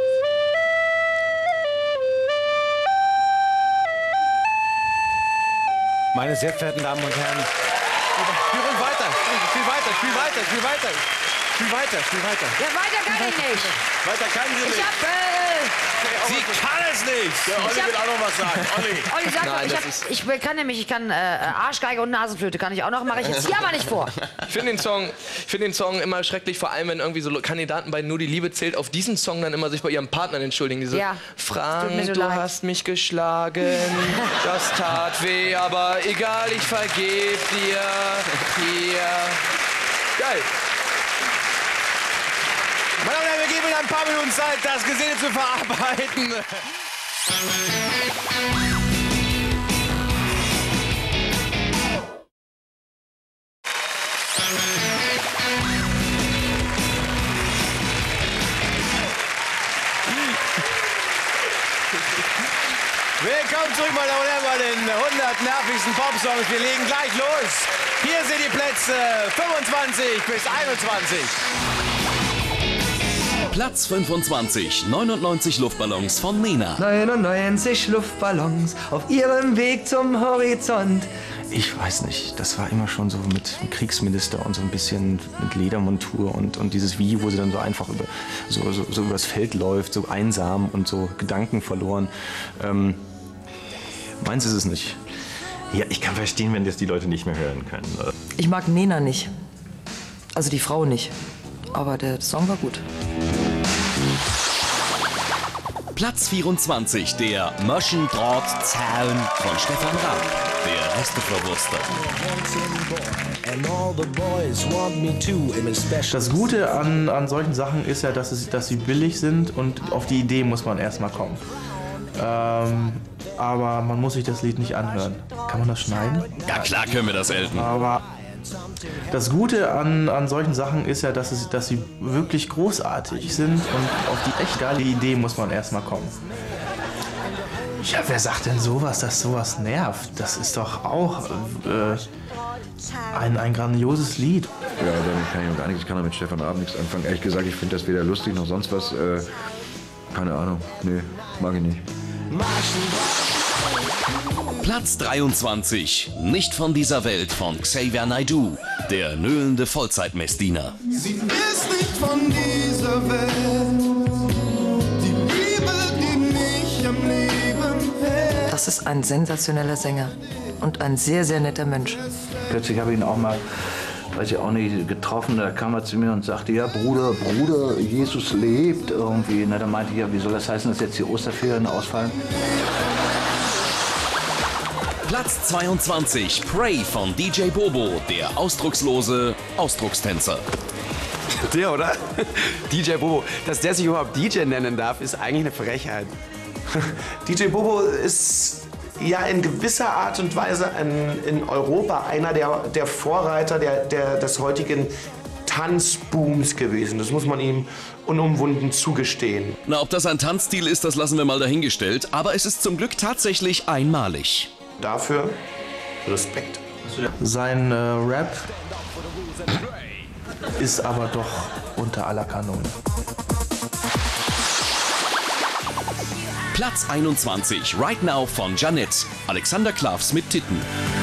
Meine sehr verehrten Damen und Herren, spiel ruhig weiter, spiel weiter, spiel weiter, spiel weiter, spiel weiter, spiel weiter. Ja, weiter kann ich nicht. Weiter kann sie nicht. Ich hab, äh, sie kann es nicht. Der Olli Ich hab- will auch noch was sagen. Olli. Olli, sag doch, Nein, ich, das hab, ist- ich kann nämlich, ich kann äh, Arschgeige und Nasenflöte kann ich auch noch, mache ich jetzt hier aber nicht vor. Ich finde den, Song- ich find den Song immer schrecklich, vor allem wenn irgendwie so Kandidaten bei Nur die Liebe zählt, auf diesen Song dann immer sich bei ihrem Partner entschuldigen. Diese Ja, Frank, tut mir so du leid. hast mich geschlagen, das tat weh, aber egal, ich vergeb dir. Hier. Geil. Meine Damen und Herren, wir geben Ihnen ein paar Minuten Zeit, das Gesehene zu verarbeiten. Willkommen zurück, meine Damen und Herren, bei den hundert nervigsten Popsongs. Wir legen gleich los. Hier sind die Plätze fünfundzwanzig bis einundzwanzig. Platz fünfundzwanzig, neunundneunzig Luftballons von Nena. neunundneunzig Luftballons auf ihrem Weg zum Horizont. Ich weiß nicht, das war immer schon so mit dem Kriegsminister und so ein bisschen mit Ledermontur und, und dieses Video, wo sie dann so einfach über, so, so, so übers Feld läuft, so einsam und so Gedanken verloren. Ähm, meins ist es nicht. Ja, ich kann verstehen, wenn das die Leute nicht mehr hören können. Ich mag Nena nicht. Also die Frau nicht. Aber der Song war gut. Platz vierundzwanzig, der Maschendrahtzaun von Stefan Raab, der Resteverwurster. Das Gute an, an solchen Sachen ist ja, dass, es, dass sie billig sind und auf die Idee muss man erstmal kommen. Ähm, aber man muss sich das Lied nicht anhören. Kann man das schneiden? Ja klar können wir das, Elton. Aber das Gute an, an solchen Sachen ist ja, dass, es, dass sie wirklich großartig sind und auf die echt geile Idee muss man erstmal kommen. Ja, wer sagt denn sowas, dass sowas nervt? Das ist doch auch äh, ein, ein grandioses Lied. Ja, damit kann ich noch gar nichts. Ich kann damit Stefan Raab nichts anfangen. Ehrlich gesagt, ich finde das weder lustig noch sonst was. Äh, keine Ahnung. Nee, mag ich nicht. Platz dreiundzwanzig, nicht von dieser Welt von Xavier Naidoo, der nöhlende Vollzeitmessdiener. Sie ist nicht von dieser Welt. Die Liebe, die mich am Leben hält. Das ist ein sensationeller Sänger und ein sehr, sehr netter Mensch. Plötzlich habe ich ihn auch mal, weiß ich auch nicht, getroffen. Da kam er zu mir und sagte, ja Bruder, Bruder, Jesus lebt irgendwie. Na, da meinte ich, ja, wie soll das heißen, dass jetzt die Osterferien ausfallen? Platz zweiundzwanzig, Pray von D J Bobo, der ausdruckslose Ausdruckstänzer. Der, oder? D J Bobo. Dass der sich überhaupt D J nennen darf, ist eigentlich eine Frechheit. D J Bobo ist ja in gewisser Art und Weise ein, in Europa einer der, der Vorreiter der, der, des heutigen Tanzbooms gewesen. Das muss man ihm unumwunden zugestehen. Na, ob das ein Tanzstil ist, das lassen wir mal dahingestellt, aber es ist zum Glück tatsächlich einmalig. Dafür Respekt. Sein äh, Rap ist aber doch unter aller Kanone. Platz einundzwanzig, Right Now von Jeanette, Alexander Klavs mit Titten.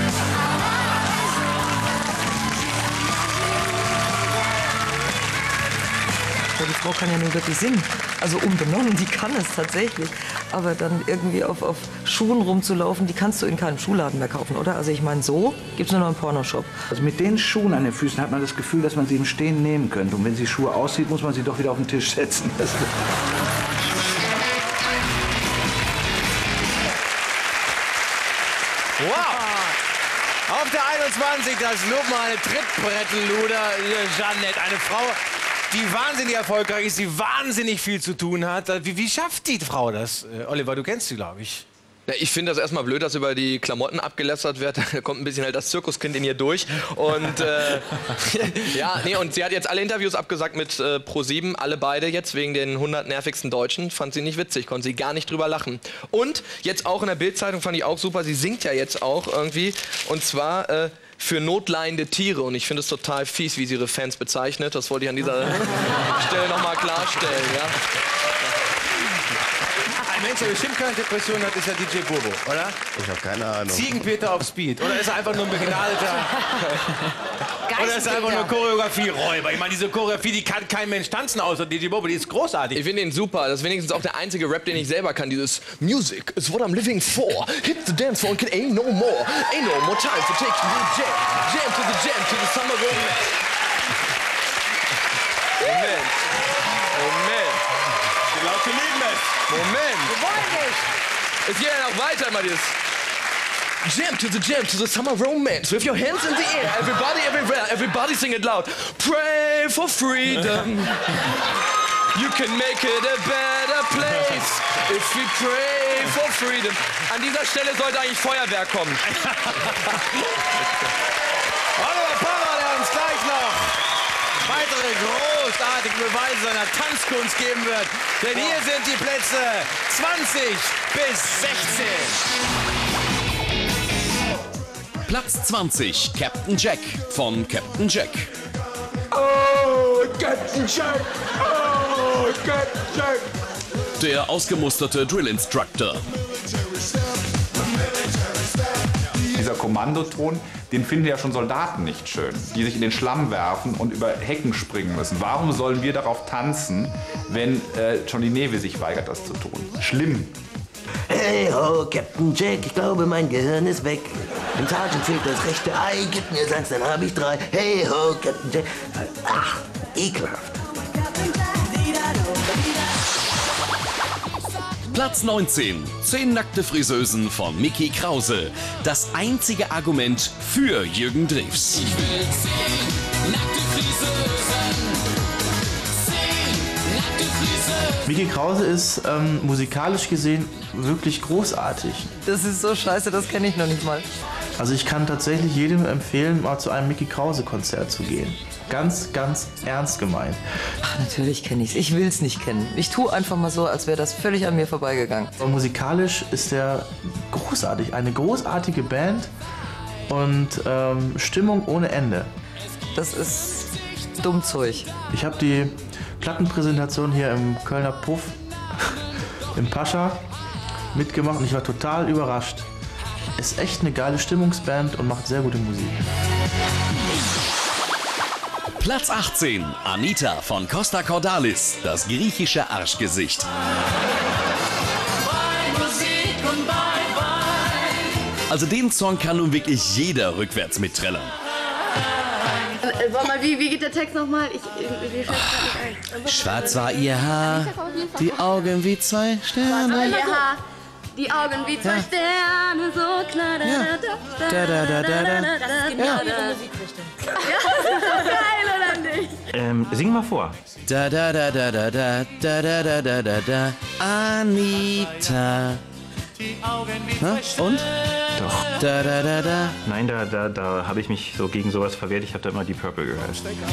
Ja, die Frau kann ja nur wirklich singen. Also unbenommen, die kann es tatsächlich. Aber dann irgendwie auf, auf Schuhen rumzulaufen, die kannst du in keinem Schuhladen mehr kaufen, oder? Also ich meine, so gibt es nur noch einen Pornoshop. Also mit den Schuhen an den Füßen hat man das Gefühl, dass man sie im Stehen nehmen könnte. Und wenn sie Schuhe aussieht, muss man sie doch wieder auf den Tisch setzen. Das Wow! Auf der einundzwanzig, das normale Trittbrettelluder Jeanette. Eine Frau, die wahnsinnig erfolgreich ist, die wahnsinnig viel zu tun hat. Wie, wie schafft die Frau das? Äh, Oliver, du kennst sie, glaube ich. Ja, ich finde das erstmal blöd, dass über die Klamotten abgelästert wird. Da kommt ein bisschen halt das Zirkuskind in ihr durch. Und äh, ja, nee, und sie hat jetzt alle Interviews abgesagt mit äh, ProSieben, alle beide jetzt wegen den hundert nervigsten Deutschen. Fand sie nicht witzig, konnte sie gar nicht drüber lachen. Und jetzt auch in der Bild-Zeitung fand ich auch super, sie singt ja jetzt auch irgendwie. Und zwar äh, für notleidende Tiere. Und ich finde es total fies, wie sie ihre Fans bezeichnet. Das wollte ich an dieser Stelle nochmal klarstellen. Ja? Ein Mensch, der bestimmt keine Depression hat, ist ja D J Bobo, oder? Ich habe keine Ahnung. Ziegenpeter auf Speed. Oder ist er einfach nur ein begnadeter... Oder ist er einfach nur Choreografie-Räuber? Ich meine, diese Choreografie, die kann kein Mensch tanzen außer D J Bobo. Die ist großartig. Ich finde ihn super. Das ist wenigstens auch der einzige Rap, den ich selber kann. Dieses Music is what I'm living for. Hit the dance floor and can ain't no more. Ain't no more time for taking the jam. Jam to the jam to the summer romance. Moment. Moment. Die Leute lieben es. Moment. Wir wollen nicht. Es geht ja noch weiter, mal dieses Jam to the jam to the summer romance. With your hands in the air. Everybody, everywhere. Everybody sing it loud. Pray for freedom. You can make it a better place if we pray for freedom. An dieser Stelle sollte eigentlich Feuerwerk kommen. Oliver Parra, der uns gleich noch weitere großartige Beweise seiner Tanzkunst geben wird. Denn hier sind die Plätze zwanzig bis sechzehn. Platz zwanzig, Captain Jack von Captain Jack. Oh, Captain Jack! Oh, Captain Jack! Der ausgemusterte Drill Instructor. Dieser Kommandoton, den finden ja schon Soldaten nicht schön, die sich in den Schlamm werfen und über Hecken springen müssen. Warum sollen wir darauf tanzen, wenn äh, Johnny Neve sich weigert, das zu tun? Schlimm. Hey ho, Captain Jack, ich glaube, mein Gehirn ist weg. Dem Sergeant fehlt das rechte Ei, gib mir seins, dann habe ich drei. Hey ho, Captain Jack. Ach, ekelhaft. Platz neunzehn, zehn nackte Friseusen von Mickey Krause. Das einzige Argument für Jürgen Drews. Ich will zehn nackte Friseusen. Zehn nackte Friseusen. Mickey Krause ist ähm, musikalisch gesehen wirklich großartig. Das ist so scheiße, das kenne ich noch nicht mal. Also ich kann tatsächlich jedem empfehlen, mal zu einem Mickey Krause Konzert zu gehen. Ganz, ganz ernst gemeint. Ach, natürlich kenne ich es. Ich will es nicht kennen. Ich tue einfach mal so, als wäre das völlig an mir vorbeigegangen. Und musikalisch ist er großartig. Eine großartige Band und ähm, Stimmung ohne Ende. Das ist dumm Zeug. Ich habe die Plattenpräsentation hier im Kölner Puff im Pascha mitgemacht und ich war total überrascht. Ist echt eine geile Stimmungsband und macht sehr gute Musik. Platz achtzehn, Anita von Costa Cordalis, das griechische Arschgesicht. Bye, Musik und bye, bye. Also den Song kann nun wirklich jeder rückwärts mitträllern. Äh, warte mal, wie, wie geht der Text nochmal? Ich, ich, ich fällt nicht ein. Schwarz war ihr Haar, die Augen wie zwei Sterne. Ihr Haar, die Augen wie zwei Ja. Sterne, so klar. Da, Ja. da, Da, da, da, da, da. Das ist genau Ja. ihre Musikrichtung. Ja, das ist so geil, oder nicht? Ähm, sing mal vor. Da da da da da da da da da da da da Anita. Na, und? Doch. Da da da da. Nein, da, da, da habe ich mich so gegen sowas verwehrt. Ich habe da immer die Purple gehört.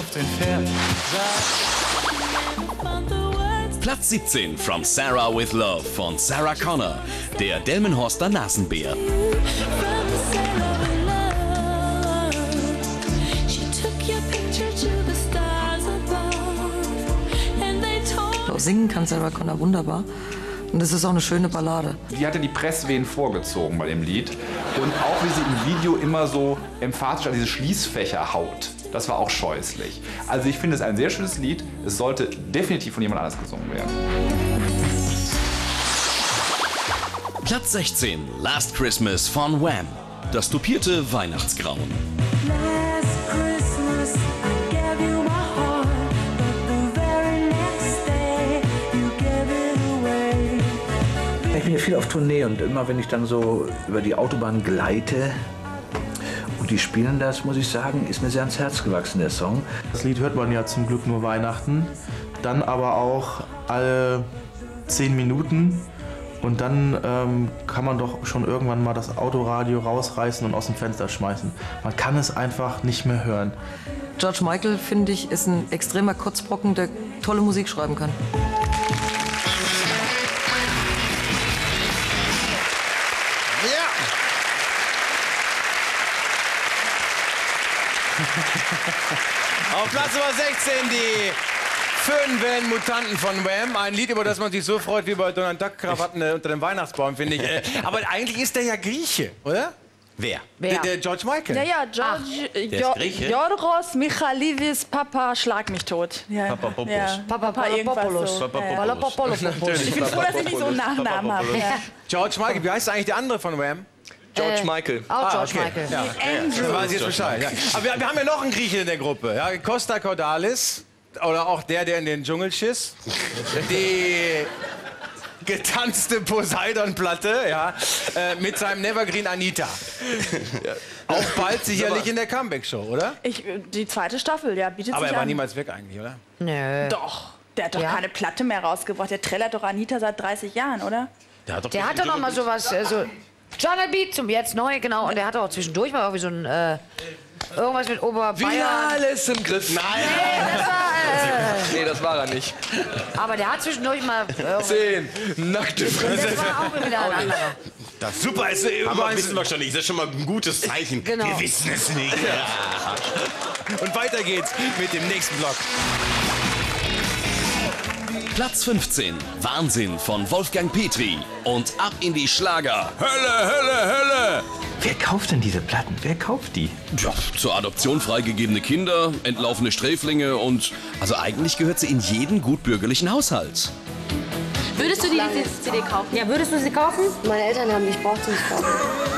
Platz siebzehn, From Sarah with Love von Sarah Connor, der Delmenhorster Nasenbär. Singen kann Sarah Connor wunderbar. Und das ist auch eine schöne Ballade. Die hatte die Presswehen vorgezogen bei dem Lied. Und auch wie sie im Video immer so emphatisch an diese Schließfächer haut. Das war auch scheußlich. Also ich finde es ein sehr schönes Lied. Es sollte definitiv von jemand anders gesungen werden. Platz sechzehn, Last Christmas von Wham, das tupierte Weihnachtsgrauen. Ich bin ja viel auf Tournee und immer wenn ich dann so über die Autobahn gleite und die spielen das, muss ich sagen, ist mir sehr ans Herz gewachsen, der Song. Das Lied hört man ja zum Glück nur Weihnachten, dann aber auch alle zehn Minuten und dann ähm, kann man doch schon irgendwann mal das Autoradio rausreißen und aus dem Fenster schmeißen. Man kann es einfach nicht mehr hören. George Michael, finde ich, ist ein extremer Kotzbrocken, der tolle Musik schreiben kann. Auf Platz Nummer sechzehn die Föhnwellen Mutanten von Wham. Ein Lied, über das man sich so freut wie bei Donald Duck Krawatten unter dem Weihnachtsbaum, finde ich. Aber eigentlich ist der ja Grieche, oder? Wer? Der, der George Michael. Ja, ja, George, äh, Der ist Jo- Grieche? Yorgos Michalivis Papa Schlag mich tot. Ja, Papapopoulos. ja. Papa irgendwas so. Ja, ja. Ich bin froh, dass ich nicht so einen Nachnamen habe. Ja. George Michael, wie heißt eigentlich der andere von Wham? George Äh, Michael. Auch George okay. Michael. Ja. Andrew. Da weiß ich jetzt Bescheid. Ja. Aber wir, wir haben ja noch einen Griechen in der Gruppe. Ja? Costa Cordalis. Oder auch der, der in den Dschungel schiss. Die getanzte Poseidon-Platte, ja, äh, mit seinem Nevergreen Anita. Ja. Auch bald sicherlich in der Comeback-Show, oder? Ich, die zweite Staffel, ja, bietet Aber sich er war an. niemals weg eigentlich, oder? Nö. Doch. Der hat doch Ja. keine Platte mehr rausgebracht. Der trällert doch Anita seit dreißig Jahren, oder? Der hat doch, Der hat doch noch mal sowas, äh, so Johnny Beat zum jetzt neu, genau. Und der hat auch zwischendurch mal irgendwie so ein, äh, irgendwas mit Oberbayern. Wieder alles im Griff. Nein! Nee, das war, äh, Nee, das war er nicht. aber der hat zwischendurch mal... Äh, Zehn nackte Fresse. das war auch wieder ein anderer. Das ist super, ist, aber wissen wir schon nicht. Das ist schon mal ein gutes Zeichen. Genau. Wir wissen es nicht. Und weiter geht's mit dem nächsten Block. Platz fünfzehn. Wahnsinn von Wolfgang Petri. Und ab in die Schlager. Hölle, Hölle, Hölle. Wer kauft denn diese Platten? Wer kauft die? Ja, zur Adoption freigegebene Kinder, entlaufene Sträflinge und... Also eigentlich gehört sie in jeden gutbürgerlichen Haushalt. Würdest du die C D kaufen? Ja, würdest du sie kaufen? Meine Eltern haben die, ich brauche sie nicht kaufen.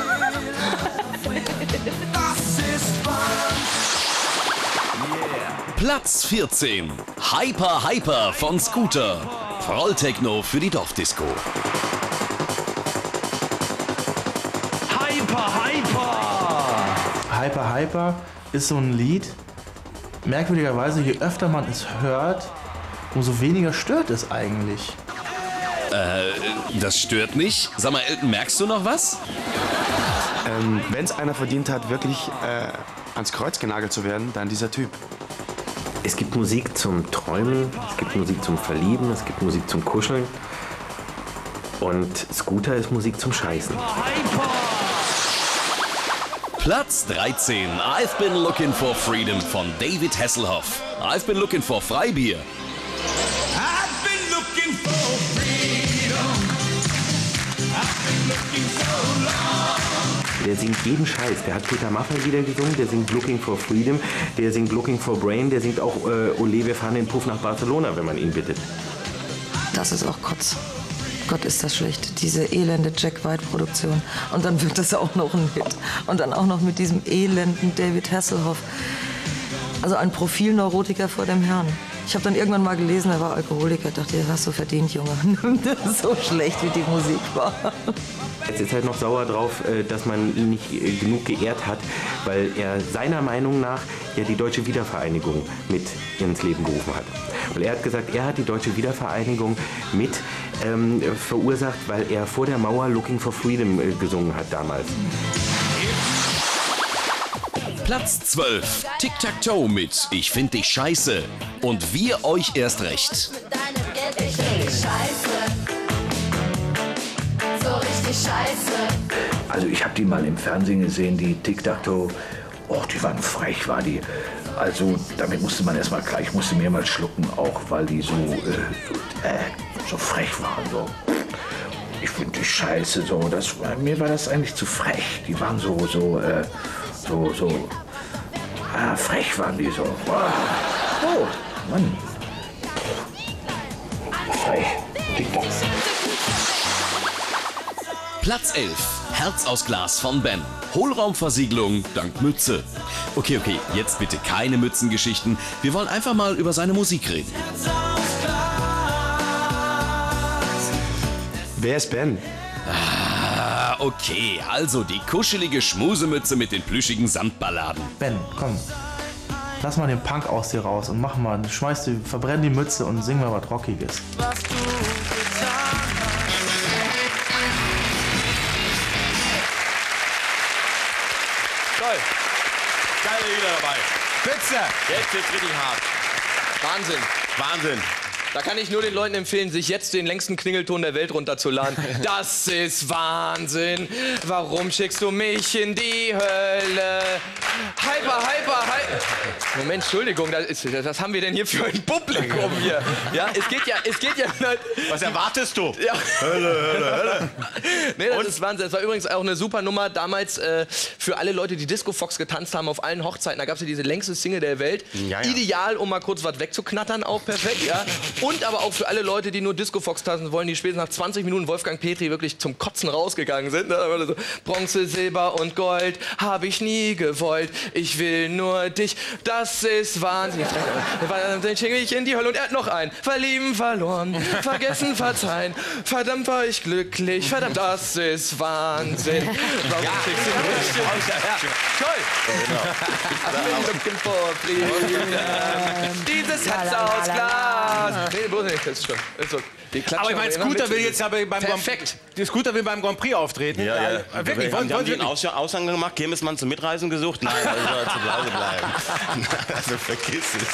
Platz vierzehn. Hyper Hyper von Scooter. Rolltechno für die Dorfdisco. Hyper, Hyper! Hyper, Hyper ist so ein Lied. Merkwürdigerweise, je öfter man es hört, umso weniger stört es eigentlich. Äh, das stört nicht. Sag mal, Elton, merkst du noch was? Ähm, Wenn es einer verdient hat, wirklich äh, ans Kreuz genagelt zu werden, dann dieser Typ. Es gibt Musik zum Träumen, es gibt Musik zum Verlieben, es gibt Musik zum Kuscheln. Und Scooter ist Musik zum Scheißen. Platz dreizehn. I've been looking for freedom von David Hasselhoff. I've been looking for Freibier. I've been looking for freedom. I've been looking so long. Der singt jeden Scheiß. Der hat Peter Maffay wieder gesungen, der singt Looking for Freedom, der singt Looking for Brain, der singt auch äh, Ole, wir fahren den Puff nach Barcelona, wenn man ihn bittet. Das ist auch Kotz. Gott, ist das schlecht. Diese elende Jack White-Produktion. Und dann wird das auch noch ein Hit. Und dann auch noch mit diesem elenden David Hasselhoff. Also ein Profilneurotiker vor dem Herrn. Ich habe dann irgendwann mal gelesen, er war Alkoholiker. Ich dachte, das hast du verdient, Junge. Das ist so schlecht, wie die Musik war. Jetzt ist halt noch sauer drauf, äh, dass man ihn nicht äh, genug geehrt hat, weil er seiner Meinung nach ja die deutsche Wiedervereinigung mit ins Leben gerufen hat. Weil er hat gesagt, er hat die deutsche Wiedervereinigung mit ähm, verursacht, weil er vor der Mauer Looking for Freedom äh, gesungen hat damals. Platz zwölf. Tic-Tac-Toe mit Ich find dich scheiße. Und wir euch erst recht. Ich find dich scheiße. So richtig scheiße. Also ich habe die mal im Fernsehen gesehen, die Tic-Tac-Toe. Oh, die waren frech, war die. Also damit musste man erstmal klar, ich musste mehrmals schlucken, auch weil die so, äh, äh, so frech waren. So. Ich finde die scheiße, so. Das, mir war das eigentlich zu frech. Die waren so, so, äh, so, so, ah, frech waren die so. Oh, Mann. Frech. Tic-Tac. Platz elf. Herz aus Glas von Ben. Hohlraumversiegelung dank Mütze. Okay, okay, jetzt bitte keine Mützengeschichten. Wir wollen einfach mal über seine Musik reden. Wer ist Ben? Ah, okay, also die kuschelige Schmusemütze mit den plüschigen Sandballaden. Ben, komm. Lass mal den Punk aus dir raus und mach mal, schmeiß die, verbrenn die Mütze und sing mal was Rockiges. Was du getan Toll. Geile Lieder dabei. Spitze. Jetzt wird's richtig hart. Wahnsinn. Wahnsinn. Da kann ich nur den Leuten empfehlen, sich jetzt den längsten Klingelton der Welt runterzuladen. Das ist Wahnsinn. Warum schickst du mich in die Hölle? Hyper, hyper, hyper. Moment, Entschuldigung, das, ist, was haben wir denn hier für ein Publikum hier? Ja, es geht ja, es geht ja. Was erwartest du? Ja. Hölle, Hölle, Hölle. Nee, das ist Wahnsinn. Das war übrigens auch eine super Nummer damals äh, für alle Leute, die Disco Fox getanzt haben auf allen Hochzeiten. Da gab es ja diese längste Single der Welt. Ja, ja. Ideal, um mal kurz was wegzuknattern, auch perfekt, ja. Und aber auch für alle Leute, die nur Disco Fox tanzen wollen, die spätestens nach zwanzig Minuten Wolfgang Petri wirklich zum Kotzen rausgegangen sind. So, Bronze, Silber und Gold habe ich nie gewollt. Ich will nur dich. Das ist Wahnsinn. Dann schicke ich in die Hölle. Und er hat noch einen. Verlieben, verloren, vergessen, verzeihen. Verdammt war ich glücklich. Verdammt, das ist Wahnsinn. Warum Ja. schickst du mich? Ja, ja. Toll. I'm looking for freedom. Dieses Herz aus Glas. Nee, bloß nicht, das ist schon. Ist so. Die klatschen Aber ich meine, immer Scooter mit. will jetzt aber beim Grand Prix, der Scooter will beim Grand Prix auftreten. Ja, ja. Äh, wirklich, wollen, haben wollen die Sie einen Aus Aushang gemacht? Kirmesmann zum Mitreisen gesucht? Nein, also soll er zu Hause bleiben. Also vergiss es.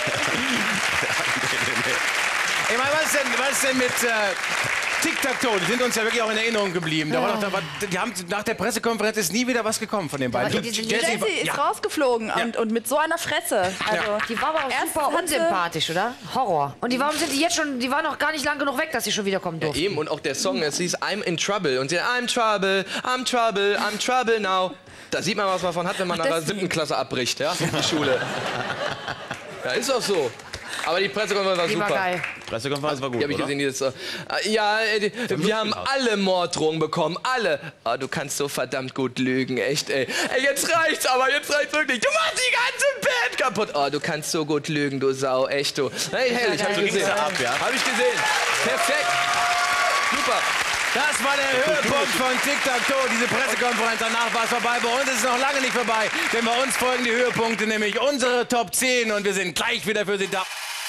Ich meine, was ist denn, was ist denn mit äh, Tic-Tac-Toe? Die sind uns ja wirklich auch in Erinnerung geblieben. Da war doch, da war, die haben, nach der Pressekonferenz ist nie wieder was gekommen von den beiden. Jessie ist ja. rausgeflogen und, und mit so einer Fresse. Also, Die war aber auch erst super hat sie- unsympathisch, oder? Horror. Und die, warum sind die jetzt schon, die waren noch gar nicht lang genug weg, dass sie schon wiederkommen Ja, durften. eben, und auch der Song, es hieß I'm in Trouble. Und sie I'm Trouble, I'm Trouble, I'm Trouble now. Da sieht man, was man davon hat, wenn man Ach, nach der deswegen. siebten Klasse abbricht, ja, die Schule. Ja, ist auch so. Aber die Pressekonferenz war Die super. war geil. Pressekonferenz war gut, Die habe ich oder? gesehen, dieses, äh, ja, äh, die, wir haben alle Morddrohungen bekommen, alle. Oh, du kannst so verdammt gut lügen, echt, ey. Ey, jetzt reicht's aber, jetzt reicht's wirklich. Du machst die ganze Band kaputt. Oh, du kannst so gut lügen, du Sau, echt, du. Hey, herrlich, hab ich So ging's gesehen. da ab, ja? Hab ich gesehen. Perfekt. Super. Das war der Höhepunkt von Tic-Tac-Toe, diese Pressekonferenz. Danach war es vorbei. Bei uns ist es noch lange nicht vorbei, denn bei uns folgen die Höhepunkte, nämlich unsere Top zehn. Und wir sind gleich wieder für Sie da.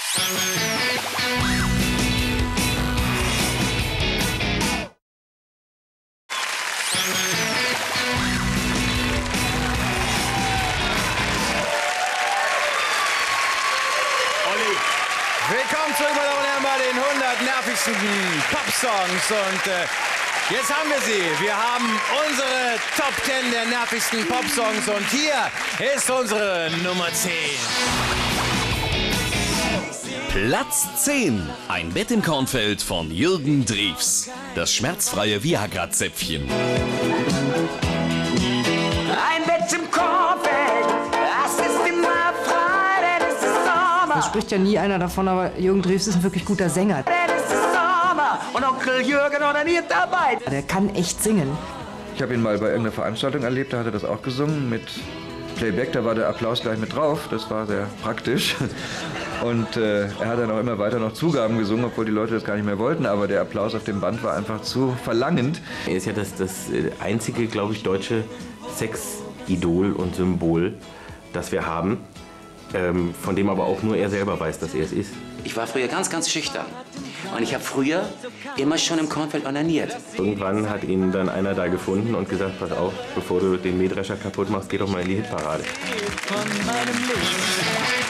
Willkommen zurück, meine Damen und Herren, bei den hundert nervigsten Pop-Songs. Und äh, jetzt haben wir sie. Wir haben unsere Top zehn der nervigsten Pop-Songs. Und hier ist unsere Nummer zehn. Platz zehn. Ein Bett im Kornfeld von Jürgen Drews. Das schmerzfreie Viagra-Zäpfchen. Ein Bett im Kornfeld, das ist immer frei, denn es ist Sommer. Da spricht ja nie einer davon, aber Jürgen Drews ist ein wirklich guter Sänger. Denn es ist Sommer und Onkel Jürgen ordiniert dabei. Der kann echt singen. Ich habe ihn mal bei irgendeiner Veranstaltung erlebt, da hat er das auch gesungen mit Playback, da war der Applaus gleich mit drauf, das war sehr praktisch. Und äh, er hat dann auch immer weiter noch Zugaben gesungen, obwohl die Leute das gar nicht mehr wollten, aber der Applaus auf dem Band war einfach zu verlangend. Er ist ja das, das einzige, glaube ich, deutsche Sexidol und Symbol, das wir haben, ähm, von dem aber auch nur er selber weiß, dass er es ist. Ich war früher ganz, ganz schüchtern. Und ich habe früher immer schon im Kornfeld onaniert. Irgendwann hat ihn dann einer da gefunden und gesagt, pass auf, bevor du den Mähdrescher kaputt machst, geh doch mal in die Hitparade. Von meinem Leben.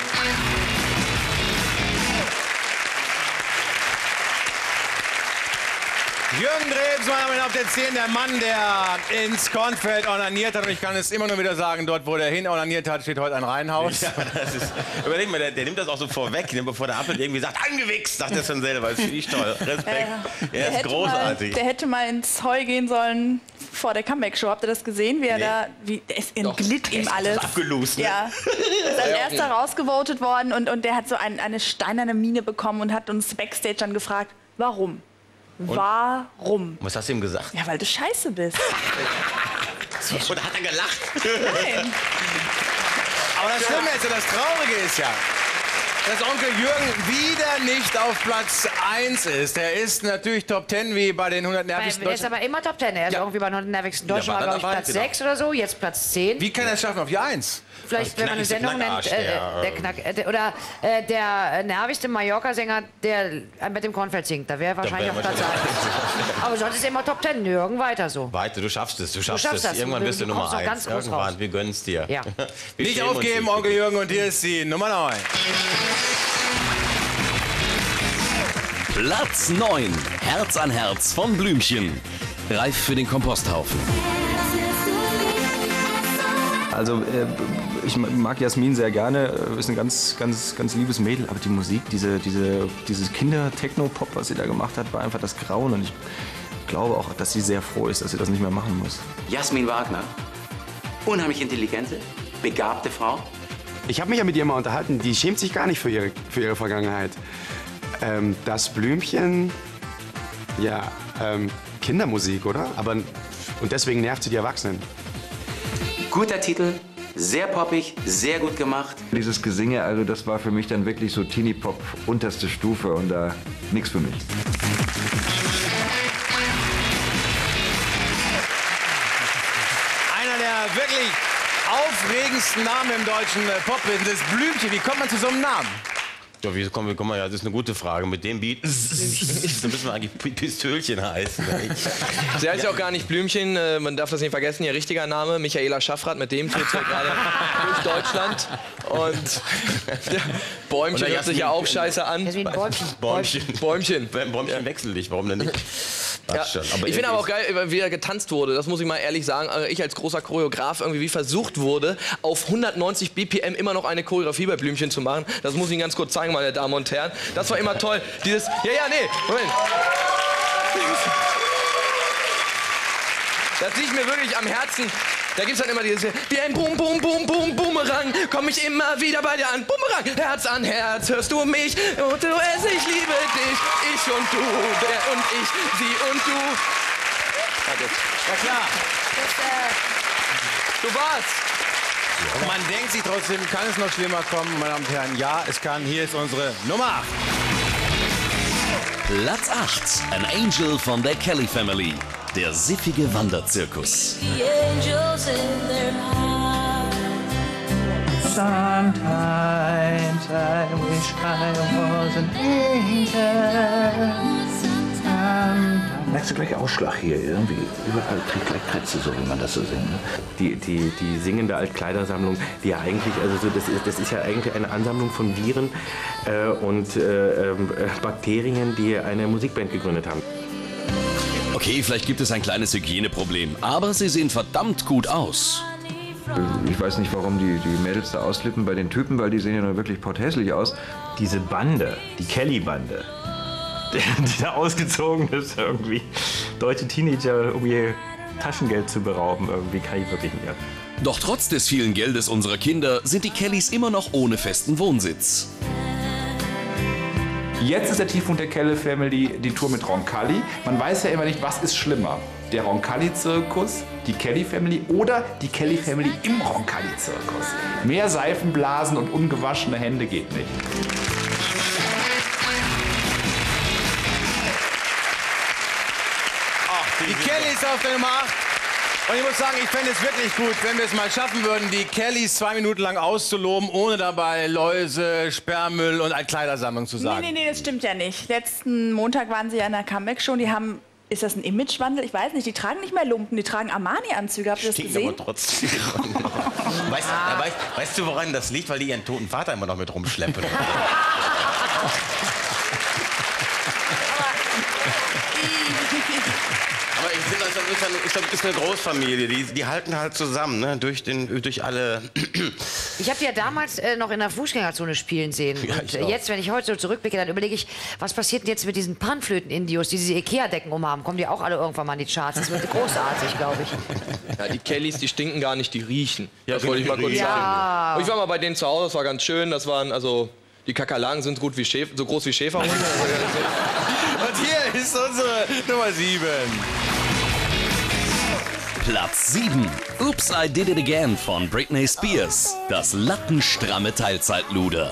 Jürgen Drews, meine Damen und Herren, auf der zehn, der Mann, der ins Kornfeld onaniert hat. Und ich kann es immer nur wieder sagen, dort, wo der hin onaniert hat, steht heute ein Reihenhaus. Ja, das ist, überleg mal, der, der nimmt das auch so vorweg, ne, bevor der Appel irgendwie sagt, angewichst, sagt er schon selber. Das finde ich toll. Respekt. Ja, Er ist hätte großartig. Mal, der hätte mal ins Heu gehen sollen vor der Comeback-Show. Habt ihr das gesehen? Wie er Nee. da, wie, der ist entglitt ihm alles. Abgelost, ne? Ja. Ist als erster rausgevotet worden und, und der hat so ein, eine steinerne Miene bekommen und hat uns Backstage dann gefragt, warum? Und? Warum? Was hast du ihm gesagt? Ja, weil du scheiße bist. Und hat er gelacht? Nein. Aber das Schlimme ist ja, das Traurige ist ja, dass Onkel Jürgen wieder nicht auf Platz eins ist. Er ist natürlich Top zehn wie bei den hundert nervigsten Er ist Deutschen. aber immer Top zehn. Er ist irgendwie bei den nervigsten Deutschen, war war, dann glaube ich, dabei, Platz genau. sechs oder so, jetzt Platz zehn. Wie kann er es schaffen auf die eins? Vielleicht, wenn man eine knackigste Sendung nennt, Knackarsch, äh, der, der Knack, äh, der, oder äh, der nervigste Mallorca-Sänger, der mit dem Kornfeld singt. Da wäre wahrscheinlich auf wär Platz eins. Aber sonst ist er immer Top zehn. Jürgen, weiter so. Weiter, du schaffst es, du schaffst, schaffst es. das. Irgendwann Du- bist du, du Nummer kommst noch eins. ganz groß Irgendwann, raus. wir gönnen's dir. Ja. Wir Nicht schämen uns aufgeben, nicht. Onkel Jürgen, und hier ist die Nummer neun. Platz neun. Herz an Herz von Blümchen. Reif für den Komposthaufen. Also äh, ich mag Jasmin sehr gerne, ist ein ganz, ganz, ganz liebes Mädel, aber die Musik, diese, diese, dieses Kinder-Techno-Pop, was sie da gemacht hat, war einfach das Grauen und ich glaube auch, dass sie sehr froh ist, dass sie das nicht mehr machen muss. Jasmin Wagner, unheimlich intelligente, begabte Frau. Ich habe mich ja mit ihr mal unterhalten, die schämt sich gar nicht für ihre, für ihre Vergangenheit. Ähm, das Blümchen, ja, ähm, Kindermusik, oder? Aber, und deswegen nervt sie die Erwachsenen. Guter Titel, sehr poppig, sehr gut gemacht. Dieses Gesinge, also das war für mich dann wirklich so Teenie-Pop, unterste Stufe und da nichts für mich. Einer der wirklich aufregendsten Namen im deutschen Pop-Business, Blümchen. Wie kommt man zu so einem Namen? Ja, wie kommen wir, komm mal, ja, das ist eine gute Frage. Mit dem Beat, dann müssen wir eigentlich Pistölchen heißen. Sie heißt ja auch gar nicht Blümchen, äh, man darf das nicht vergessen, ihr richtiger Name, Michaela Schaffrath, mit dem tritt er gerade durch Deutschland. Und ja, Bäumchen hört sich ja auch scheiße an. Bäumchen. Bäumchen. Bäumchen. Bäumchen ja. Wechsel dich, warum denn nicht? Ja. Aber ich finde aber auch geil, wie er getanzt wurde, das muss ich mal ehrlich sagen. Ich als großer Choreograf irgendwie wie versucht wurde, auf hundertneunzig B P M immer noch eine Choreografie bei Blümchen zu machen. Das muss ich Ihnen ganz kurz zeigen, meine Damen und Herren. Das war immer toll. Dieses, ja, ja, nee, Moment. Das liegt mir wirklich am Herzen. Da gibt's dann immer dieses, wie ein Boom, Boom, Boom, Boom, Boomerang, komm ich immer wieder bei dir an. Boomerang, Herz an Herz, hörst du mich? Und du es, ich liebe dich, ich und du, der und ich, sie und du. Ja klar. Das, äh Du warst. Und man denkt sich trotzdem, kann es noch schlimmer kommen, meine Damen und Herren? Ja, es kann. Hier ist unsere Nummer acht. Platz acht. An Angel von der Kelly Family. Der siffige Wanderzirkus. The angels in their heart. Sometimes I wish I was an angel. Merkst du gleich Ausschlag hier? Irgendwie überall kriegt gleich Krätze, so wie man das so singt. Die, die, die singende Altkleidersammlung, die ja eigentlich, also so, das, ist, das ist ja eigentlich eine Ansammlung von Viren äh, und äh, äh, Bakterien, die eine Musikband gegründet haben. Okay, vielleicht gibt es ein kleines Hygieneproblem, aber sie sehen verdammt gut aus. Ich weiß nicht, warum die, die Mädels da ausflippen bei den Typen, weil die sehen ja nur wirklich potthässlich aus. Diese Bande, die Kelly-Bande, die da ausgezogen ist, irgendwie deutsche Teenager, um ihr Taschengeld zu berauben, irgendwie kann ich wirklich nicht mehr. Doch trotz des vielen Geldes unserer Kinder sind die Kellys immer noch ohne festen Wohnsitz. Jetzt ist der Tiefpunkt der Kelly Family die Tour mit Roncalli. Man weiß ja immer nicht, was ist schlimmer. Der Roncalli-Zirkus, die Kelly Family oder die Kelly Family im Roncalli-Zirkus. Mehr Seifenblasen und ungewaschene Hände geht nicht. Die Kellys auf der Nummer acht. Und ich muss sagen, ich fände es wirklich gut, wenn wir es mal schaffen würden, die Kellys zwei Minuten lang auszuloben, ohne dabei Läuse, Sperrmüll und Altkleidersammlung zu sagen. Nee, nee, nee, das stimmt ja nicht. Letzten Montag waren sie ja in der Comeback-Show. Die haben, ist das ein Imagewandel? Ich weiß nicht, die tragen nicht mehr Lumpen, die tragen Armani-Anzüge. Habt ihr das gesehen? Aber trotzdem. weißt, ah. weißt, weißt du, woran das liegt? Weil die ihren toten Vater immer noch mit rumschleppen. Aber ich finde, das ist eine, ist eine Großfamilie, die, die halten halt zusammen, ne? durch, den, durch alle... Ich habe die ja damals äh, noch in der Fußgängerzone spielen sehen. Ja, und äh, jetzt, wenn ich heute so zurückblicke, dann überlege ich, was passiert denn jetzt mit diesen Panflöten-Indios, die diese Ikea-Decken umhaben? Kommen die auch alle irgendwann mal in die Charts? Das wird großartig, glaube ich. Ja, die Kellys, die stinken gar nicht, die riechen. Ja, das wollte ich mal kurz ja. sagen. Und ich war mal bei denen zu Hause, das war ganz schön. Das waren, also, die Kakerlaken sind gut wie Schäf so groß wie Schäferhunde. Und hier ist unsere Nummer sieben. Platz sieben. Oops, I Did It Again von Britney Spears. Das lattenstramme Teilzeitluder.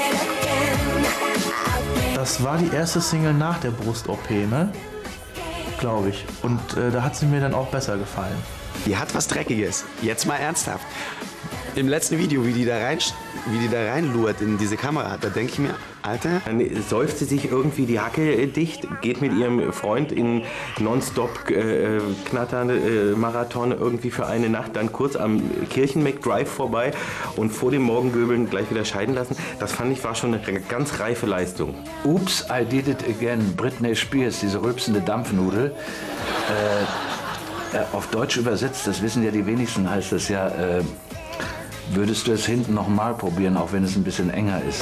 Das war die erste Single nach der Brust-O P, ne? Glaube ich. Und äh, da hat sie mir dann auch besser gefallen. Die hat was Dreckiges. Jetzt mal ernsthaft. Im letzten Video, wie die da rein, wie die da reinlurt in diese Kamera, da denke ich mir, Alter. Dann säuft sie sich irgendwie die Hacke dicht, geht mit ihrem Freund in nonstop äh, knatternde äh, Marathon irgendwie für eine Nacht, dann kurz am Kirchen-McDrive vorbei und vor dem Morgengöbeln gleich wieder scheiden lassen. Das fand ich war schon eine ganz reife Leistung. Oops, I did it again. Britney Spears, diese rülpsende Dampfnudel. Äh, äh, auf Deutsch übersetzt, das wissen ja die wenigsten, heißt das ja, äh, würdest du es hinten noch mal probieren, auch wenn es ein bisschen enger ist.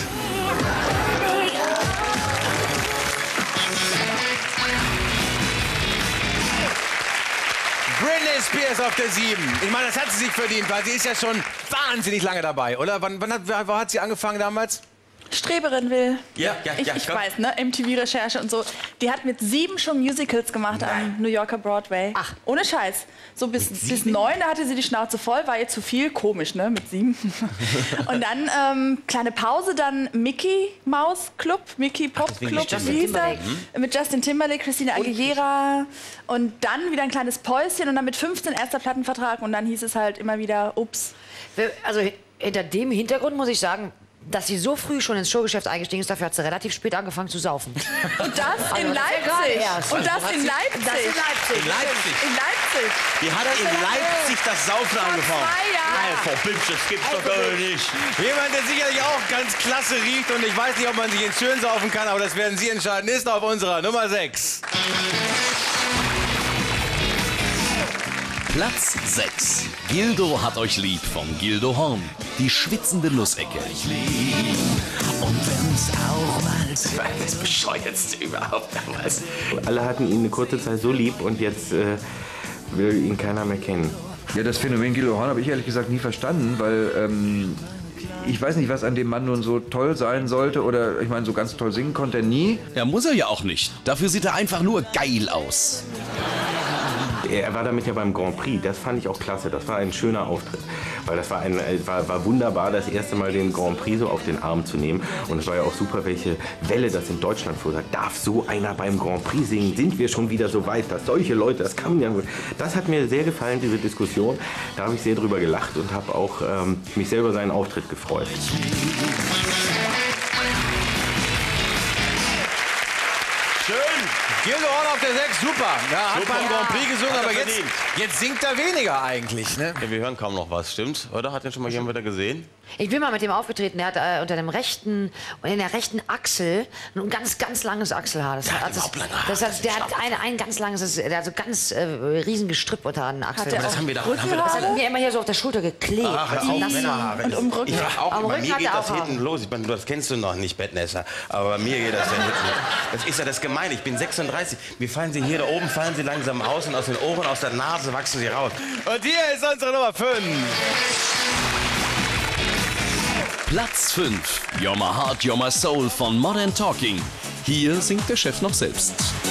Britney Spears auf der sieben. Ich meine, das hat sie sich verdient, weil sie ist ja schon wahnsinnig lange dabei, oder? Wann, wann hat, wo hat sie angefangen damals? Streberin will. Ja, ja, ich, ja. Ich weiß, ne? M T V-Recherche und so. Die hat mit sieben schon Musicals gemacht am New Yorker Broadway. Ach. Ohne Scheiß. So bis, bis neun, da hatte sie die Schnauze voll, war ihr zu viel. Komisch, ne? Mit sieben. Und dann ähm, kleine Pause, dann Mickey Mouse Club, Mickey Pop Club, wie hieß er? Hm? Mit Justin Timberlake, Christina Aguilera. Und dann wieder ein kleines Päuschen und dann mit fünfzehn erster Plattenvertrag. Und dann hieß es halt immer wieder, ups. Also hinter dem Hintergrund muss ich sagen, dass sie so früh schon ins Showgeschäft eingestiegen ist, dafür hat sie relativ spät angefangen zu saufen. Und das Also, in das ist ja gerade Leipzig. erst. Und das Also, in hat sie- Leipzig. das in Leipzig. In Leipzig. In Leipzig. Die hat Das in ist ja Leipzig geil. das Saufen Vor angefangen. zwei Jahren. Alter, Bitch, das gibt's doch gar nicht. Jemand, der sicherlich auch ganz klasse riecht und ich weiß nicht, ob man sich ins Schön saufen kann, aber das werden Sie entscheiden, ist auf unserer Nummer sechs. Platz sechs. Gildo hat euch lieb von Gildo Horn. Die schwitzende Nussecke. Und wenn's auch mal das war das bescheuertste überhaupt damals. Alle hatten ihn eine kurze Zeit so lieb und jetzt äh, will ihn keiner mehr kennen. Ja, das Phänomen Gildo Horn habe ich ehrlich gesagt nie verstanden, weil ähm, ich weiß nicht, was an dem Mann nun so toll sein sollte oder ich meine, so ganz toll singen konnte er nie. Ja, muss er ja auch nicht. Dafür sieht er einfach nur geil aus. Er war damit ja beim Grand Prix, das fand ich auch klasse, das war ein schöner Auftritt. Weil das war, ein, war, war wunderbar, das erste Mal den Grand Prix so auf den Arm zu nehmen. Und es war ja auch super, welche Welle das in Deutschland verursagt. Darf so einer beim Grand Prix singen? Sind wir schon wieder so weit, dass solche Leute, das kann ja wohl. Das hat mir sehr gefallen, diese Diskussion. Da habe ich sehr drüber gelacht und habe auch ähm, mich selber seinen Auftritt gefreut. Schön. Gildo Horn auf der sechs, super. Ja, hat Super. beim Grand Prix gesungen, Hat er aber jetzt, verdient. jetzt singt er weniger eigentlich. Ne? Ja, wir hören kaum noch was, stimmt's? Oder? Hat den schon mal jemand wieder gesehen? Ich bin mal mit dem aufgetreten, der hat äh, unter dem rechten, in der rechten Achsel ein ganz, ganz langes Achselhaar. Das, hat, das, das hat, der hat eine, ein ganz langes, das- der hat so ganz äh, riesen Gestrüpp unter den Achseln. Hat der Das auch haben wir da- haben wir das das- hat mir immer hier so auf der Schulter geklebt. Ach, hör auf, Das- Männerhaare. und um den Rücken. Ich frag auch, Am bei Rücken mir hat geht er das auch Haare. hinten los. Ich meine, das kennst du noch nicht, Bettnässer. Aber bei mir geht das ja hinten. Das ist ja das Gemeine. Ich bin sechsunddreißig. Mir fallen sie hier da oben, fallen sie langsam aus und aus den Ohren, aus der Nase wachsen sie raus. Und hier ist unsere Nummer fünf. Platz fünf. You're My Heart, You're My Soul von Modern Talking. Hier singt der Chef noch selbst.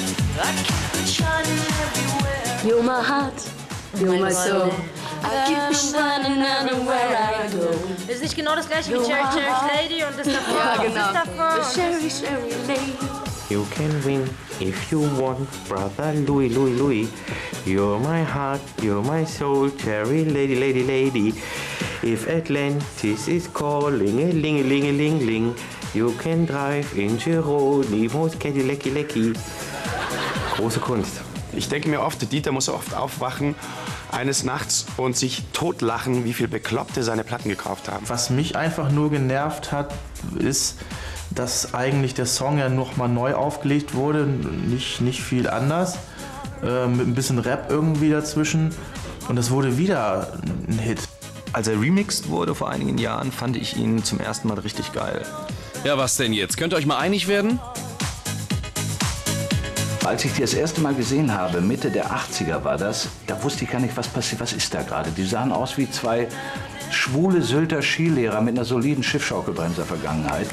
You're my heart, you're my soul. I keep shining everywhere I go. Ist nicht genau das gleiche wie Cherry Cherry Lady und das davor? Ja, und genau. Das davor. The Cherry Cherry Lady. You can win if you want, brother Louis, Louis, Louis. You're my heart, you're my soul, cherry lady, lady, lady. If Atlantis is calling, a ling, a ling, a ling, ling. You can drive in Geronimo's Cadillac, lecky. Große Kunst. Ich denke mir oft, Dieter muss oft aufwachen eines Nachts und sich totlachen, wie viel Bekloppte seine Platten gekauft haben. Was mich einfach nur genervt hat, ist, dass eigentlich der Song ja noch mal neu aufgelegt wurde, nicht, nicht viel anders, äh, mit ein bisschen Rap irgendwie dazwischen und es wurde wieder ein Hit. Als er remixed wurde vor einigen Jahren, fand ich ihn zum ersten Mal richtig geil. Ja, was denn jetzt? Könnt ihr euch mal einig werden? Als ich die das erste Mal gesehen habe, Mitte der achtziger war das, da wusste ich gar nicht, was passiert, was ist da gerade. Die sahen aus wie zwei schwule Sylter Skilehrer mit einer soliden Schiffschaukelbremser-Vergangenheit.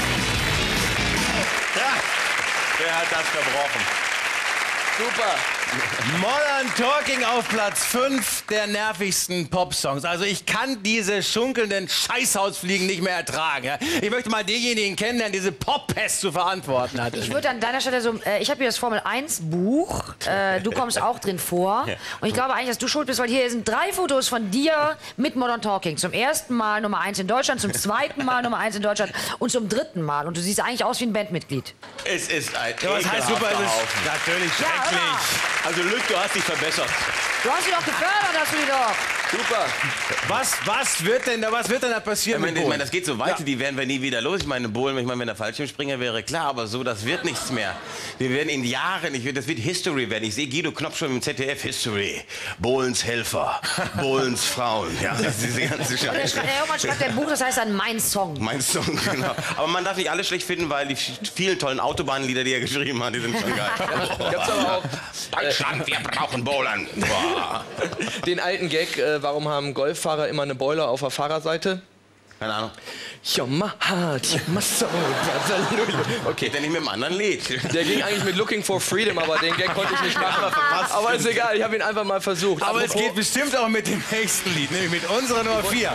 Ja, wer hat das verbrochen? Super. Modern Talking auf Platz fünf der nervigsten Popsongs. Also ich kann diese schunkelnden Scheißhausfliegen nicht mehr ertragen. Ja? Ich möchte mal denjenigen kennen, der diese Pop-Pest zu verantworten hat. Ich würde an deiner Stelle so, äh, ich habe hier das Formel eins Buch, äh, du kommst auch drin vor. Und ich glaube eigentlich, dass du schuld bist, weil hier sind drei Fotos von dir mit Modern Talking. Zum ersten Mal Nummer eins in Deutschland, zum zweiten Mal Nummer eins in Deutschland und zum dritten Mal. Und du siehst eigentlich aus wie ein Bandmitglied. Es ist ein Ja, was heißt super? Es ist natürlich schrecklich. Ja, also Lück, du hast dich verbessert. Du hast sie doch gefördert, hast du die doch. Super. Was, was, wird denn da, was wird denn da passieren? Ich meine, mit ich meine, Bohlen? das geht so weiter, Ja. die werden wir nie wieder los. Ich meine, Bohlen, ich meine, wenn er Fallschirmspringer wäre, klar, aber so, das wird nichts mehr. Wir werden in Jahren, ich, das wird History werden. Ich sehe Guido Knopf schon im Z D F, History. Bohlens Helfer, Bohlens Frauen, ja, das ist diese ganze Und der, Scheiße. schreibt- der Junge schreibt ein Buch, das heißt dann Mein Song. Mein Song, genau. Aber man darf nicht alles schlecht finden, weil die vielen tollen Autobahnlieder, die er geschrieben hat, die sind schon geil. Gab's aber auch Deutschland, wir brauchen Bowlern. Boah. den alten Gag, äh, warum haben Golffahrer immer eine Boiler auf der Fahrerseite? Keine Ahnung. You're my heart, you're my soul, brother. Okay, dann nicht mit einem anderen Lied. Der ging eigentlich mit Looking for Freedom, aber den Gag konnte ich nicht machen. Aber ist egal, ich habe ihn einfach mal versucht. Aber es geht bestimmt auch mit dem nächsten Lied, nämlich mit unserer Nummer vier.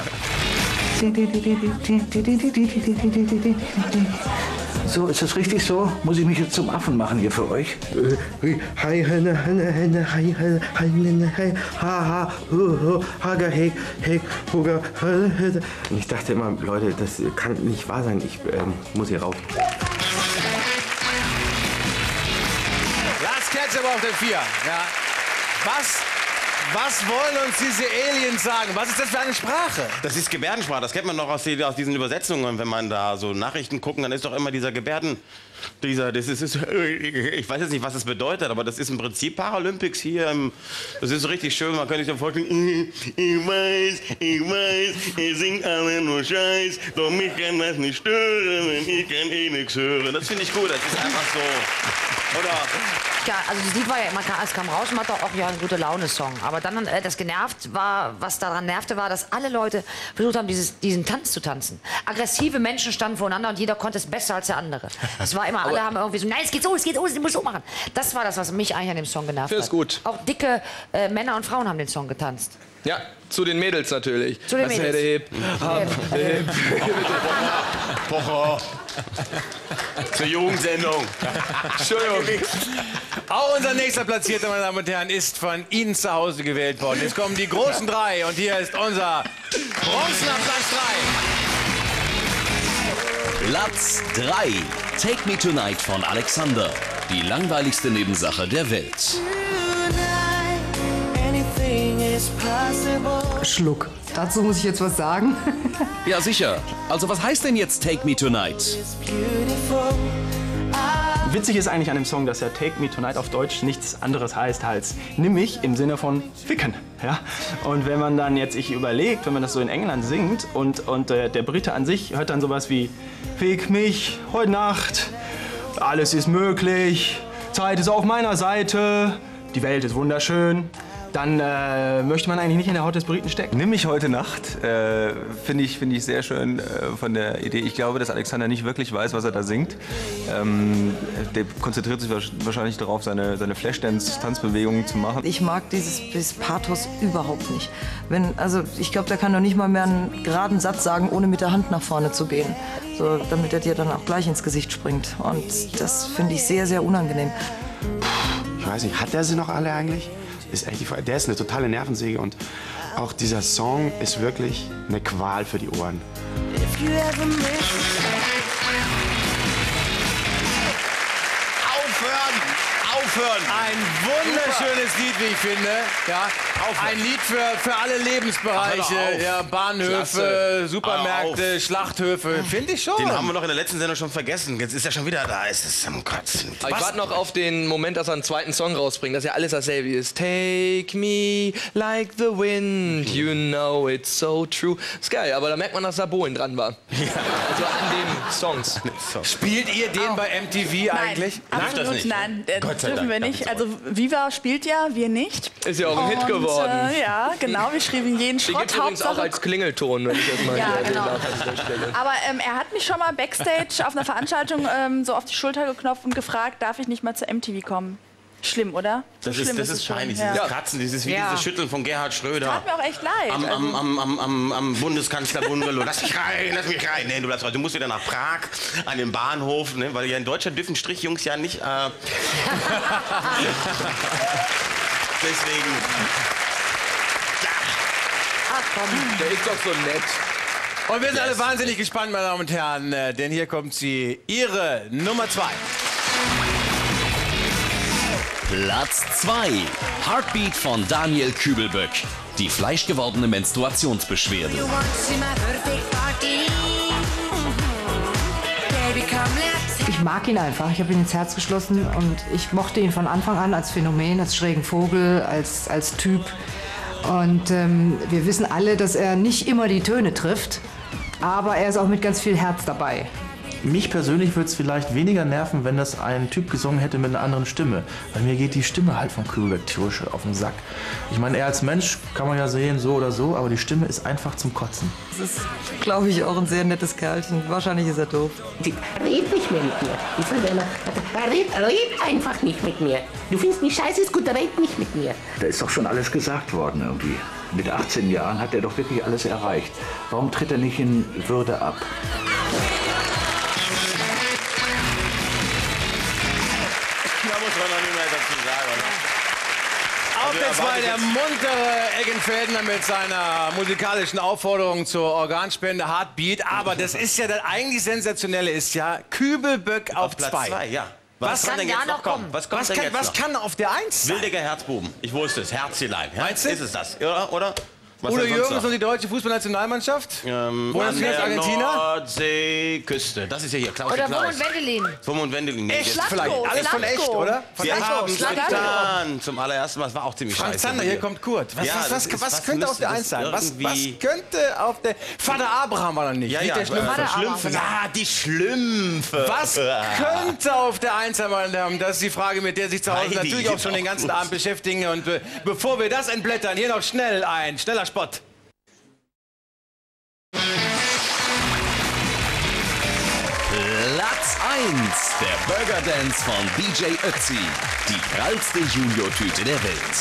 So, ist das richtig so? Muss ich mich jetzt zum Affen machen hier für euch? Hi, henne, henne, henne, hi, henne, hi, henne, hi, ha, ha, hu, hu, hager, heg, heg, huger, helle, helle. Und ich dachte immer, Leute, das kann nicht wahr sein. Ich ähm, muss hier raus. Last Ketchup auf der vier. Ja. Was, was wollen uns diese Aliens sagen? Was ist das für eine Sprache? Das ist Gebärdensprache, das kennt man noch aus, die, aus diesen Übersetzungen. Wenn man da so Nachrichten gucken, dann ist doch immer dieser Gebärden... Dieser, das ist, ist, ich weiß jetzt nicht, was das bedeutet, aber das ist im Prinzip Paralympics hier. Im, das ist so richtig schön, man könnte sich so vorstellen, ich weiß, ich weiß, ihr singt alle nur Scheiß, doch mich kann das nicht stören, wenn ich kann eh nichts hören. Das finde ich gut, das ist einfach so. Oder? Ja, also das Lied war ja, man kam, es kam raus und man hat auch ja ein gute Laune-Song. Aber dann, äh, das genervt war, was daran nervte, war, dass alle Leute versucht haben, dieses, diesen Tanz zu tanzen. Aggressive Menschen standen voreinander und jeder konnte es besser als der andere. Es war immer, alle haben irgendwie so, nein, es geht so, es geht so, du musst so machen. Das war das, was mich eigentlich an dem Song genervt hat. Ist gut. Auch dicke äh, Männer und Frauen haben den Song getanzt. Ja, zu den Mädels natürlich. Zu den Das Mädels. hätte Hip, Hop, Hip. Pocher. Zur Jugendsendung. Entschuldigung. Auch unser nächster Platzierter, meine Damen und Herren, ist von Ihnen zu Hause gewählt worden. Jetzt kommen die großen drei und hier ist unser Bronzener Platz drei. Platz drei. Take Me Tonight von Alexander. Die langweiligste Nebensache der Welt. Schluck. Dazu muss ich jetzt was sagen. Ja, sicher. Also was heißt denn jetzt Take Me Tonight? Witzig ist eigentlich an dem Song, dass ja Take Me Tonight auf Deutsch nichts anderes heißt als nimm mich im Sinne von ficken. Ja? Und wenn man dann jetzt sich überlegt, wenn man das so in England singt und, und äh, der Brite an sich hört dann sowas wie fick mich heute Nacht, alles ist möglich, Zeit ist auf meiner Seite, die Welt ist wunderschön. Dann äh, möchte man eigentlich nicht in der Haut des Briten stecken. Nimm mich heute Nacht, äh, finde ich, find ich sehr schön äh, von der Idee. Ich glaube, dass Alexander nicht wirklich weiß, was er da singt. Ähm, der konzentriert sich wahrscheinlich darauf, seine, seine Flashdance-Tanzbewegungen zu machen. Ich mag dieses, dieses Pathos überhaupt nicht. Wenn, also ich glaube, der kann doch nicht mal mehr einen geraden Satz sagen, ohne mit der Hand nach vorne zu gehen. So, damit er dir dann auch gleich ins Gesicht springt. Und das finde ich sehr, sehr unangenehm. Ich weiß nicht, hat der sie noch alle eigentlich? Ist echt die Frage. Der ist eine totale Nervensäge und auch dieser Song ist wirklich eine Qual für die Ohren. Aufhören! Aufhören! Ein wunderschönes Lied, wie ich finde. Ja, ein Lied für, für alle Lebensbereiche. Ja, Bahnhöfe, Klasse. Supermärkte, Auf. Schlachthöfe. Finde ich schon. Den haben wir noch in der letzten Sendung schon vergessen. Jetzt ist er schon wieder da. Es ist am Kotzen. Aber ich warte noch auf den Moment, dass er einen zweiten Song rausbringt, dass ja alles dasselbe ist. Take me like the wind, you know it's so true. Ist geil, aber da merkt man, dass da Bohlen dran war. Also an den Songs. Spielt ihr den bei M T V eigentlich? Nein, absolut nein. Äh, Gott sei dürfen Dank. wir nicht. Also Viva spielt ja, wir nicht. Ist ja auch ein Hit Und, geworden. Äh, ja, genau. Wir schrieben jeden Die Schrott. gibt übrigens auch Hauptsache- als Klingelton, wenn ich das mal Ja, hier genau. erwähnen darf an dieser Stelle. Aber ähm, er hat mich schon mal backstage auf einer Veranstaltung ähm, so auf die Schulter geklopft und gefragt, darf ich nicht mal zu M T V kommen? schlimm, oder? So Das ist, schlimm das es ist schon. peinlich, Ja. dieses Kratzen, dieses wie Ja. dieses Schütteln von Gerhard Schröder. Tat mir auch echt leid. Am, am, also. am, am, am, am Bundeskanzlerbungalow. Lass mich rein, lass mich rein. Nee, du, bleibst, du musst wieder nach Prag an den Bahnhof, ne? Weil ja in Deutschland dürfen Strichjungs ja nicht. Äh Deswegen. Ach komm, der ist doch so nett. Und wir sind alle wahnsinnig gespannt, meine Damen und Herren, äh, denn hier kommt sie, ihre Nummer zwei. Platz zwei. Heartbeat von Daniel Kübelböck. Die fleischgewordene Menstruationsbeschwerde. Ich mag ihn einfach. Ich habe ihn ins Herz geschlossen und ich mochte ihn von Anfang an als Phänomen, als schrägen Vogel, als, als Typ. Und ähm, wir wissen alle, dass er nicht immer die Töne trifft, aber er ist auch mit ganz viel Herz dabei. Mich persönlich würde es vielleicht weniger nerven, wenn das ein Typ gesungen hätte mit einer anderen Stimme. Weil mir geht die Stimme halt von Kübelböck tierisch auf den Sack. Ich meine, er als Mensch kann man ja sehen, so oder so, aber die Stimme ist einfach zum Kotzen. Das ist, glaube ich, auch ein sehr nettes Kerlchen. Wahrscheinlich ist er doof. Red nicht mehr mit mir. Ich sage immer, red, red einfach nicht mit mir. Du findest mich scheiße, ist gut, red nicht mit mir. Da ist doch schon alles gesagt worden irgendwie. Mit achtzehn Jahren hat er doch wirklich alles erreicht. Warum tritt er nicht in Würde ab? Da muss man noch nicht mehr dazu sagen. Auf Also, jetzt mal erwarte ich der jetzt- muntere Eggenfeldner mit seiner musikalischen Aufforderung zur Organspende Heartbeat. Aber das ist ja das eigentlich Sensationelle ist ja Kübelböck auf Platz zwei. zwei, ja. Was, kann kann denn jetzt noch kommen? Was kommt Was, denn kann, jetzt was noch? kann auf der Eins sein? Wildecker Herzbuben. Ich wusste es. Herzelein. Ja? Meinst du? Ist es das? Oder? oder? Was Udo denn sonst Jürgens noch? und die deutsche Fußballnationalmannschaft? Ähm, Wo an ist jetzt der Argentina? Nordseeküste. Das ist ja hier Klaus Oder Klaus. Wum und Wendelin. Wum und Wendelin. Nee, Echt? jetzt- Vielleicht. Alles von echt, oder? Von Sie echt? haben es Slatko. getan. Zum allerersten Mal. Das war auch ziemlich Frank scheiße. Zander, bei hier dir. kommt Kurt. Was, Ja, was, was, das ist- was was könnte auf der müsste Eins das sein? Was, was irgendwie- könnte auf der... Vater Abraham war noch nicht. Ja, Nicht ja, der Schlümpfe. äh, Schlümpfe. Ja, die Schlümpfe. Was könnte auf der Eins sein, meine Damen? Das ist die Frage, mit der sich zu Hause Heidi, natürlich auch schon den ganzen Abend beschäftigen. Und äh, bevor wir das entblättern, hier noch schnell ein schneller Spot. Platz eins. Der Burger Dance von D J Ötzi. Die prallste Junior-Tüte der Welt.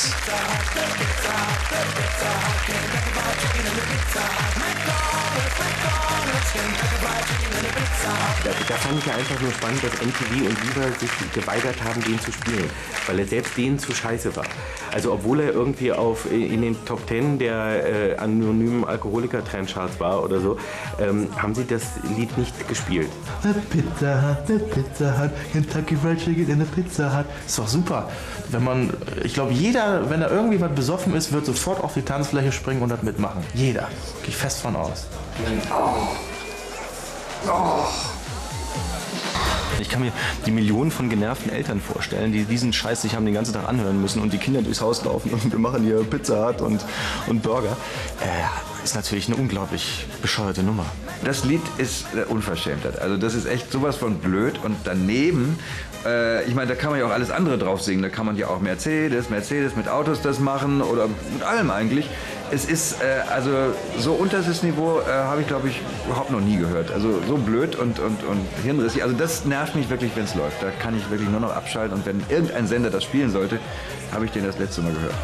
Da, da fand ich ja einfach nur spannend, dass M T V und Viva sich geweigert haben, den zu spielen, weil er selbst denen zu scheiße war. Also obwohl er irgendwie auf, in den Top Ten der äh, anonymen Alkoholiker-Trendcharts war oder so, ähm, haben sie das Lied nicht gespielt. Eine Pizza Hut, eine Pizza Hut, Kentucky Fried Chicken in der Pizza Hut. Ist doch super. Wenn man, ich glaube, jeder, wenn er irgendwie was besoffen ist, wird sofort auf die Tanzfläche springen und das mitmachen. Jeder. Gehe ich fest von aus. Oh. Oh. Ich kann mir die Millionen von genervten Eltern vorstellen, die diesen Scheiß sich haben den ganzen Tag anhören müssen und die Kinder durchs Haus laufen und wir machen hier Pizza Hut und, und Burger. Äh, ist natürlich eine unglaublich bescheuerte Nummer. Das Lied ist äh, Unverschämtheit. Also das ist echt sowas von blöd. Und daneben, äh, ich meine, da kann man ja auch alles andere drauf singen. Da kann man ja auch Mercedes, Mercedes mit Autos das machen oder mit allem eigentlich. Es ist, äh, also so unterstes Niveau äh, habe ich, glaube ich, überhaupt noch nie gehört. Also so blöd und, und, und hirnrissig. Also das nervt mich wirklich, wenn es läuft. Da kann ich wirklich nur noch abschalten. Und wenn irgendein Sender das spielen sollte, habe ich den das letzte Mal gehört.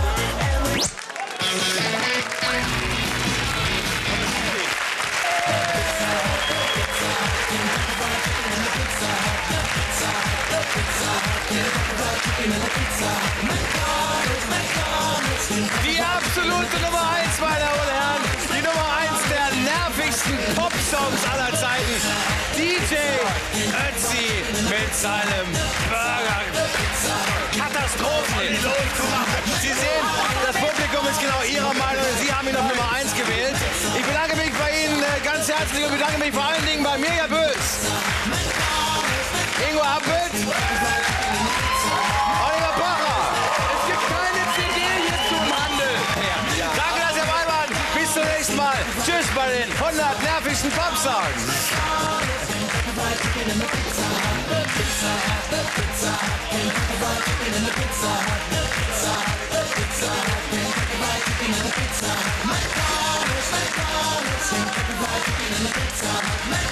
Die absolute Nummer eins, meine Damen und Herren. Die Nummer eins der nervigsten Pop-Songs aller Zeiten. D J Ötzi mit seinem Burger. Katastrophen. Sie sehen, das Publikum ist genau Ihrer Meinung. Sie haben ihn auf Nummer eins gewählt. Ich bedanke mich bei Ihnen äh, ganz herzlich und bedanke mich vor allen Dingen bei Mirja Bös, Ingo Appelt, Oliver Pocher. Es gibt keine C D hier zum Handel. Danke, dass ihr dabei wart. Bis zum nächsten Mal. Tschüss bei den hundert nervigsten Pop-Songs. McDonald's, McDonald's,